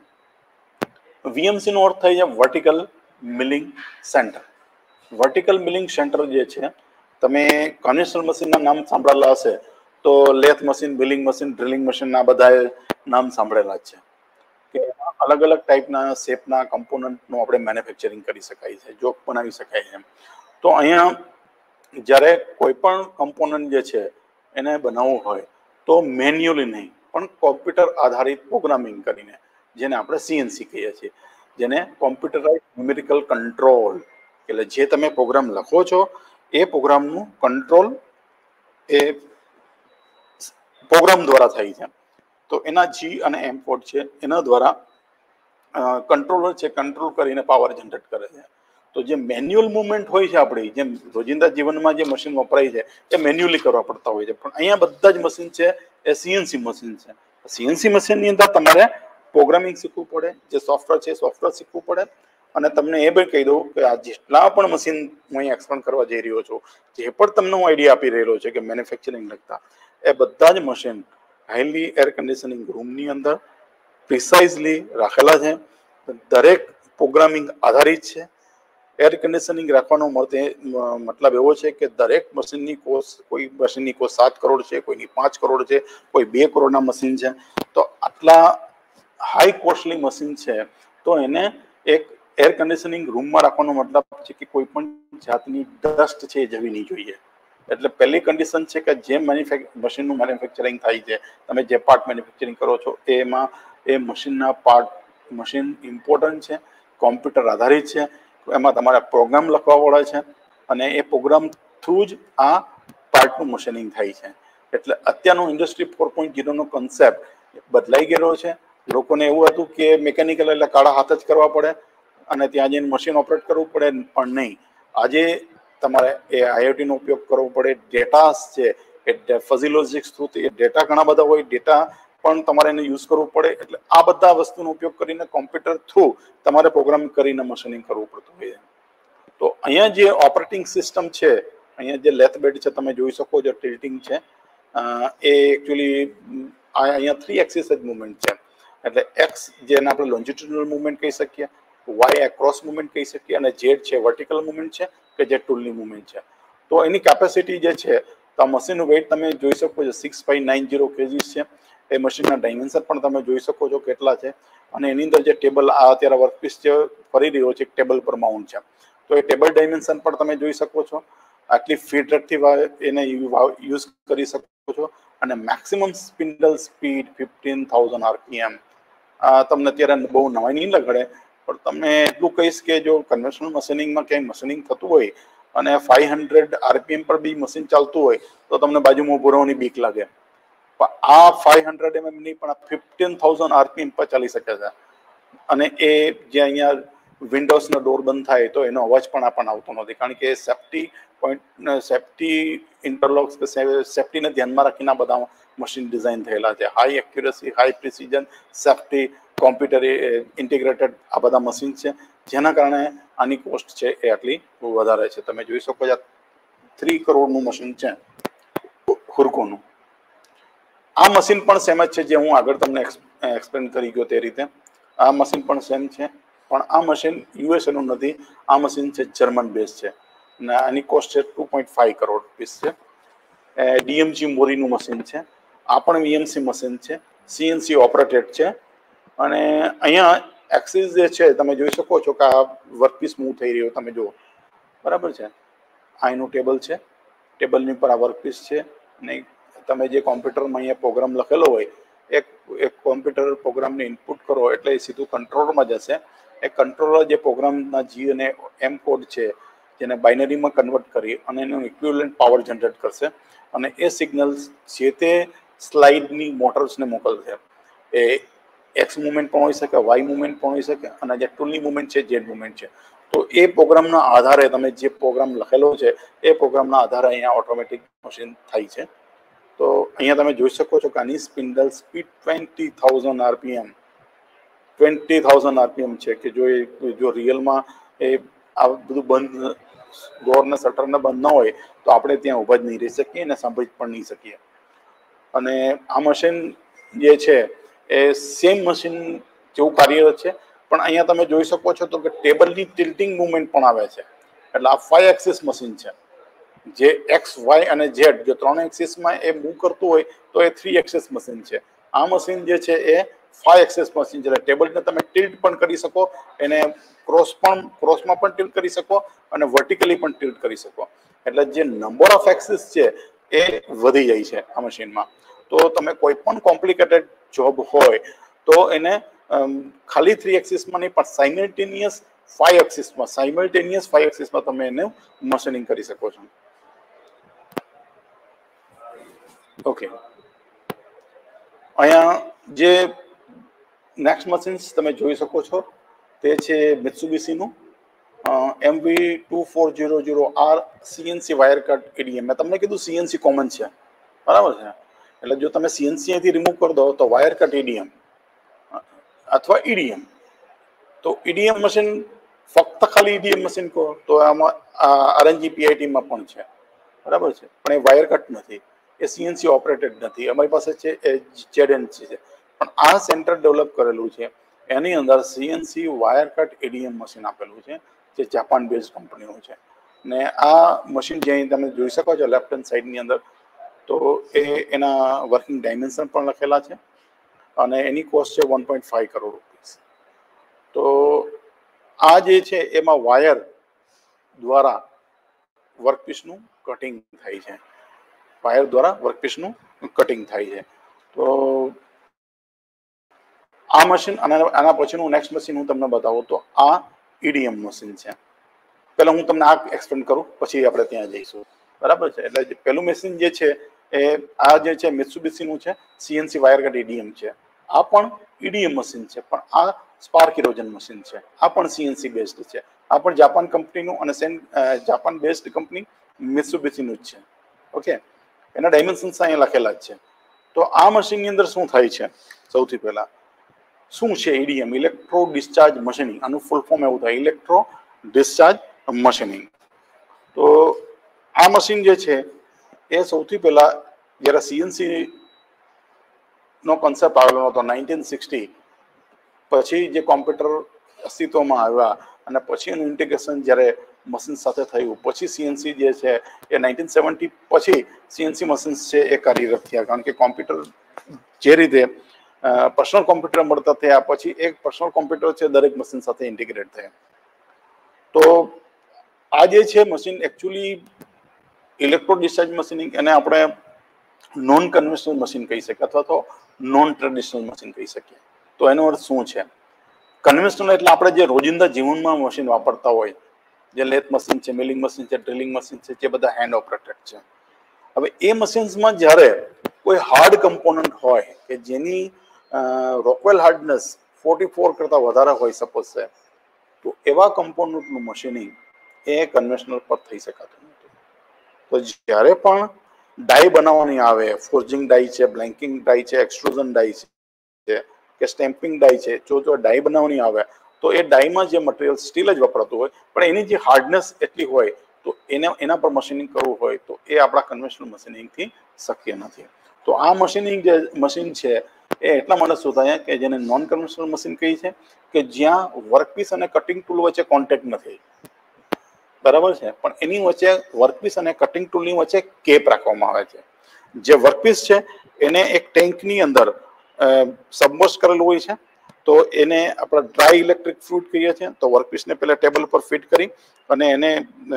VMC નો અર્થ થાય છે vertical milling centre. Vertical milling centre જે છે, તમે કન્વેન્શનલ મશીનના નામ સાંભળેલા હશે તો lathe machine, milling machine, drilling machine, આ બધા નામ સાંભળેલા જ છે કે અલગ અલગ ટાઈપના શેપના કમ્પોનન્ટનું આપણે મેન્યુફેક્ચરિંગ કરી શકાય છે, જોક બનાવી શકાય છે. તો અહીંયા જ્યારે કોઈ પણ કમ્પોનન્ટ જે છે એને બનાવવું હોય તો મેન્યુઅલી નહીં પણ કોમ્પ્યુટર આધારિત પ્રોગ્રામિંગ કરીને, જેને આપણે CNC કહીએ છીએ, જેને કોમ્પ્યુટરાઇઝ ન્યુમેરિકલ કંટ્રોલ, એટલે જે તમે પ્રોગ્રામ લખો છો એ પ્રોગ્રામનું કંટ્રોલ એ પ્રોગ્રામ દ્વારા થાય છે. તો એના G અને M પોર્ટ છે, એના દ્વારા કંટ્રોલર છે કંટ્રોલ કરીને પાવર જનરેટ કરે છે. તો જે મેન્યુઅલ મુવમેન્ટ હોય છે આપણી, જેમ રોજિંદા જીવનમાં જે મશીન વપરાય છે એ મેન્યુઅલી કરવા પડતા હોય છે, પણ અહીંયા બધા જ મશીન છે એ CNC મશીન છે. CNC મશીનની અંદર તમારે પ્રોગ્રામિંગ શીખવું પડે, જે સોફ્ટવેર છે સોફ્ટવેર શીખવું પડે. અને તમને એ પણ કહી દઉં કે આ જેટલા પણ મશીન હું અહીંયા એક્સપ્લેન કરવા જઈ રહ્યો છું, જે પણ તમને હું આઈડિયા આપી રહેલો છે કે મેન્યુફેક્ચરિંગ લગતા, એ બધા જ મશીન હાઈલી એર કન્ડિશનિંગ રૂમની અંદર પ્રિસાઇઝલી રાખેલા છે. દરેક પ્રોગ્રામિંગ આધારિત છે. એર કન્ડિશનિંગ રાખવાનો મતલબ એવો છે કે દરેક મશીનની કોસ્ટ, કોઈ મશીનની કોસ્ટ 7 કરોડ છે, કોઈની 5 કરોડ છે, કોઈ 2 કરોડના મશીન છે. તો આટલા હાઈ કોસ્ટલી મશીન છે, તો એને એક એર કન્ડિશનિંગ રૂમમાં રાખવાનો મતલબ છે કે કોઈ પણ જાતની ડસ્ટ છે એ જવી નહીં જોઈએ. એટલે પહેલી કન્ડિશન છે કે જે મશીનનું મેન્યુફેક્ચરિંગ થાય છે, તમે જે પાર્ટ મેન્યુફેક્ચરિંગ કરો છો એમાં એ મશીનના પાર્ટ, મશીન ઇમ્પોર્ટન્ટ છે, કોમ્પ્યુટર આધારિત છે, એમાં તમારે પ્રોગ્રામ લખવા પડે છે અને એ પ્રોગ્રામ થ્રુ જ આ પાર્ટનું મશીનિંગ થાય છે. એટલે અત્યારનો ઇન્ડસ્ટ્રી 4.0 નો કોન્સેપ્ટ બદલાઈ ગયેલો છે. લોકોને એવું હતું કે મિકેનિકલ એટલે કાળા હાથ જ કરવા પડે અને ત્યાં જઈને મશીન ઓપરેટ કરવું પડે, પણ નહીં. આજે તમારે એ IoT નો ઉપયોગ કરવો પડે. ડેટા છે એ ફઝી લોજિક્સ થ્રુ એ ડેટા ઘણા બધા હોય, ડેટા પણ તમારે એને યુઝ કરવું પડે. એટલે આ બધા વસ્તુનો ઉપયોગ કરીને કોમ્પ્યુટર થ્રુ તમારે પ્રોગ્રામ કરીને મશીનિંગ કરવું પડતું હોય. તો અહીંયા જે ઓપરેટિંગ સિસ્ટમ છે, અહીંયા જે લેથ બેડ છે તમે જોઈ શકો છો, ટિલ્ટિંગ છે, એ એકચ્યુઅલી અહીંયા 3 એક્સિસ જ મુવમેન્ટ છે. એટલે એક્સ જેને આપણે લોન્જિટ્યુડનલ મુવમેન્ટ કહી શકીએ, વાય ક્રોસ મુવમેન્ટ કહી શકીએ, અને ઝેડ છે વર્ટિકલ મુવમેન્ટ છે કે જે ટૂલની મુવમેન્ટ છે. તો એની કેપેસિટી જે છે, તો આ મશીનનું વેઇટ તમે જોઈ શકો છો 6590 kg છે. એ મશીનના ડાયમેન્શન પણ તમે જોઈ શકો છો કેટલા છે. અને એની અંદર જે ટેબલ આ અત્યારે વર્કપીસ જે ફરી રહ્યો છે, ટેબલ પર માઉન્ટ છે, તો એ ટેબલ ડાયમેન્શન પણ તમે જોઈ શકો છો. આટલી ફીટ રેટથી એને યુઝ કરી શકો છો. અને મેક્સિમમ સ્પિન્ડલ સ્પીડ 15,000 RPM. તમને અત્યારે બહુ નવાઈ નહીં લગાડે, પણ તમને એટલું કહીશ કે જો કન્વેન્શનલ મશીનિંગમાં ક્યાંય મશીનિંગ થતું હોય અને 500 RPM પર બી મશીન ચાલતું હોય તો તમને બાજુમાં ઉભો રહેવાની બીક લાગે. પણ આ 500 mm નહીં, પણ 15,000 RPM પર ચાલી શકે છે. અને એ જે અહીંયા વિન્ડોઝનો ડોર બંધ થાય તો એનો અવાજ પણ આપણને આવતો નથી, કારણ કે સેફ્ટી ઇન્ટરલોક્સ કે સેફ્ટીને ધ્યાનમાં રાખીને બધા મશીન ડિઝાઇન થયેલા છે. High accuracy, high precision, safety, computer integrated આ બધા મશીન છે, જેના કારણે આની કોસ્ટ છે એ આટલી વધારે છે. તમે જોઈ શકો છો 3 કરોડનું મશીન છે હુરકોનું. આ મશીન પણ સેમ જ છે, જે હું આગળ તમને એક્સપ્લેન કરી ગયો તે રીતે. આ મશીન પણ સેમ છે. પણ આ મશીન યુએસએ નું નથી, આ મશીન છે જર્મન બેઝ છે અને આની કોસ્ટ છે 2.5 કરોડ રૂપિયા છે. ડીએમજી મોરીનું મશીન છે. આ પણ વીએમસી મશીન છે, સીએનસી ઓપરેટેડ છે. અને અહીંયા એક્સિસ જે છે તમે જોઈ શકો છો કે આ વર્કપીસ મૂવ થઈ રહ્યો તમે જુઓ, બરાબર છે. આ એનું ટેબલ છે, ટેબલની ઉપર આ વર્કપીસ છે અને તમે જે કોમ્પ્યુટરમાં અહીંયા પ્રોગ્રામ લખેલો હોય એક કોમ્પ્યુટર પ્રોગ્રામને ઇનપુટ કરો એટલે એ સીધું કંટ્રોલરમાં જશે. એ કંટ્રોલર જે પ્રોગ્રામના જી અને એમ કોડ છે જેને બાઇનરીમાં કન્વર્ટ કરી અને એનું ઇક્વિવેલન્ટ પાવર જનરેટ કરશે અને એ સિગ્નલ જે તે સ્લાઇડની મોટર્સને મોકલશે. એ એક્સ મુવમેન્ટ પણ હોઈ શકે, વાય મુવમેન્ટ પણ હોઈ શકે અને જે ટૂલની મુવમેન્ટ છે ઝેડ મુવમેન્ટ છે. તો એ પ્રોગ્રામના આધારે તમે જે પ્રોગ્રામ લખેલો છે એ પ્રોગ્રામના આધારે અહીંયા ઓટોમેટિક મશીન થાય છે. તો અહીંયા તમે જોઈ શકો છો કે આની સ્પિન્ડલ સ્પીડ 20,000 આરપીએમ 20,000 આરપીએમ છે કે જો રિયલમાં એ આ બધું બંધ ડોર ને શટર ને બંધ ન હોય તો આપણે ત્યાં ઊભા જ નહીં રહી શકીએ અને સાંભળી પણ નહીં શકીએ. અને આ મશીન જે છે એ સેમ મશીન જેવું કાર્યરત છે, પણ અહીંયા તમે જોઈ શકો છો તો કે ટેબલની ટિલ્ટિંગ મુવમેન્ટ પણ આવે છે. એટલે આ 5 એક્સિસ મશીન છે, જે એક્સ વાય અને ઝેડ જો 3 એક્સિસમાં એ મૂવ કરતું હોય તો એ 3 એક્સિસ મશીન છે. આ મશીન જે છે એ 5 એક્સિસ મશીન છે. ટેબલને તમે ટિલ્ટ પણ કરી શકો, એને ક્રોસમાં પણ ટિલ્ટ કરી શકો અને વર્ટિકલી પણ ટિલ્ટ કરી શકો. એટલે જે નંબર ઓફ એક્સિસ છે એ વધી જાય છે આ મશીનમાં. તો તમે કોઈ પણ કોમ્પ્લિકેટેડ જોબ હોય તો એને ખાલી 3 એક્સિસમાં નહીં પણ સાયમલ્ટેનિયસ 5 એક્સિસમાં તમે એને મશીનિંગ કરી શકો છો. ઓકે, અહીંયા જે નેક્સ્ટ મશીન્સ તમે જોઈ શકો છો તે છે મિત્સુબિશીનું MV2400R CNC wire cut EDM. મેં તમને કીધું CNC કોમન છે, બરાબર છે. એટલે જો તમે CNC અહીંથી રિમૂવ કરી દો તો વાયર કટ EDM અથવા EDM. તો EDM મશીન ફક્ત ખાલી EDM મશીન કહો તો આમાં RNG PITમાં પણ છે, બરાબર છે. પણ એ વાયર કટ નથી, એ CNC ઓપરેટેડ નથી. અમારી પાસે છે એ ZNC છે, પણ આ સેન્ટર ડેવલપ કરેલું છે એની અંદર CNC wire cut EDM machine આપેલું છે જે જાપાન બેઝ કંપનીનું છે. ને આ મશીન જે અહીં તમે જોઈ શકો છો લેફ્ટ હેન્ડ સાઈડની અંદર, તો એના વર્કિંગ ડાયમેન્શન પણ લખેલા છે અને એની કોસ્ટ છે 1.5 કરોડ રૂપિયા. તો આ જે છે એમાં વાયર દ્વારા વર્કપીસનું કટિંગ થાય છે, વાયર દ્વારા વર્કપીસનું કટિંગ થાય છે. તો આ મશીન અને આના પછીનું નેક્સ્ટ મશીન હું તમને બતાવું તો આ EDM મશીન છે. પહેલા હું તમને આ એક્સપ્લેન કરું પછી આપણે ત્યાં જઈશું, બરાબર છે. એટલે પહેલું મશીન જે છે એ આ જે છે મિત્સુબિશીનું છે, CNC વાયર કટ EDM છે. આ પણ EDM મશીન છે, પણ આ સ્પાર્ક ઇરોઝન મશીન છે. આ પણ CNC બેઝડ છે. આ પણ જાપાન કંપનીનું અને જાપાન બેઝડ કંપની મિત્સુબિશીનું જ છે. ઓકે, એના ડાયમેન્શન્સ અહીંયા લખેલા જ છે. તો આ મશીનની અંદર શું થાય છે, સૌથી પહેલા શું છે EDM? Electro discharge machining. આનું ફૂલ ફોર્મ એવું થાય, ઇલેક્ટ્રો ડિસ્ચાર્જ મશીનિંગ. તો આ મશીન જે છે એ સૌથી પહેલા જ્યારે CNC નો કોન્સેપ્ટ આવેલો હતો 1960, પછી જે કોમ્પ્યુટર અસ્તિત્વમાં આવ્યા અને પછી એનું ઇન્ટિગ્રેશન જ્યારે મશીન સાથે થયું, પછી CNC જે છે એ 1970 પછી CNC મશીન્સ છે એ કાર્યરત થયા. કારણ કે કોમ્પ્યુટર જે રીતે પર્સનલ કોમ્પ્યુટર મળતા થયા પછી એક પર્સનલ કોમ્પ્યુટર છે દરેક મશીન સાથે ઇન્ટિગ્રેટ થયા. તો આ જે છે machine actually electro discharge machining એને આપણે નોન કન્વેન્શનલ મશીન કહી શકીએ અથવા તો નોન ટ્રેડિશનલ મશીન કહી શકીએ. તો એનો અર્થ શું છે? કન્વેન્શનલ એટલે આપણે જે રોજિંદા જીવનમાં મશીન વાપરતા હોય, જે લેથ મશીન છે, મિલિંગ મશીન છે, ડ્રિલિંગ મશીન છે, જે બધા હેન્ડ ઓપરેટેડ છે. હવે એ મશીન્સમાં જ્યારે કોઈ હાર્ડ કમ્પોનન્ટ હોય કે જેની રોકવેલ હાર્ડનેસ 44 કરતાં વધારે હોય સપોઝ છે, તો એવા કમ્પોનન્ટનું મશીનિંગ એ કન્વેન્શનલ પર થઈ શકાતું નથી. તો જ્યારે પણ ડાઈ બનાવવાની આવે, ફોર્જિંગ ડાઈ છે, બ્લેન્કિંગ ડાઈ છે, એક્સટ્રુઝન ડાઈ છે કે સ્ટેમ્પિંગ ડાઈ છે, જો ડાઈ બનાવવાની આવે તો એ ડાઈમાં જે મટીરિયલ સ્ટીલ જ વપરાતું હોય પણ એની જે હાર્ડનેસ એટલી હોય તો એના પર મશીનિંગ કરવું હોય તો એ આપણા કન્વેન્શનલ મશીનિંગથી શક્ય નથી. તો આ મશીનિંગ જે મશીન છે એ એટલા માટે શું થાય કે જેને નોન કન્વેન્શનલ મશીન કહી છે કે જ્યાં વર્કપીસ અને કટિંગ ટૂલ વચ્ચે કોન્ટેક્ટ નથી, બરાબર છે, પણ એની વચ્ચે વર્કપીસ અને કટિંગ ટૂલની વચ્ચે કેપ રાખવામાં આવે છે. જે વર્કપીસ છે એને એક ટેન્કની અંદર સબમર્જ કરેલું હોય છે, તો એને આપણે ડ્રાય ઇલેક્ટ્રિક ફ્લુઇડ કહીએ છીએ. તો વર્કપીસને પહેલા ટેબલ પર ફિટ કરી અને એને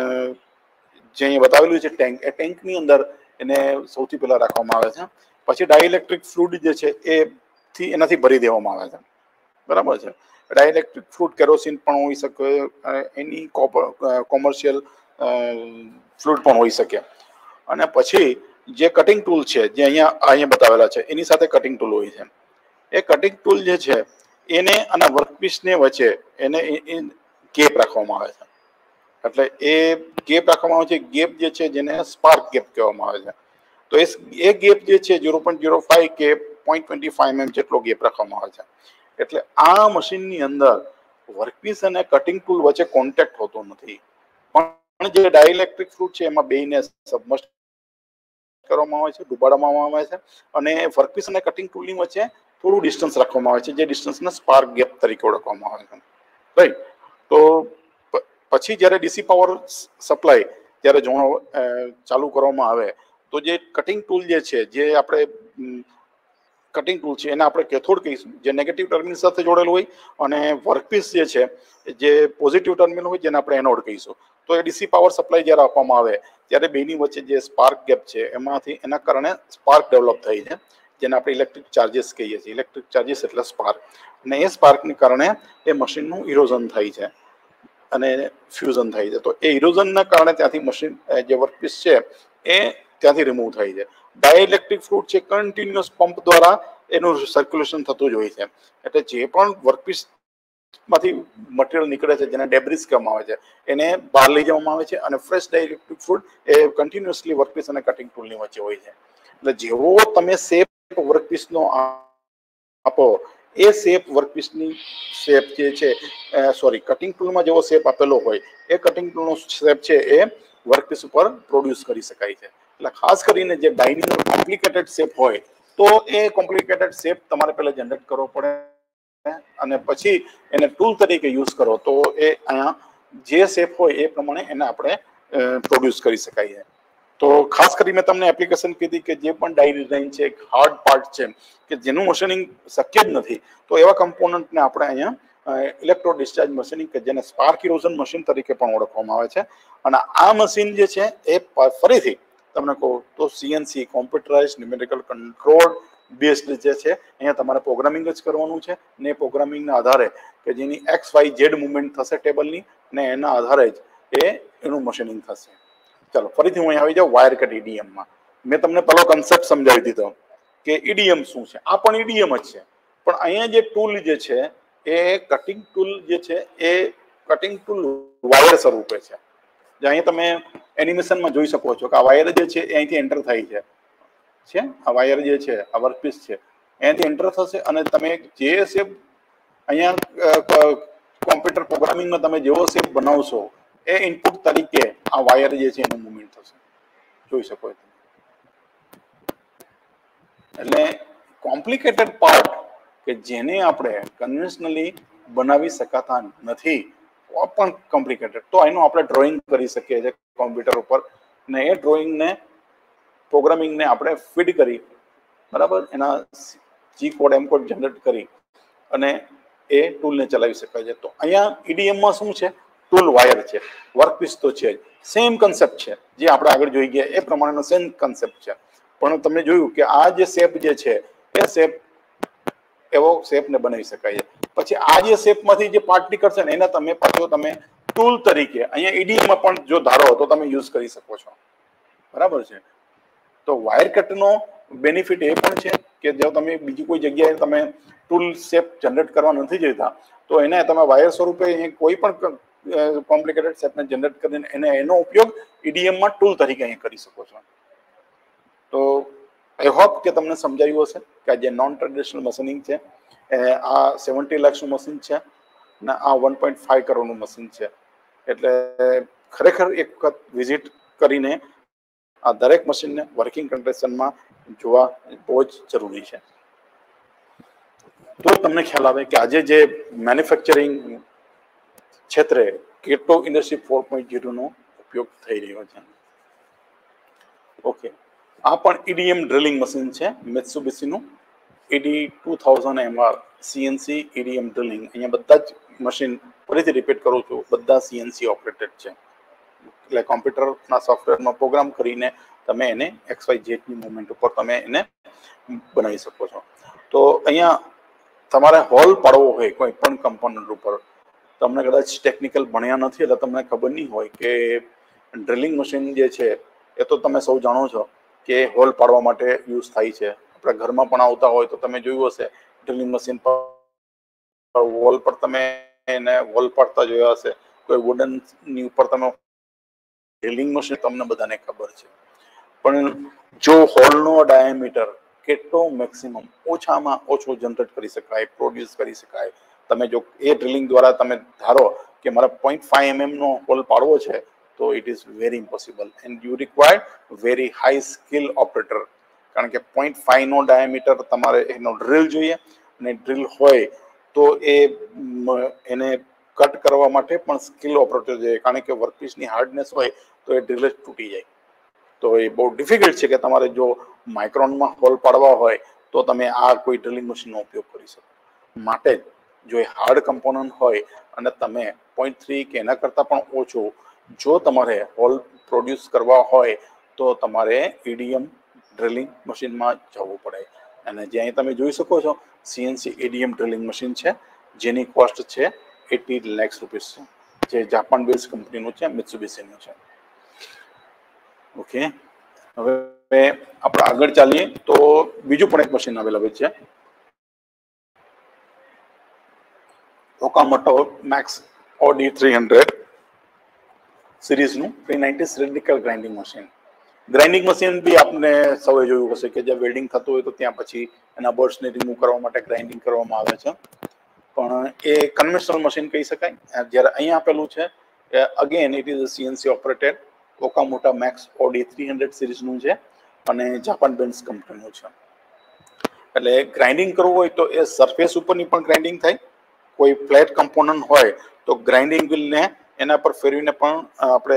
જે અહીંયા બતાવેલું છે ટેન્ક, એ ટેન્કની અંદર એને સૌથી પહેલા રાખવામાં આવે છે. પછી ડાઇલેક્ટ્રિક ફ્લુઇડ જે છે એનાથી ભરી દેવામાં આવે છે, બરાબર છે. ડાઇલેક્ટ્રિક ફ્લુઇડ કેરોસીન પણ હોઈ શકે, એની કોમર્શિયલ ફ્લુઇડ પણ હોઈ શકે. અને પછી જે કટિંગ ટૂલ છે જે અહીંયા બતાવેલા છે એની સાથે કટિંગ ટૂલ હોય છે. એ કટિંગ ટૂલ જે છે એને અને વર્કપીસને વચ્ચે એને ગેપ રાખવામાં આવે છે. એટલે એ ગેપ રાખવામાં આવે છે, ગેપ જે છે જેને સ્પાર્ક ગેપ કહેવામાં આવે છે. તો એ ગેપ જે છે 0.05 કે 0.25 mm જેટલો ગેપ રાખવામાં આવે છે. એટલે આ મશીનની અંદર વર્કપીસ અને કટિંગ ટૂલ વચ્ચે કોન્ટેક્ટ હોતો નથી, પણ જે ડાઇલેક્ટ્રિક ફ્લુઇડ છે એમાં બેને સબમર્જ કરવામાં આવે છે, ડુબાડવામાં આવે છે, અને વર્કપીસ અને કટિંગ ટૂલની વચ્ચે થોડું ડિસ્ટન્સ રાખવામાં આવે છે, જે ડિસ્ટન્સને સ્પાર્ક ગેપ તરીકે ઓળખવામાં આવે છે. રાઈટ. તો પછી જ્યારે ડીસી પાવર સપ્લાય જ્યારે ચાલુ કરવામાં આવે તો જે કટિંગ ટૂલ જે છે, જે આપણે કટિંગ ટૂલ છે એને આપણે કેથોડ કહીશું, જે નેગેટિવ ટર્મિનલ સાથે જોડેલું હોય, અને વર્કપીસ જે છે જે પોઝિટિવ ટર્મિનલ હોય જેને આપણે એનોડ કહીશું. તો એ ડીસી પાવર સપ્લાય જ્યારે આપવામાં આવે ત્યારે બેની વચ્ચે જે સ્પાર્ક ગેપ છે એના કારણે સ્પાર્ક ડેવલપ થઈ છે, જેને આપણે ઇલેક્ટ્રિક ચાર્જીસ કહીએ છીએ. ઇલેક્ટ્રિક ચાર્જીસ એટલે સ્પાર્ક, અને એ સ્પાર્કને કારણે એ મશીનનું ઇરોઝન થાય છે અને ફ્યુઝન થાય છે. તો એ ઇરોઝનના કારણે ત્યાંથી મશીન જે વર્કપીસ છે એ ત્યાંથી રિમૂવ થાય છે. ડાઇલેક્ટ્રિક ફ્લુઇડ છે કન્ટિન્યુઅસ પંપ દ્વારા એનું સર્ક્યુલેશન થતું જ હોય છે. એટલે જે પણ વર્કપીસ માંથી મટીરિયલ નીકળે છે જેને ડેબ્રિસ કહેવામાં આવે છે એને બહાર લઈ જવામાં આવે છે, અને ફ્રેશ ડાઇલેક્ટ્રિક ફ્લુઇડ એ કન્ટિન્યુઅસલી વર્કપીસ અને કટિંગ ટૂલની વચ્ચે હોય છે. એટલે જેવો તમે શેપ વર્કપીસનો આપો એ શેપ વર્કપીસની શેપ જે છે કટિંગ ટૂલમાં જેવો શેપ આપેલો હોય એ કટિંગ ટૂલનો શેપ છે એ વર્કપીસ ઉપર પ્રોડ્યુસ કરી શકાય છે. એટલે ખાસ કરીને જે ડાઇનિંગ કોમ્પ્લિકેટેડ શેપ હોય તો એ કોમ્પ્લિકેટેડ શેપ તમારે પહેલા જનરેટ કરવો પડે, અને પછી એને ટૂલ તરીકે યુઝ કરો તો એ અહીંયા જે શેપ હોય એ પ્રમાણે એને આપણે પ્રોડ્યુસ કરી શકાય છે. તો ખાસ કરી મેં તમને એપ્લિકેશન કીધી કે જે પણ ડાઈ ડિઝાઇન છે, હાર્ડ પાર્ટ છે કે જેનું મશીનિંગ શક્ય જ નથી, તો એવા કમ્પોનન્ટને આપણે અહીંયા ઇલેક્ટ્રો ડિસ્ચાર્જ મશીનિંગ કે જેને સ્પાર્ક ઇરોઝન મશીન તરીકે પણ ઓળખવામાં આવે છે. અને આ મશીન જે છે એ ફરીથી તમને કહું તો CNC computerise numerical control based જે છે, અહીંયા તમારે પ્રોગ્રામિંગ જ કરવાનું છે, ને પ્રોગ્રામિંગના આધારે કે જેની XYZ મુવમેન્ટ થશે ટેબલની, ને એના આધારે જ એનું મશીનિંગ થશે. ચાલો ફરીથી હું અહીં આવી જાઉં વાયર કટ ઈડીએમમાં. મેં તમને પહેલો કન્સેપ્ટ સમજાવી દીધો કે ઈડીએમ શું છે. આ પણ ઈડીએમ જ છે, પણ અહીંયા જે ટૂલ જે છે એ કટિંગ ટૂલ જે છે એ કટિંગ ટૂલ વાયર સ્વરૂપે છે. અહીંયા તમે એનિમેશનમાં જોઈ શકો છો કે આ વાયર જે છે એ અહીંથી એન્ટર થાય છે. આ વાયર જે છે, આ વર્કપીસ છે, અહીંયાથી એન્ટર થશે, અને તમે જે શેપ અહીંયા કોમ્પ્યુટર પ્રોગ્રામિંગમાં તમે જેવો શેપ બનાવશો એ ઇનપુટ તરીકે આ વાયર જે છે એનું મૂવમેન્ટ થશે. જોઈ શકો છો. એટલે કોમ્પ્લિકેટેડ પાર્ટ કે જેને આપણે કન્વેન્શનલી બનાવી શકાતા નથી, પણ કોમ્પ્લિકેટેડ, તો એનું આપણે ડ્રોઈંગ કરી શકીએ છીએ કોમ્પ્યુટર ઉપર, ને એ ડ્રોઈંગને પ્રોગ્રામિંગને આપણે ફીડ કરી, બરાબર, એના G code M code generate કરી અને એ ટૂલને ચલાવી શકાય છે. તો અહીંયા ઈડીએમમાં શું છે? ટૂલ વાયર છે, વર્કપીસ તો છે જ, સેમ કન્સેપ્ટ છે જે આપણે આગળ જોઈ ગયા એ પ્રમાણેનો સેમ કન્સેપ્ટ છે. પણ તમે જોયું કે આ જે શેપ જે છે એ શેપ એવો શેપને બનાવી શકાય છે. પછી આ જે શેપમાંથી જે પાર્ટ નીકળશે ને એને તમે પાછો તમે ટૂલ તરીકે અહીંયા ઈડીએમમાં પણ જો ધારો તો તમે યુઝ કરી શકો છો, બરાબર છે. તો વાયર કટનો બેનિફિટ એ પણ છે કે જો તમે બીજી કોઈ જગ્યાએ તમે ટૂલ શેપ જનરેટ કરવા નથી જતા તો એને તમે વાયર સ્વરૂપે કોઈ પણ કોમ્પ્લિકેટેડ શેપને જનરેટ કરીને એનો ઉપયોગ ઈડીએમમાં ટૂલ તરીકે અહીં કરી શકો છો. તો આઈ હોપ કે તમને સમજાયું હશે કે આ જે નોન ટ્રેડિશનલ મશીનિંગ છે આ 70 લાખનું મશીન છે ને આ 1.5 કરોડનું મશીન છે. એટલે ખરેખર એક વખત વિઝિટ કરીને આ દરેક મશીનને વર્કિંગ કન્ડિશનમાં જોવા બહુ જ જરૂરી છે. તો તમને ખ્યાલ આવે કે આજે જે મેન્યુફેક્ચરિંગ ક્ષેત્રે કેટો ઇન્ડસ્ટ્રી 4.0 નો ઉપયોગ થઈ રહ્યો છે. ઓકે, આ પણ EDM ડ્રિલિંગ મશીન છે મિત્સુબિશી નું ED2000 MR CNC EDM drilling. અહીંયા બધા જ મશીન ફરીથી રિપીટ કરું છું, બધા CNC ઓપરેટેડ છે. એટલે કોમ્પ્યુટરના સોફ્ટવેરમાં પ્રોગ્રામ કરીને તમે એને XYZ ની મુવમેન્ટ ઉપર તમે એને બનાવી શકો છો. તો અહીંયા તમારે હોલ પાડવો હોય કોઈ પણ કમ્પોનન્ટ ઉપર, તમને કદાચ ટેકનિકલ ભણ્યા નથી એટલે તમને ખબર નહીં હોય કે ડ્રિલિંગ મશીન જે છે એ તો તમે સૌ જાણો છો કે હોલ પાડવા માટે યુઝ થાય છે. આપણા ઘરમાં પણ આવતા હોય તો તમે જોયું હશે ડ્રિલિંગ મશીન પર વોલ પર તમે એને હોલ પાડતા જોયા હશે. કોઈ વુડન ની ઉપર તમે ડ્રિલિંગ મશીન તમને બધાને ખબર છે. પણ જો હોલનો ડાયામીટર કેટલો મેક્સિમમ ઓછામાં ઓછો જનરેટ કરી શકાય, પ્રોડ્યુસ કરી શકાય, તમે જો એ ડ્રિલિંગ દ્વારા તમે ધારો કે મારે 0.5 mm નો હોલ પાડવો છે તો it is very impossible and you require very high skill operator. કારણ કે 0.5 નો ડાયામીટર તમારે એનો ડ્રિલ જોઈએ અને ડ્રિલ હોય તો એને કટ કરવા માટે પણ સ્કિલ ઓપરેટર જોઈએ. કારણ કે વર્કપીસની હાર્ડનેસ હોય તો એ ડ્રિલ જ તૂટી જાય. તો એ બહુ ડિફિકલ્ટ છે કે તમારે જો માઇક્રોનમાં હોલ પાડવા હોય તો તમે આ કોઈ ડ્રિલિંગ મશીનનો ઉપયોગ કરી શકો. માટે જો એ હાર્ડ કમ્પોનન્ટ હોય અને તમે 0.3 કે એના કરતાં પણ ઓછો જો તમારે હોલ પ્રોડ્યુસ કરવા હોય તો તમારે EDM ડ્રિલિંગ મશીનમાં જવું પડે. અને જે અહીં તમે જોઈ શકો છો CNC EDM ડ્રિલિંગ મશીન છે જેની કોસ્ટ છે 80 લાખ રૂપિયા છે, જે જાપાન બેઝ કંપનીનું છે, મિત્સુબિશીનું છે. ઓકે, હવે આપણે આગળ ચાલીએ તો બીજું પણ એક મશીન અવેલેબલ છે ઓકામોટો મેક્સ OD300 સિરીઝનું 390 cylindrical grinding machine. Grinding machine બી આપને સૌએ જોયું હશે કે જે વેલ્ડિંગ થતું હોય તો ત્યાં પછી એના બર્ડ્સને રિમૂવ કરવા માટે ગ્રાઇન્ડિંગ કરવામાં આવે છે. પણ એ કન્વેન્શનલ મશીન કહી શકાય. જ્યારે અહીંયા આપેલું છે again it is CNC operated Okamoto Max OD300 સિરીઝનું છે અને જાપાન બેન્સ કંપનીનું છે. એટલે ગ્રાઇન્ડિંગ કરવું હોય તો એ સરફેસ ઉપરની પણ ગ્રાઇન્ડિંગ થાય. કોઈ ફ્લેટ કમ્પોનન્ટ હોય તો ગ્રાઇન્ડિંગ વ્હીલને એના પર ફેરવીને પણ આપણે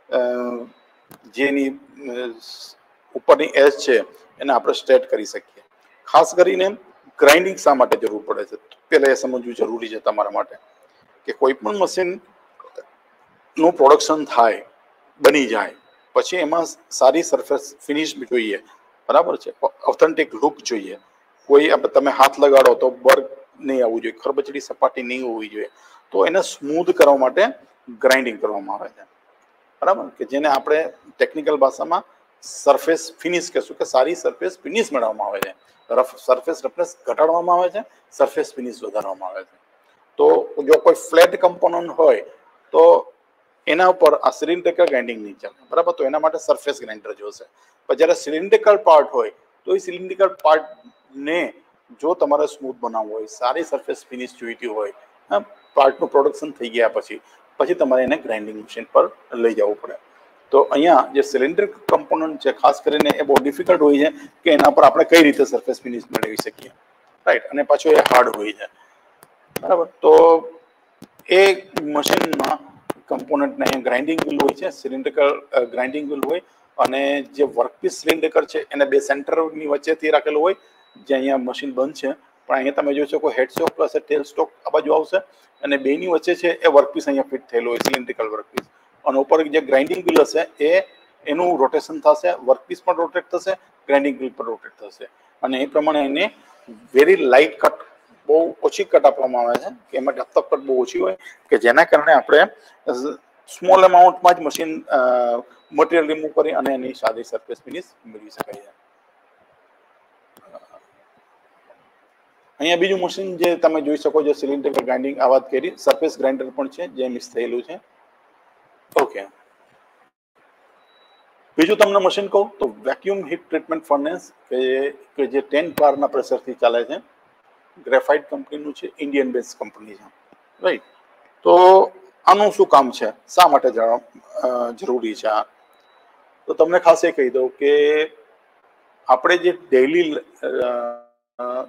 જેની ઉપરની એજ છે એને આપણે સ્ટ્રેટ કરી શકીએ. ખાસ કરીને ગ્રાઇન્ડિંગ શા માટે જરૂર પડે છે પહેલા એ સમજવું જરૂરી છે તમારા માટે કે કોઈ પણ મશીન નું પ્રોડક્શન થાય, બની જાય પછી એમાં સારી સરફેસ ફિનિશ જોઈએ, બરાબર છે, ઓથેન્ટિક લુક જોઈએ. કોઈ તમે હાથ લગાડો તો બર્ગ નહીં આવવું જોઈએ, ખરબચડી સપાટી નહીં હોવી જોઈએ. તો એને સ્મૂધ કરવા માટે ગ્રાઇન્ડિંગ કરવામાં આવે છે, બરાબર, કે જેને આપણે ટેકનિકલ ભાષામાં સરફેસ ફિનિશ કહેશું કે સારી સરફેસ ફિનિશ મેળવવામાં આવે છે. સરફેસ રફનેસ ઘટાડવામાં આવે છે, સરફેસ ફિનિશ વધારવામાં આવે છે. તો જો કોઈ ફ્લેટ કમ્પોનન્ટ હોય તો એના ઉપર આ સિલિન્ડ્રિકલ ગ્રાઇન્ડિંગ નહીં ચાલે, બરાબર. તો એના માટે સરફેસ ગ્રાઇન્ડર જોશે. પણ જ્યારે સિલિન્ડ્રિકલ પાર્ટ હોય તો એ સિલિન્ડ્રિકલ પાર્ટને જો તમારે સ્મૂથ બનાવવું હોય, સારી સરફેસ ફિનિશ જોઈતી હોય, પાર્ટનું પ્રોડક્શન થઈ ગયા પછી તમારે એને ગ્રાઇન્ડિંગ મશીન પર લઈ જવું પડે. તો અહીંયા જે સિલિન્ડર કમ્પોનન્ટ છે ખાસ કરીને એ બહુ ડિફિકલ્ટ હોય છે કે એના પર આપણે કઈ રીતે સરફેસ ફિનિશ મેળવી શકીએ, રાઈટ. અને પાછું એ હાર્ડ હોય છે, બરાબર. તો એ મશીનમાં કમ્પોનન્ટને ગ્રાઇન્ડિંગ વ્હીલ હોય છે, સિલિન્ડ્રિકલ ગ્રાઇન્ડિંગ વ્હીલ હોય અને જે વર્કપીસ સિલિન્ડર છે એને બે સેન્ટરની વચ્ચેથી રાખેલું હોય. જે અહીંયા મશીન બંધ છે પણ અહીંયા તમે જોઈ શકો head stock plus tail stock આ બાજુ આવશે અને બેની વચ્ચે છે એ વર્કપીસ અહીંયા ફિટ થયેલું હોય, સિલિન્ડ્રિકલ વર્કપીસ. અને ઉપર જે ગ્રાઇન્ડિંગ વ્હીલ હશે એનું રોટેશન થશે, વર્કપીસ પણ રોટેટ થશે, ગ્રાઇન્ડિંગ વ્હીલ પણ રોટેટ થશે અને એ પ્રમાણે એને વેરી લાઇટ કટ, બહુ ઓછી કટ આપવામાં આવે છે કે એમાં ડેપ્થ ઓફ કટ બહુ ઓછી હોય કે જેના કારણે આપણે સ્મોલ અમાઉન્ટમાં જ મશીન મટીરિયલ રિમૂવ કરી અને એની સાદી સરફેસ ફિનિશ મેળવી શકાય છે. અહીંયા બીજું મશીન જે તમે જોઈ શકો છો સિલિન્ડ્રિકલ ગ્રાઇન્ડિંગ, આ વાત કરી, સરફેસ ગ્રાઇન્ડર પણ છે જે મિક્સ થયેલું છે. ઓકે, બીજું તમને મશીન કહું તો વેક્યુમ હીટ ટ્રીટમેન્ટ ફર્નેસ કે જે 10 બારના પ્રેશરથી ચાલે છે. ગ્રેફાઇટ કંપનીનું છે, ઇન્ડિયન બેઝ કંપની છે, રાઈટ. તો આનું શું કામ છે, શા માટે જરૂરી છે આ? તો તમને ખાસ એ કહી દઉં કે આપણે જે ડેઇલી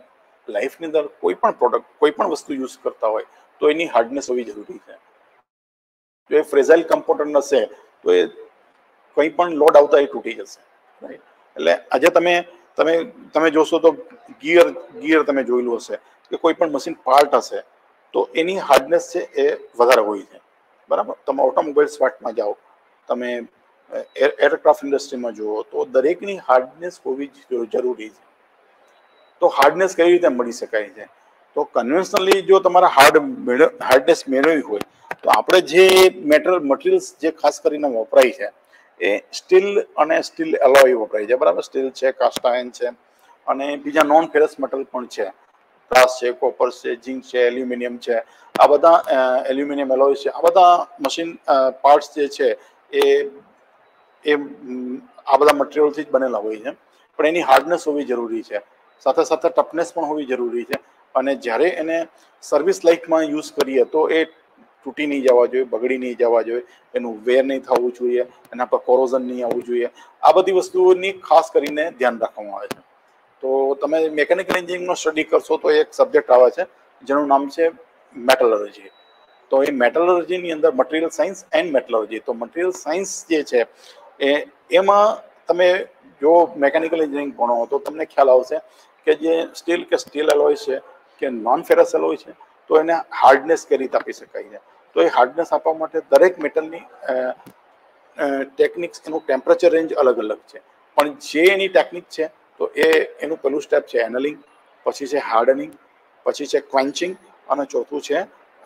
લાઈફની અંદર કોઈ પણ પ્રોડક્ટ, કોઈ પણ વસ્તુ યુઝ કરતા હોય તો એની હાર્ડનેસ હોવી જરૂરી છે. જો એ ફ્રેજાઇલ કમ્પોનન્ટ હશે તો એ કંઈ પણ લોડ આવતા એ તૂટી જશે, રાઈટ. એટલે આજે તમે જોશો તો ગિયર તમે જોયેલું હશે કે કોઈ પણ મશીન પાર્ટ હશે તો એની હાર્ડનેસ છે એ વધારે હોય છે, બરાબર. તમે ઓટોમોબાઈલ્સ પાર્ટમાં જાઓ, તમે એરક્રાફ્ટ ઇન્ડસ્ટ્રીમાં જુઓ તો દરેકની હાર્ડનેસ હોવી જરૂરી છે. તો હાર્ડનેસ કઈ રીતે મળી શકાય છે? તો કન્વેન્શનલી જો તમારા હાર્ડનેસ મેળવવી હોય તો આપણે જે મટીરિયલ્સ જે ખાસ કરીને વપરાય છે એ સ્ટીલ અને સ્ટીલ એલોય વપરાય છે, બરાબર. સ્ટીલ છે, કાસ્ટ આયર્ન છે અને બીજા નોન ફેરસ મેટલ પણ છે, બ્રાસ છે, કોપર છે, ઝિંક છે, એલ્યુમિનિયમ છે. આ બધા એલ્યુમિનિયમ એલોય છે, આ બધા મશીન પાર્ટ્સ જે છે એ આ બધા મટીરિયલથી જ બનેલા હોય છે, પણ એની હાર્ડનેસ હોવી જરૂરી છે. સાથે સાથે ટફનેસ પણ હોવી જરૂરી છે. અને જ્યારે એને સર્વિસ લાઈફમાં યુઝ કરીએ તો એ તૂટી નહીં જવા જોઈએ, બગડી નહીં જવા જોઈએ, એનું વેર નહીં થવું જોઈએ, એના પર કોરોઝન નહીં આવવું જોઈએ. આ બધી વસ્તુઓની ખાસ કરીને ધ્યાન રાખવામાં આવે છે. તો તમે મેકેનિકલ એન્જિનિયરિંગનો સ્ટડી કરશો તો એક સબ્જેક્ટ આવે છે જેનું નામ છે મેટલર્જી. તો એ મેટલર્જીની અંદર મટીરિયલ સાયન્સ એન્ડ મેટલર્જી. તો મટીરિયલ સાયન્સ જે છે એમાં તમે જો મેકેનિકલ એન્જિનિયરિંગ ભણો તો તમને ખ્યાલ આવશે કે જે સ્ટીલ એલોય છે કે નોન ફેરસ એલોય છે તો એને હાર્ડનેસ કઈ રીતે આપી શકાય છે. તો એ હાર્ડનેસ આપવા માટે દરેક મેટલની ટેકનિક્સ, એનું ટેમ્પરેચર રેન્જ અલગ અલગ છે. પણ જે એની ટેકનિક છે તો એનું પેલું સ્ટેપ છે એનલિંગ, પછી છે હાર્ડનિંગ, પછી છે ક્વન્ચિંગ અને ચોથું છે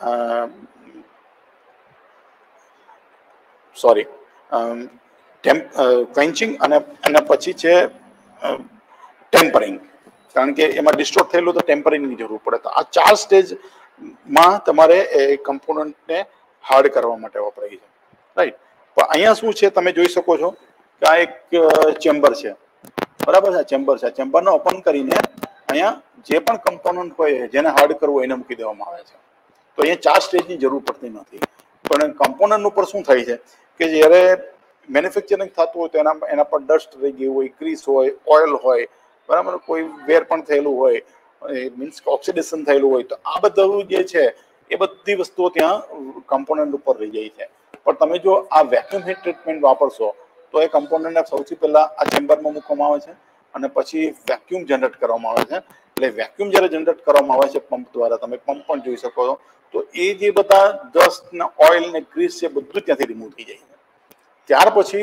ક્વન્ચિંગ અને પછી છે ટેમ્પરિંગ. કારણ કે એમાં ડિસ્ટોર્ટ થયેલું તો ટેમ્પરિંગની જરૂર પડે. તો આ 4 સ્ટેજમાં તમારે એ કમ્પોનન્ટને હાર્ડ કરવા માટે વપરાય છે, રાઈટ. પણ અહીંયા શું છે તમે જોઈ શકો છો કે આ એક ચેમ્બર છે, બરાબર છે. ચેમ્બર છે, ચેમ્બરને ઓપન કરીને અહીંયા જે પણ કમ્પોનન્ટ હોય જેને હાર્ડ કરવું હોય એને મૂકી દેવામાં આવે છે. તો અહીંયા 4 સ્ટેજની જરૂર પડતી નથી. પણ કમ્પોનન્ટ ઉપર શું થાય છે કે જ્યારે મેન્યુફેક્ચરિંગ થતું હોય તો એના પર ડસ્ટ રહી ગયું હોય, ગ્રીસ હોય, ઓઇલ હોય, બરાબર, કોઈ વેર પણ થયેલું હોય, મીન્સ કે ઓક્સિડેશન થયેલું હોય, તો આ બધું જે છે એ બધી વસ્તુઓ ત્યાં કમ્પોનન્ટ ઉપર રહી જાય છે. પણ તમે જો આ વેક્યુમ હીટ ટ્રીટમેન્ટ વાપરશો તો એ કમ્પોનન્ટને સૌથી પહેલા આ ચેમ્બરમાં મૂકવામાં આવે છે અને પછી વેક્યુમ જનરેટ કરવામાં આવે છે. એટલે વેક્યુમ જ્યારે જનરેટ કરવામાં આવે છે પંપ દ્વારા, તમે પંપ પણ જોઈ શકો છો, તો એ જે બધા ડસ્ટ ને ઓઇલ ને ગ્રીસ છે બધું ત્યાંથી રિમૂવ થઈ જાય છે. ત્યાર પછી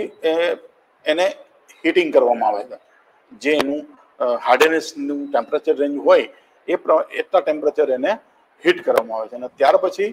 એને હીટિંગ કરવામાં આવે છે. જે એનું હાર્ડનેસનું ટેમ્પરેચર રેન્જ હોય એટલા ટેમ્પરેચર એને હીટ કરવામાં આવે છે અને ત્યાર પછી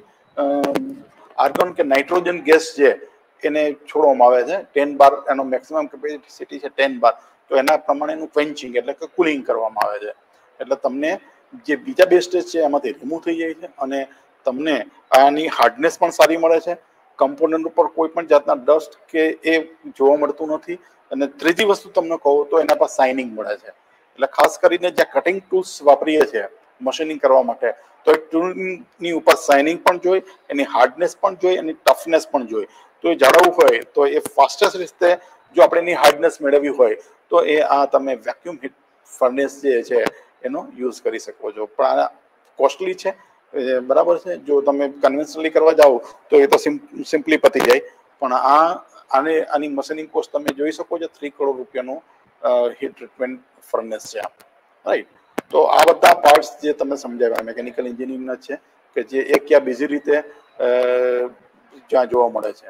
આર્ગોન કે નાઇટ્રોજન ગેસ છે એને છોડવામાં આવે છે. 10 બાર એનો મેક્સિમમ કેપેસિટી છે 10 બાર. તો એના પ્રમાણેનું ક્વન્ચિંગ એટલે કે કુલિંગ કરવામાં આવે છે. એટલે તમને જે બીજા 2 સ્ટેજ છે એમાંથી રિમૂવ થઈ જાય છે અને તમને આની હાર્ડનેસ પણ સારી મળે છે. કમ્પોનન્ટ ઉપર કોઈ પણ જાતના ડસ્ટ કે એ જોવા મળતું નથી. અને ત્રીજી વસ્તુ તમને કહું તો એના પર શાઇનિંગ મળે છે. એટલે ખાસ કરીને જે કટિંગ ટૂલ્સ વાપરીએ છીએ મશીનિંગ કરવા માટે તો એ ટૂલની ઉપર શાઇનિંગ પણ જોઈ, એની હાર્ડનેસ પણ જોઈ, એની ટફનેસ પણ જોઈ. તો એ જાળવવું હોય તો એ ફાસ્ટેસ્ટ રીતે જો આપણે એની હાર્ડનેસ મેળવવી હોય તો એ આ તમે વેક્યુમ હીટ ફર્નેસ જે છે એનો યુઝ કરી શકો છો. પણ આ કોસ્ટલી છે, બરાબર છે. જો તમે કન્વેન્શનલી કરવા જાઓ તો એ તો સિમ્પલી પતી જાય. પણ આની મશીનિંગ કોસ્ટ તમે જોઈ શકો છો 3 કરોડ રૂપિયાનું હીટ ટ્રીટમેન્ટ ફર્નેસ છે, રાઈટ. તો આ બધા પાર્ટ્સ જે તમે સમજાવ્યા મેકેનિકલ એન્જિનિયરિંગના છે કે જે એક યા બીજી રીતે જ્યાં જોવા મળે છે.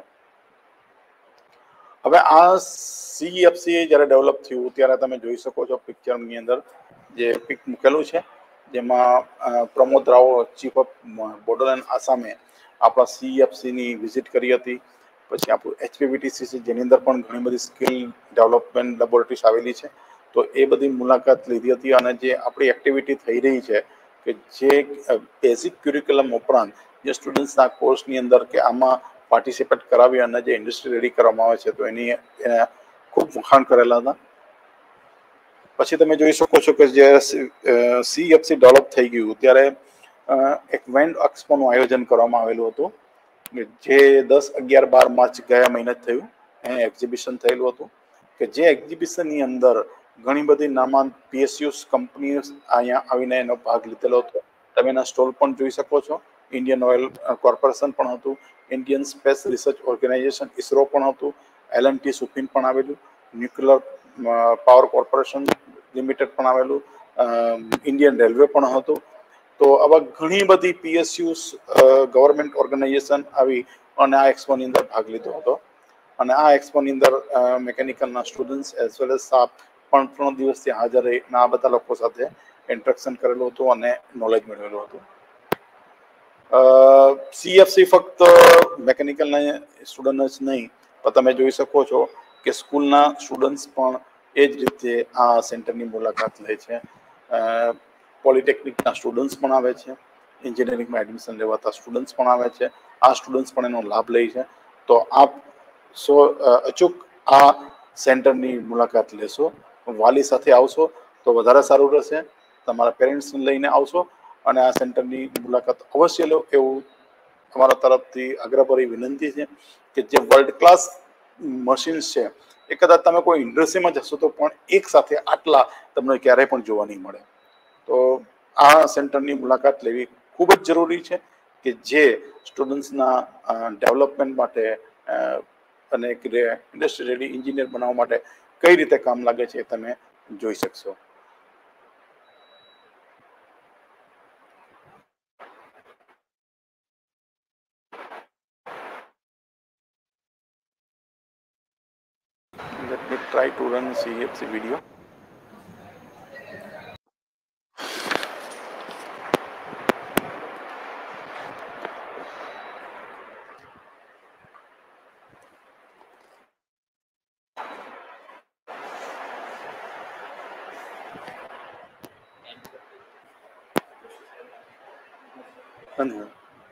હવે આ સીઈએફસી જ્યારે ડેવલપ થયું ત્યારે તમે જોઈ શકો છો પિક્ચરની અંદર જે પિક મૂકેલું છે જેમાં પ્રમોદ રાવ, ચીફ ઓફ બોડોલેન્ડ આસામે આપણા સીઈએફસીની વિઝિટ કરી હતી. પછી આપણું એચપીવીટીસી છે જેની અંદર પણ ઘણી બધી સ્કિલ ડેવલપમેન્ટ લેબોરેટરીઝ આવેલી છે. તો એ બધી મુલાકાત લીધી હતી અને જે આપણી એક્ટિવિટી થઈ રહી છે કે જે બેઝિક ક્યુરિક્યુલમ ઉપરાંત જે સ્ટુડન્ટ્સના કોર્સની અંદર કે આમાં પાર્ટિસિપેટ કરાવી અને જે ઇન્ડસ્ટ્રી રેડી કરવામાં આવે છે તો એને ખૂબ વખાણ કરેલા હતા. પછી તમે જોઈ શકો છો કે જ્યારે સીએફસી ડેવલપ થઈ ગયું ત્યારે એક વેન્ડ એક્સપોનું આયોજન કરવામાં આવેલું હતું જે 10, 11, 12 માર્ચ ગયા મહિને થયું. એક્ઝિબિશન થયેલું હતું કે જે એક્ઝિબિશનની અંદર ઘણી બધી નામાંત PSUs કંપનીઓ અહીંયા આવીને એનો ભાગ લીધેલો હતો. તમે એના સ્ટોલ પણ જોઈ શકો છો. ઇન્ડિયન ઓઇલ કોર્પોરેશન પણ હતું, Indian space research organisation ISRO પણ હતું, L&T સુફિન પણ આવેલું, ન્યુક્લિયર પાવર કોર્પોરેશન લિમિટેડ પણ આવેલું, ઇન્ડિયન રેલવે પણ હતું. તો આવા ઘણી બધી PSUs ગવર્મેન્ટ ઓર્ગેનાઇઝેશન આવી અને આ એક્સપોની અંદર ભાગ લીધો હતો. અને આ એક્સપોની અંદર મેકેનિકલના students as well as staff પણ 3 દિવસથી હાજર રહી આ બધા લોકો સાથે ઇન્ટરેક્શન કરેલું હતું અને નોલેજ મેળવેલું હતું. CFC ફક્ત મેકેનિકલના સ્ટુડન્ટ જ નહીં, પણ તમે જોઈ શકો છો કે સ્કૂલના સ્ટુડન્ટ્સ પણ એ જ રીતે આ સેન્ટરની મુલાકાત લે છે. પોલિટેકનિકના સ્ટુડન્ટ્સ પણ આવે છે, એન્જિનિયરિંગમાં એડમિશન લેવાતા સ્ટુડન્ટ્સ પણ આવે છે. આ સ્ટુડન્ટ્સ પણ એનો લાભ લે છે. તો આપ અચૂક આ સેન્ટરની મુલાકાત લેશો, વાલી સાથે આવશો તો વધારે સારું રહેશે. તમારા પેરેન્ટ્સને લઈને આવશો અને આ સેન્ટરની મુલાકાત અવશ્ય લો એવું અમારા તરફથી આગ્રહભરી વિનંતી છે. કે જે વર્લ્ડ ક્લાસ મશીન્સ છે એ કદાચ તમે કોઈ ઇન્ડસ્ટ્રીમાં જશો તો પણ એક સાથે આટલા તમને ક્યારેય પણ જોવા નહીં મળે. તો આ સેન્ટરની મુલાકાત લેવી ખૂબ જ જરૂરી છે કે જે સ્ટુડન્ટ્સના ડેવલપમેન્ટ માટે અને ઇન્ડસ્ટ્રી રેડી એન્જિનિયર બનાવવા માટે કઈ રીતે કામ લાગે છે એ તમે જોઈ શકશો. Let me try to run CFC video. અને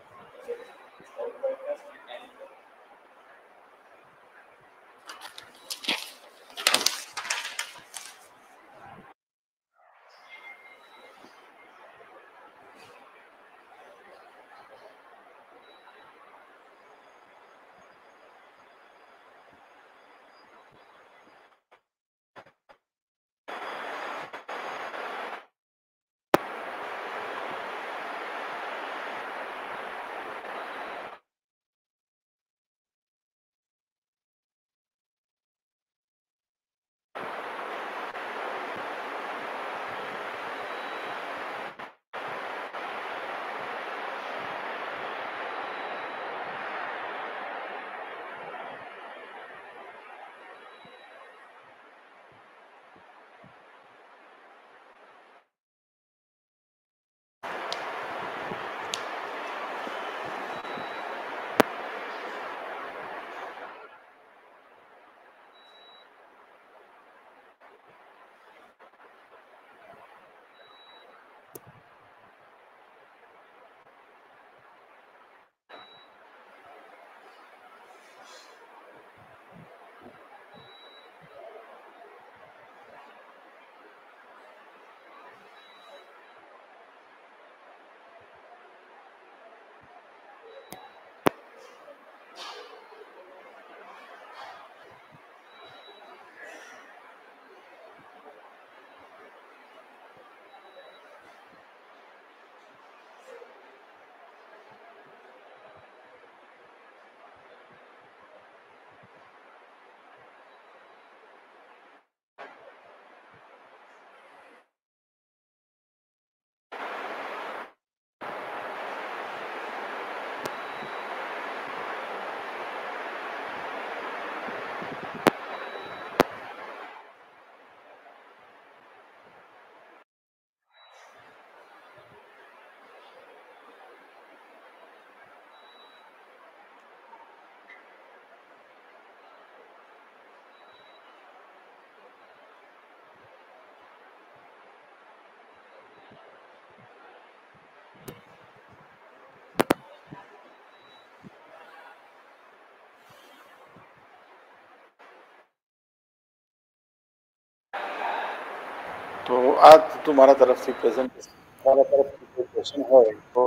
તો આ તું મારા તરફથી પ્રેઝન્ટેશન, મારા તરફથી કોઈ ક્વેશ્ચન હોય તો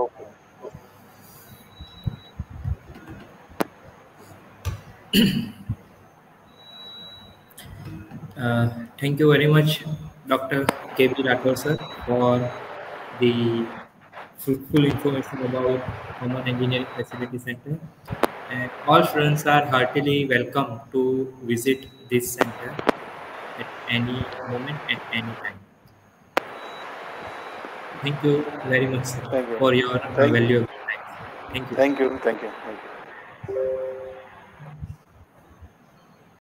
Thank you very much, Dr. K.B. Rathore sir, for the fruitful information about Common Engineering Facility Center. And all students are heartily welcome to visit this center at any moment, at any time. Thank you very much, sir, Thank you. for your Thank you. valuable time. Thank you. Thank you. Thank you. Thank you.